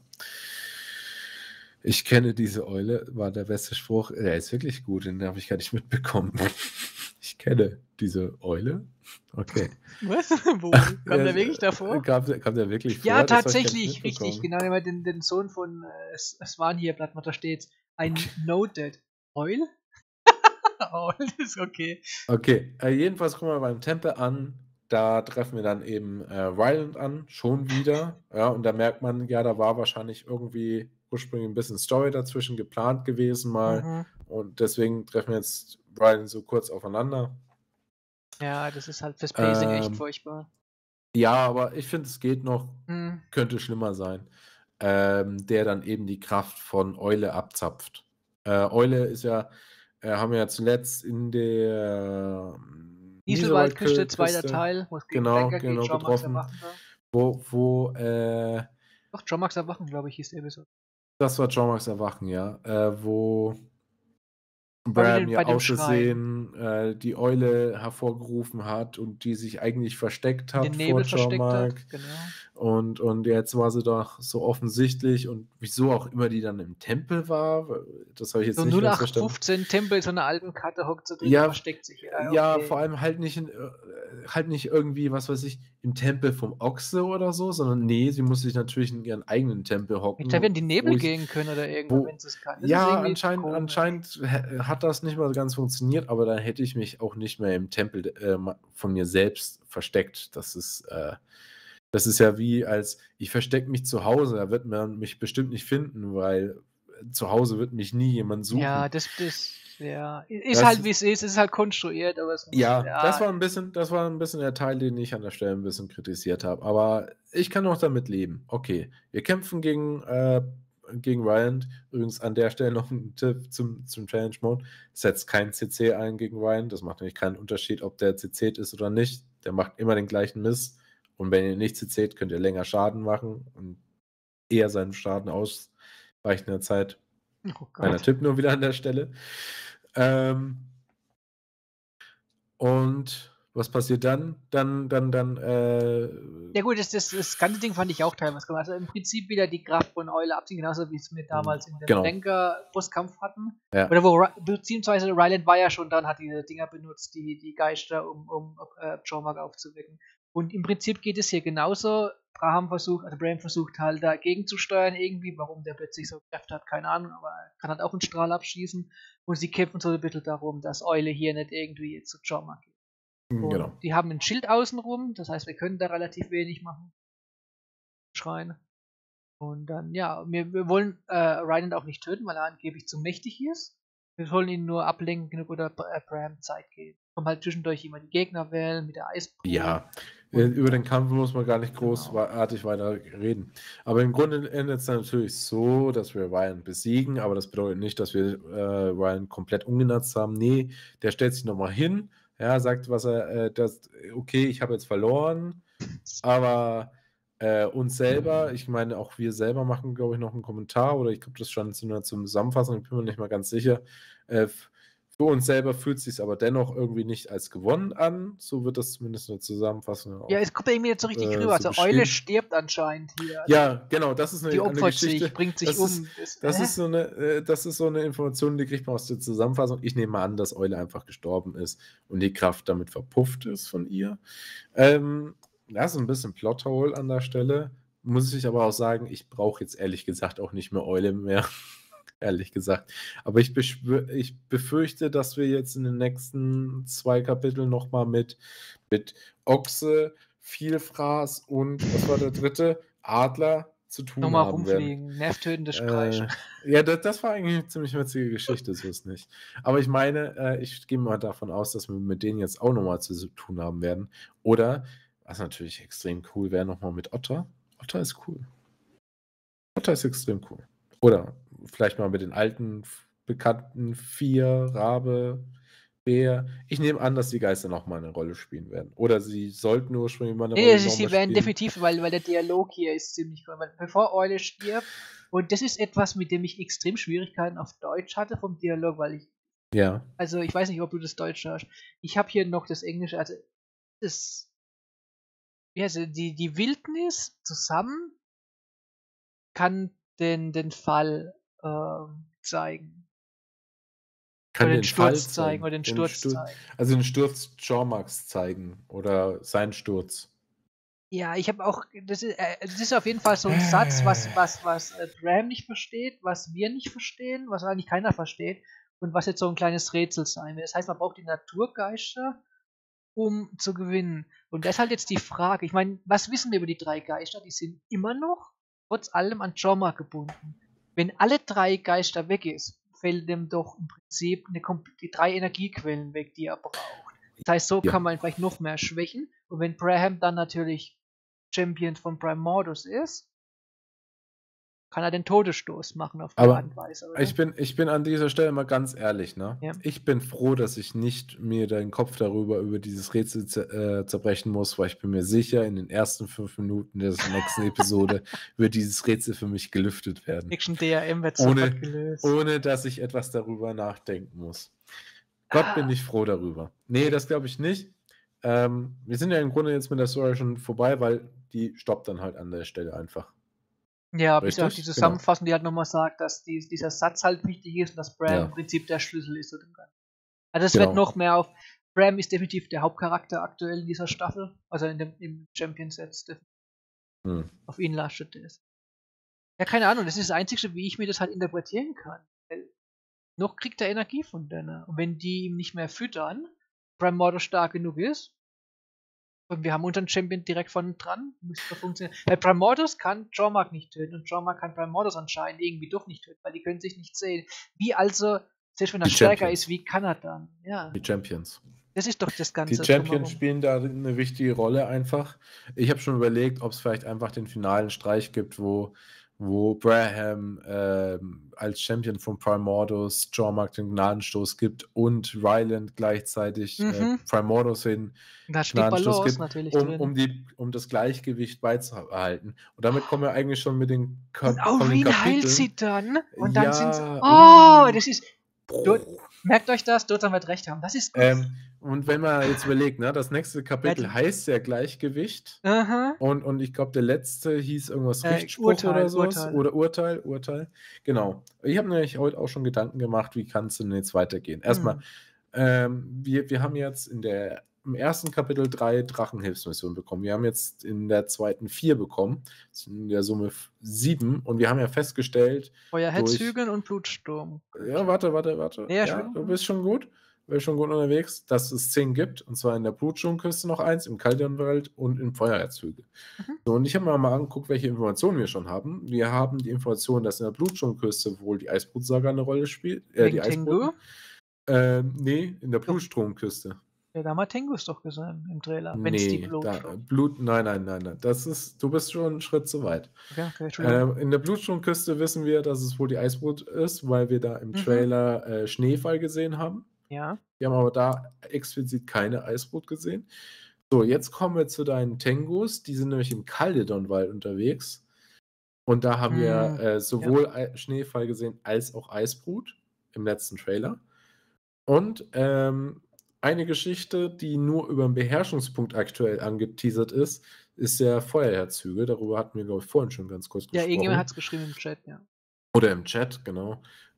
Ich kenne diese Eule, war der beste Spruch. Der ist wirklich gut, den habe ich gar nicht mitbekommen. Ich kenne diese Eule. Okay.
Was? Wo? Kam der wirklich davor?
Kam der wirklich vor?
Ja, tatsächlich, richtig. Genau, den Sohn von Swan hier, Blattmatter steht. Ein Noted. Eule? Eule ist okay.
Okay, jedenfalls kommen wir beim Tempel an. Da treffen wir dann eben Ryland an, schon wieder. Ja, und da merkt man, ja, da war wahrscheinlich irgendwie ursprünglich ein bisschen Story dazwischen geplant gewesen mal. Und deswegen treffen wir jetzt Ryland so kurz aufeinander.
Ja, das ist halt fürs Pacing echt furchtbar.
Ja, aber ich finde, es geht noch. Könnte schlimmer sein. Der dann eben die Kraft von Eule abzapft. Eule ist ja, haben wir ja zuletzt in der
Nieselwaldküste, zweiter Teil, wo es
gegen Lenker geht, getroffen, wo
Doch, John Max Erwachen, glaube ich, hieß die Episode.
Das war Jormax Erwachen, ja. Wo
War
Bram
wieder
ja
bei dem
außersehen die Eule hervorgerufen hat und die sich eigentlich versteckt
In den
hat
Nebel
vor
versteckt
Jormak.
hat. Genau.
Und jetzt war sie doch so offensichtlich und wieso auch immer die dann im Tempel war, das habe ich jetzt
So
nicht ganz verstanden.
0815 Tempel, so einer alten Karte hockt sie drin
Ja,
und versteckt sich.
Ja,
okay.
vor allem halt nicht irgendwie, was weiß ich, im Tempel vom Ochse oder so, sondern nee, sie muss sich natürlich in ihren eigenen Tempel hocken.
Hätte in die
wo
Nebel
ich-
gehen können oder irgendwas,
wo-
wenn sie es kann. Das ist
Ja,
irgendwie
anscheinend
komisch.
hat das nicht mal ganz funktioniert, aber dann hätte ich mich auch nicht mehr im Tempel von mir selbst versteckt. Das ist ja wie als ich verstecke mich zu Hause, da wird man mich bestimmt nicht finden, weil zu Hause wird mich nie jemand suchen.
Ja, das ist
Das
halt wie es ist halt konstruiert, aber es muss,
Ja, das war ein bisschen der Teil, den ich an der Stelle ein bisschen kritisiert habe. Aber ich kann auch damit leben. Okay, wir kämpfen gegen Ryan. Übrigens an der Stelle noch ein Tipp zum Challenge Mode. Setzt kein CC ein gegen Ryan. Das macht nämlich keinen Unterschied, ob der CC'd ist oder nicht. Der macht immer den gleichen Mist. Und wenn ihr nicht CC'd, könnt ihr länger Schaden machen und eher seinen Schaden ausweichen in der Zeit.
Oh
Kleiner
Gott.
Tipp nur wieder an der Stelle. Und was passiert dann?
Ja gut, das ganze Ding fand ich auch teilweise gemacht. Also im Prinzip wieder die Kraft von Eule abziehen, genauso wie es wir damals in dem
Genau.
Lenker-Bosskampf hatten.
Ja.
Oder beziehungsweise Ryland war ja schon dran, hat diese Dinger benutzt, die Geister, um Jormak aufzuwecken. Und im Prinzip geht es hier genauso. Bram versucht halt dagegen zu steuern irgendwie, warum der plötzlich so Kräfte hat, keine Ahnung, aber er kann halt auch einen Strahl abschießen. Und sie kämpfen so ein bisschen darum, dass Eule hier nicht irgendwie zu Jormak geht. Und
Genau.
die haben ein Schild außenrum, das heißt, wir können da relativ wenig machen. Schreien. Und dann, ja, wir wollen Ryland auch nicht töten, weil er angeblich zu mächtig ist. Wir wollen ihn nur ablenken genug oder Bram Zeit geben. Kommen halt zwischendurch immer die Gegner wählen mit der Eisbrücke.
Ja,
Und,
über den Kampf muss man gar nicht großartig weiter reden. Aber im Grunde endet es natürlich so, dass wir Ryan besiegen, aber das bedeutet nicht, dass wir Ryan komplett umgenutzt haben. Nee, der stellt sich nochmal hin, ja, sagt, okay, ich habe jetzt verloren, aber uns selber, ich meine, auch wir selber machen, glaube ich, noch einen Kommentar oder ich glaube, das stand nur zum Zusammenfassen, ich bin mir nicht mal ganz sicher. Für uns selber fühlt es sich aber dennoch irgendwie nicht als gewonnen an. So wird das zumindest in der Zusammenfassung.
Ja, es kommt ja irgendwie nicht so richtig rüber. Also
so
Eule
beschrieben.
stirbt anscheinend hier.
Ja, genau, das ist
Die
eine
opfert
Geschichte.
sich, bringt sich
das
um.
Das ist so eine Information, die kriegt man aus der Zusammenfassung. Ich nehme an, dass Eule einfach gestorben ist und die Kraft damit verpufft ist von ihr. Das ist ein bisschen Plothole an der Stelle. Muss ich aber auch sagen, ich brauche jetzt ehrlich gesagt auch nicht mehr Eule mehr. Ehrlich gesagt. Aber ich befürchte, dass wir jetzt in den nächsten 2 Kapiteln nochmal mit Ochse, Vielfraß und was war der dritte? Adler zu tun
Nochmal
haben werden.
rumfliegen, nervtötendes Kreischen.
Ja, das war eigentlich eine ziemlich witzige Geschichte, so ist nicht. Aber ich meine, ich gehe mal davon aus, dass wir mit denen jetzt auch nochmal zu tun haben werden. Oder, was natürlich extrem cool wäre, nochmal mit Otter. Otter ist cool. Otter ist extrem cool. Oder vielleicht mal mit den alten, bekannten 4, Rabe, Bär. Ich nehme an, dass die Geister nochmal eine Rolle spielen werden. Oder sie sollten ursprünglich mal eine Rolle
Sie
nochmal
werden
spielen.
definitiv, weil der Dialog hier ist ziemlich cool. Weil bevor Eule stirbt, und das ist etwas, mit dem ich extrem Schwierigkeiten auf Deutsch hatte vom Dialog, weil ich.
Ja.
Also ich weiß nicht, ob du das Deutsch hörst. Ich habe hier noch das Englische, also die Wildnis zusammen kann den Fall zeigen.
Kann
Oder
den
den
Fall
Sturz zeigen oder den Sturz zeigen.
Also den Sturz Jormax zeigen oder seinen Sturz.
Ja, ich habe auch, das ist auf jeden Fall so ein Satz, was Bram nicht versteht, was wir nicht verstehen, was eigentlich keiner versteht und was jetzt so ein kleines Rätsel sein wird. Das heißt, man braucht die Naturgeister, um zu gewinnen. Und das ist halt jetzt die Frage. Ich meine, was wissen wir über die 3 Geister? Die sind immer noch trotz allem an Jormak gebunden. Wenn alle 3 Geister weg ist, fällt dem doch im Prinzip die 3 Energiequellen weg, die er braucht. Das heißt, so kann man vielleicht noch mehr schwächen. Und wenn Bram dann natürlich Champion von Primordus ist, kann er den Todesstoß machen auf die
Aber
Art und Weise, oder?
ich bin an dieser Stelle mal ganz ehrlich, ne?
Ja.
Ich bin froh, dass ich nicht mir den Kopf über dieses Rätsel zerbrechen muss, weil ich bin mir sicher, in den ersten 5 Minuten der nächsten Episode wird dieses Rätsel für mich gelüftet werden.
Nächsten DRM wird sofort gelöst.
Ohne dass ich etwas darüber nachdenken muss. Gott, bin ich froh darüber. Nee, das glaube ich nicht. Wir sind ja im Grunde jetzt mit der Story schon vorbei, weil die stoppt dann halt an der Stelle einfach.
Ja, bis auf die
Richtig?
Zusammenfassung, die halt nochmal sagt, dass dieser Satz halt wichtig ist und dass Bram
Ja.
im Prinzip der Schlüssel ist zu dem Ganzen. Also es
Genau.
wird noch mehr auf. Bram ist definitiv der Hauptcharakter aktuell in dieser Staffel, also im Champion-Set.
Hm.
Auf ihn lastet es. Ja, keine Ahnung, das ist das Einzige, wie ich mir das halt interpretieren kann. Weil noch kriegt er Energie von denen. Und wenn die ihm nicht mehr füttern, Bram Mordo stark genug ist, und wir haben unseren Champion direkt von dran, müsste das funktionieren. Weil Bram Mordos kann Jormark nicht töten und Jormark kann Bram Mordos anscheinend irgendwie doch nicht töten, weil die können sich nicht sehen. Wie also, selbst wenn er
Die
stärker
Champions.
ist, wie kann er dann? Ja,
Die Champions.
das ist doch das Ganze.
Die Champions
drumherum.
spielen da eine wichtige Rolle einfach. Ich habe schon überlegt, ob es vielleicht einfach den finalen Streich gibt, wo Braham als Champion von Primordos Jormark den Gnadenstoß gibt und Ryland gleichzeitig Primordos den
Da steht
Gnadenstoß
Balance
gibt,
natürlich drin.
um das Gleichgewicht beizubehalten. Und damit kommen wir eigentlich schon mit den
Und
von den
Aureen heilt
Kapiteln.
sie dann und dann sind sie.
Ja,
Oh, das ist. Merkt euch das, Dotan wird recht haben. Das ist gut.
Und wenn man jetzt überlegt, ne, das nächste Kapitel heißt ja Gleichgewicht.
Aha.
Und ich glaube, der letzte hieß irgendwas Richtspruch
Urteil,
oder sowas.
Urteil.
Oder Urteil. Genau. Ich habe nämlich heute auch schon Gedanken gemacht, wie kann es denn jetzt weitergehen. Erstmal, wir haben jetzt im ersten Kapitel 3 Drachenhilfsmissionen bekommen. Wir haben jetzt in der zweiten 4 bekommen. Das sind in der Summe 7. Und wir haben ja festgestellt.
Feuerherzügen und Blutsturm.
Ja, warte.
Ja,
Du bist schon gut. Wir sind schon gut unterwegs, dass es 10 gibt. Und zwar in der Blutsturmküste noch 1, im Kaldionwald und im Feuerherzhügel. So, und ich habe mir mal angeguckt, welche Informationen wir schon haben. Wir haben die Information, dass in der Blutsturmküste wohl die Eisbrutsaga eine Rolle spielt. Die
Tengu?
Nee, in der Blutstromküste.
Ja, da haben wir Tengus doch gesagt im Trailer. Wenn es die
Nein. Du bist schon einen Schritt zu weit.
Okay,
in der Blutstromküste wissen wir, dass es wohl die Eisbrut ist, weil wir da im Trailer Schneefall gesehen haben.
Ja.
Wir haben aber da explizit keine Eisbrut gesehen. So, jetzt kommen wir zu deinen Tengus. Die sind nämlich im Caledonwald unterwegs. Und da haben wir sowohl Schneefall gesehen als auch Eisbrut im letzten Trailer. Und eine Geschichte, die nur über den Beherrschungspunkt aktuell angeteasert ist der Feuerherzhügel. Darüber hatten wir, glaube ich, vorhin schon ganz kurz gesprochen.
Ja, irgendjemand hat es geschrieben im Chat, ja.
Oder im Chat, genau.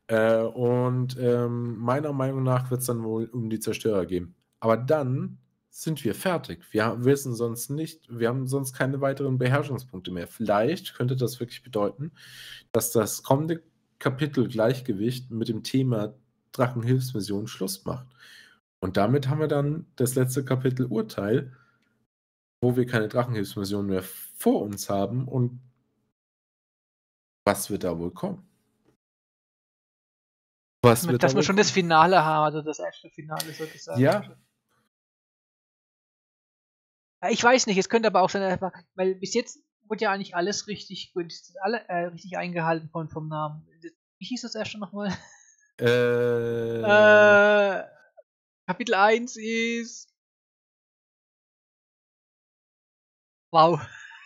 Und meiner Meinung nach wird es dann wohl um die Zerstörer gehen. Aber dann sind wir fertig. Wir wissen sonst nicht, wir haben sonst keine weiteren Beherrschungspunkte mehr. Vielleicht könnte das wirklich bedeuten, dass das kommende Kapitel Gleichgewicht mit dem Thema Drachenhilfsmission Schluss macht. Und damit haben wir dann das letzte Kapitel Urteil, wo wir keine Drachenhilfsmission mehr vor uns haben. Und was wird da wohl kommen?
Dass wir schon das Finale haben, also das erste Finale sozusagen.
Ja.
Ich weiß nicht, es könnte aber auch sein, weil bis jetzt wurde ja eigentlich alles richtig gut, richtig eingehalten vom Namen. Wie hieß das erste nochmal? Kapitel 1 ist. Wow.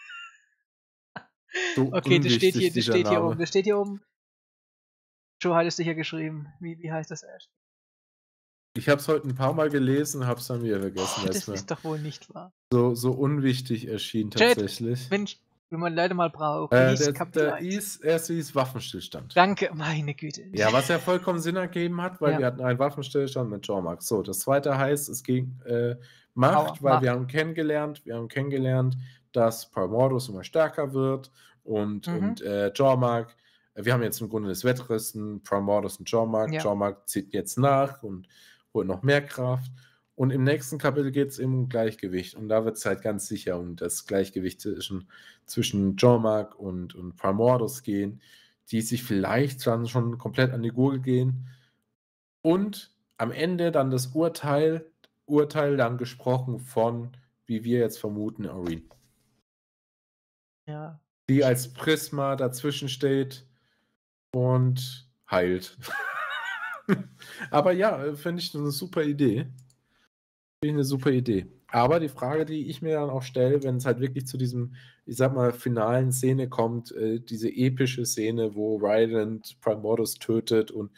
So
okay, das steht hier
Name.
oben. Das steht hier oben. Joe hat es sicher geschrieben. Wie heißt das erst?
Ich habe es heute ein paar Mal gelesen, habe es dann wieder vergessen.
Das ist doch wohl nicht wahr.
So unwichtig erschien tatsächlich.
Mensch, wenn man Leute mal braucht.
Der erste hieß Waffenstillstand.
Danke, meine Güte.
Ja, was ja vollkommen Sinn ergeben hat, weil wir hatten einen Waffenstillstand mit Jormark. So, das zweite heißt, es ging Macht, weil wir haben kennengelernt, dass Primordos immer stärker wird und Jormark. Wir haben jetzt im Grunde das Wettrüsten, Primordos und Jormark.
Ja.
Jormark zieht jetzt nach und holt noch mehr Kraft. Und im nächsten Kapitel geht es um Gleichgewicht. Und da wird es halt ganz sicher um das Gleichgewicht zwischen Jormark und Primordos gehen, die sich vielleicht dann schon komplett an die Gurgel gehen. Und am Ende dann das Urteil dann gesprochen von, wie wir jetzt vermuten, Aureen.
Ja.
die als Prisma dazwischen steht und heilt. Aber ja, finde ich eine super Idee. Finde ich eine super Idee. Aber die Frage, die ich mir dann auch stelle, wenn es halt wirklich zu diesem, ich sag mal, finalen Szene kommt, diese epische Szene, wo Ryland Primordus tötet und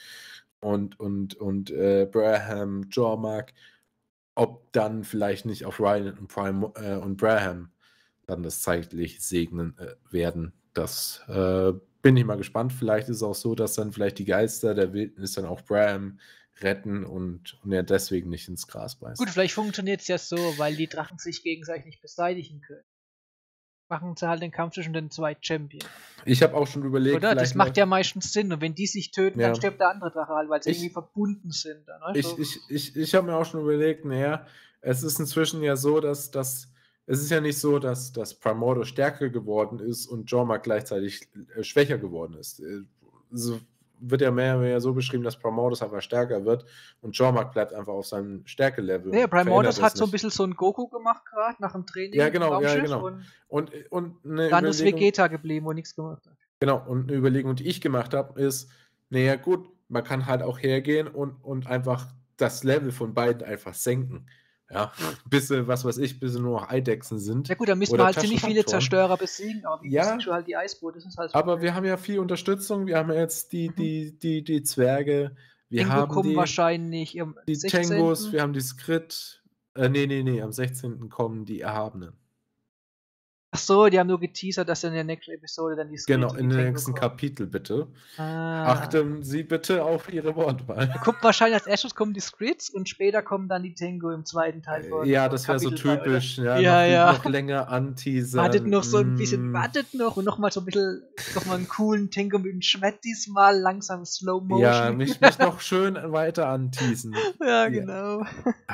Braham Jormak, ob dann vielleicht nicht auf Ryland und Braham dann das zeitlich segnen werden. Das bin ich mal gespannt. Vielleicht ist es auch so, dass dann vielleicht die Geister der Wildnis dann auch Braham retten und er deswegen nicht ins Gras beißt.
Gut, vielleicht funktioniert es ja so, weil die Drachen sich gegenseitig nicht beseitigen können. Machen sie halt den Kampf zwischen den zwei Champions.
Ich habe auch schon überlegt,
Oder? Das
vielleicht
macht ja meistens Sinn. Und wenn die sich töten,
Ja.
dann stirbt der andere Drache halt, weil sie
Ich-
irgendwie verbunden sind. Dann, ne? So.
Ich habe mir auch schon überlegt, naja, es ist inzwischen ja so, dass es ist ja nicht so, dass Primordo stärker geworden ist und Jormak gleichzeitig schwächer geworden ist. So wird ja mehr oder weniger so beschrieben, dass Primordus einfach stärker wird und Jormak bleibt einfach auf seinem Stärkelevel.
Nee,
und
Primordus
verändert
hat
es
so ein
nicht.
bisschen so ein Goku gemacht gerade nach dem Training.
Ja,
im
genau, ja,
Raumschiff
genau.
Und
Und eine
dann ist
Überlegung,
Vegeta geblieben und nichts gemacht hat.
genau, und eine Überlegung, die ich gemacht habe, ist, naja gut, man kann halt auch hergehen und einfach das Level von beiden einfach senken. Ja, bis sie, was weiß ich, bis sie nur noch Eidechsen sind.
Ja gut, da müssen
Oder
wir halt ziemlich viele
Taschenpantoren.
Zerstörer besiegen, aber wie
Ja.
besiegst du halt die Eisboot? Das ist halt
Aber wir haben ja viel Unterstützung. Wir haben ja jetzt die Zwerge. Wir
Tengu
haben
kommen wahrscheinlich am
die
16.
Tengos, wir haben die Skrit. Nee, am 16. kommen die Erhabenen.
Ach so, die haben nur geteasert, dass in der nächsten Episode dann die Skrit
Genau,
und
in
die
den
Tengu
nächsten
kommen.
Kapitel bitte.
Ah.
Achten Sie bitte auf Ihre Wortwahl.
Kommt wahrscheinlich als erstes kommen die Scrits und später kommen dann die Tengu im zweiten Teil von
Ja, das wäre so
Kapitel 3, oder?
typisch. Ja,
Ja,
noch länger anteasern.
Wartet noch so ein bisschen, wartet noch und nochmal so ein bisschen, nochmal einen coolen Tengu mit dem Schwert diesmal, langsam Slow Motion.
Ja, mich noch schön weiter anteasen.
Ja, genau.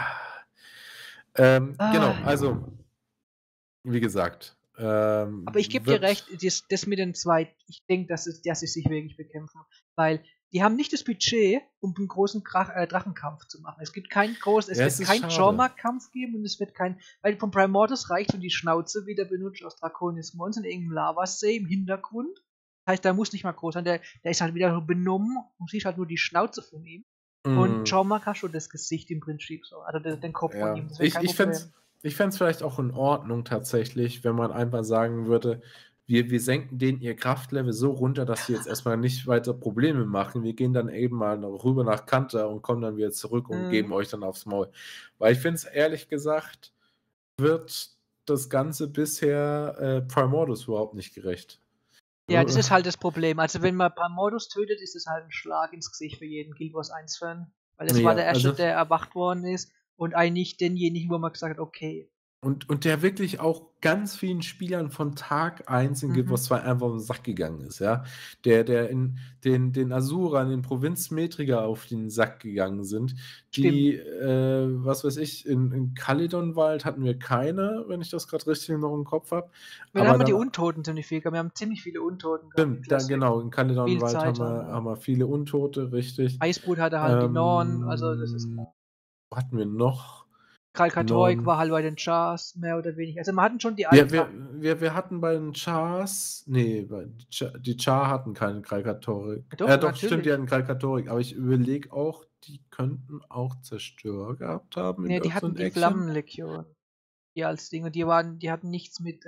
Genau, also, wie gesagt.
Aber ich gebe dir recht, das mit den zwei, ich denke, dass sie sich wirklich bekämpfen, weil die haben nicht das Budget, um einen großen Drachenkampf zu machen. Es gibt keinen großen, es
Ja,
wird
es ist
keinen
schade.
Jormak-Kampf geben und es wird kein, weil von Primordus reicht, wenn die Schnauze wieder benutzt aus Draconis Mons in irgendeinem Lavasee im Hintergrund. Das heißt, da muss nicht mal groß sein, der ist halt wieder so benommen und siehst halt nur die Schnauze von ihm. Und Jormak hast schon das Gesicht im Prinzip so, also den Kopf
Ja.
von ihm. Das wäre kein
Ich
Problem.
fände es vielleicht auch in Ordnung tatsächlich, wenn man einfach sagen würde, wir senken denen ihr Kraftlevel so runter, dass sie jetzt erstmal nicht weiter Probleme machen. Wir gehen dann eben mal rüber nach Kanta und kommen dann wieder zurück und geben euch dann aufs Maul. Weil ich finde es ehrlich gesagt, wird das Ganze bisher Primordus überhaupt nicht gerecht.
Ja, das ist halt das Problem. Also wenn man Primordus tötet, ist das halt ein Schlag ins Gesicht für jeden Guild Wars 1-Fan. Weil es
Ja,
war der erste,
also-
der erwacht worden ist und eigentlich denjenigen, wo man gesagt hat, okay.
Und der wirklich auch ganz vielen Spielern von Tag 1 in Guild Wars 2 einfach auf den Sack gegangen ist, ja. Der in den Asurern, den Provinzmetriger auf den Sack gegangen sind. Die, was weiß ich, in Kalidonwald hatten wir keine, wenn ich das gerade richtig noch im Kopf habe.
Wir haben die Untoten ziemlich viel gehabt. Wir haben ziemlich viele Untoten gehabt.
Stimmt, da, genau, in Kalidonwald
Zeit
haben wir viele Untote, richtig.
Eisbrut hatte halt die Norn, also das ist klar.
Hatten wir noch?
Kralkatorik
Norn.
war halt bei den Chars, mehr oder weniger. Also wir hatten schon die alten.
Wir hatten bei den Chars, nee, die Char hatten keine Kralkatorik.
Doch,
Doch,
natürlich.
stimmt, die hatten Kralkatorik, aber ich überlege auch, die könnten auch Zerstörer gehabt haben. in
Nee, die hatten
irgendeinem
die
Action.
Flammenlegion. Die als Ding. Und die hatten nichts mit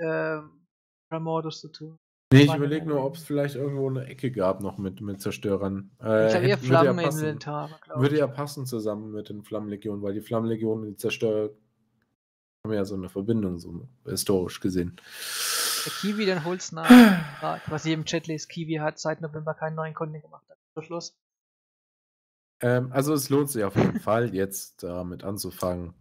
Primordus zu tun.
Nee, ich
waren
überlege
ja
nur, ob es vielleicht irgendwo eine Ecke gab noch mit Zerstörern.
Ich glaube, eher
würde
Flammen
ja
im
passen.
Inventar, glaube
Würde
ich.
ja passen zusammen mit den Flammenlegionen, weil die Flammenlegionen und die Zerstörer haben ja so eine Verbindung, so historisch gesehen.
Der Kiwi, den holt's nach. Was ich im Chat lese, Kiwi hat seit November keinen neuen Content gemacht. Zum Schluss.
Also es lohnt sich auf jeden Fall, jetzt damit anzufangen.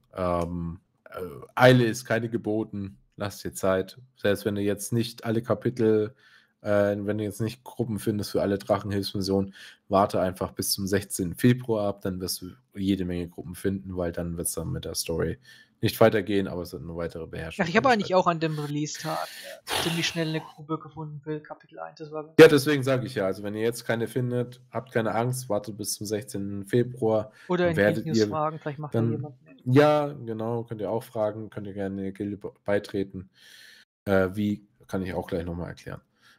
Eile ist keine geboten. Lasst dir Zeit. Selbst wenn du jetzt nicht alle Kapitel, wenn du jetzt nicht Gruppen findest für alle Drachenhilfsmissionen, warte einfach bis zum 16. Februar ab, dann wirst du jede Menge Gruppen finden, weil dann wird es dann mit der Story nicht weitergehen, aber es wird eine weitere Beherrschung.
Ach, ich habe eigentlich auch an dem Release-Tag ziemlich schnell eine Gruppe gefunden für Kapitel 1. Das war
Ja, deswegen sage ich ja, also wenn ihr jetzt keine findet, habt keine Angst, wartet bis zum 16. Februar.
oder in
werdet
News
ihr
fragen, vielleicht macht da
dann-
jemand mit.
Ja, genau, könnt ihr auch fragen, könnt ihr gerne in die Gilde beitreten. Wie, kann ich auch gleich nochmal erklären.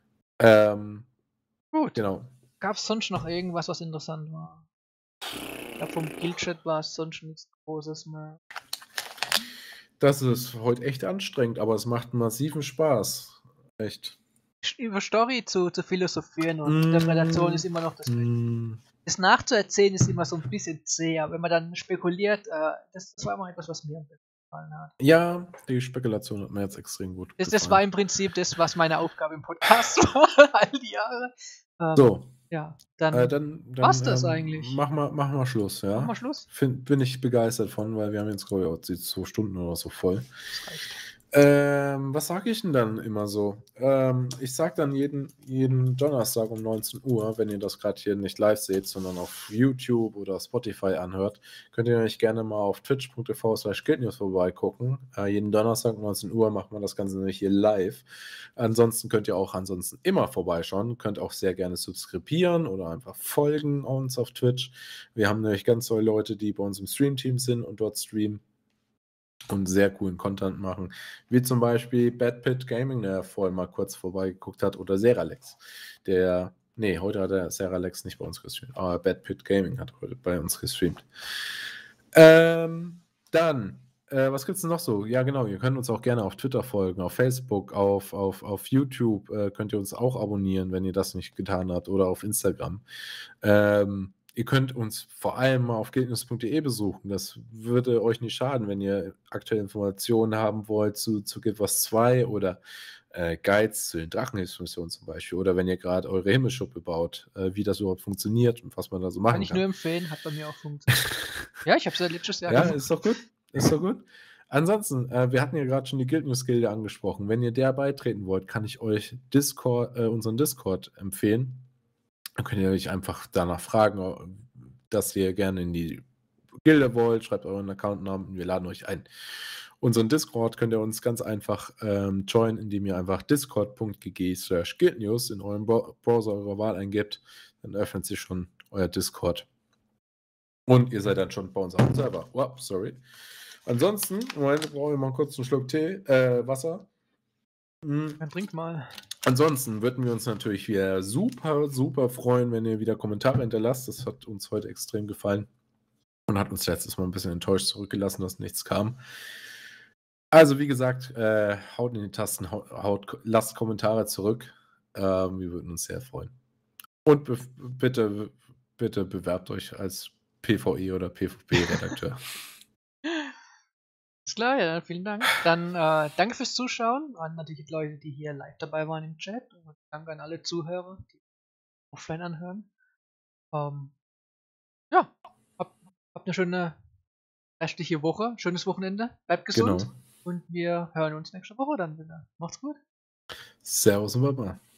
Gut.
Genau.
Gab es sonst noch irgendwas, was interessant war? Ich glaube, vom Guild-Chat war es sonst nichts Großes mehr.
Das ist heute echt anstrengend, aber es macht massiven Spaß. Echt.
Über Story zu philosophieren und Interpretation ist immer noch das Beste. Das nachzuerzählen ist immer so ein bisschen zäh, aber wenn man dann spekuliert, das war immer etwas, was mir am besten gefallen hat.
Ja, die Spekulation hat mir jetzt extrem gut
Das
gefallen.
war im Prinzip das, was meine Aufgabe im Podcast war, all die Jahre.
So,
Ja, dann
war's
das eigentlich.
Mach mal Schluss, ja?
Machen wir Schluss.
Bin ich begeistert von, weil wir haben jetzt, glaube ich, auch die 2 Stunden oder so voll.
Das reicht.
Was sage ich denn dann immer so? Ich sage dann jeden Donnerstag um 19 Uhr, wenn ihr das gerade hier nicht live seht, sondern auf YouTube oder Spotify anhört, könnt ihr euch gerne mal auf twitch.tv/guildnews vorbeigucken. Jeden Donnerstag um 19 Uhr macht man das Ganze nämlich hier live. Ansonsten könnt ihr auch immer vorbeischauen. Könnt auch sehr gerne subskribieren oder einfach folgen uns auf Twitch. Wir haben nämlich ganz tolle Leute, die bei uns im Stream-Team sind und dort streamen und sehr coolen Content machen, wie zum Beispiel Bad Pit Gaming, der vorhin mal kurz vorbeigeguckt hat, oder Seralex, heute hat er Seralex nicht bei uns gestreamt, aber Bad Pit Gaming hat heute bei uns gestreamt. Was gibt's denn noch so? Ja, genau, ihr könnt uns auch gerne auf Twitter folgen, auf Facebook, auf YouTube könnt ihr uns auch abonnieren, wenn ihr das nicht getan habt, oder auf Instagram. Ihr könnt uns vor allem mal auf guildnews.de besuchen. Das würde euch nicht schaden, wenn ihr aktuelle Informationen haben wollt zu Guild Wars 2 oder Guides zu den Drachenhilfsmissionen zum Beispiel. Oder wenn ihr gerade eure Himmelschuppe baut, wie das überhaupt funktioniert und was man da so machen
Kann ich nur empfehlen, hat bei mir auch funktioniert. Ja, ich habe es ja letztes Jahr
Ja,
gemacht.
ist doch gut. Ist doch gut. Ansonsten, wir hatten ja gerade schon die Guild News Gilde angesprochen. Wenn ihr der beitreten wollt, kann ich euch unseren Discord empfehlen. Dann könnt ihr euch einfach danach fragen, dass ihr gerne in die Gilde wollt. Schreibt euren Accountnamen und wir laden euch ein. Unseren Discord könnt ihr uns ganz einfach joinen, indem ihr einfach discord.gg/guildnews in eurem Browser eurer Wahl eingibt. Dann öffnet sich schon euer Discord. Und ihr seid dann schon bei uns auf dem Server. Wow, sorry. Ansonsten, Moment, brauche ich mal kurz einen Schluck Wasser.
Dann trink mal.
Ansonsten würden wir uns natürlich wieder super, super freuen, wenn ihr wieder Kommentare hinterlasst. Das hat uns heute extrem gefallen und hat uns letztes Mal ein bisschen enttäuscht zurückgelassen, dass nichts kam. Also, wie gesagt, haut in die Tasten, lasst Kommentare zurück. Wir würden uns sehr freuen. Und bitte bewerbt euch als PvE oder PvP-Redakteur.
Ist klar, ja, dann vielen Dank. Dann danke fürs Zuschauen an natürlich die Leute, die hier live dabei waren im Chat. Und danke an alle Zuhörer, die offline anhören. Ja, habt eine schöne restliche Woche, schönes Wochenende, bleibt gesund
Genau.
und wir hören uns nächste Woche dann wieder. Macht's gut.
Servus und Baba.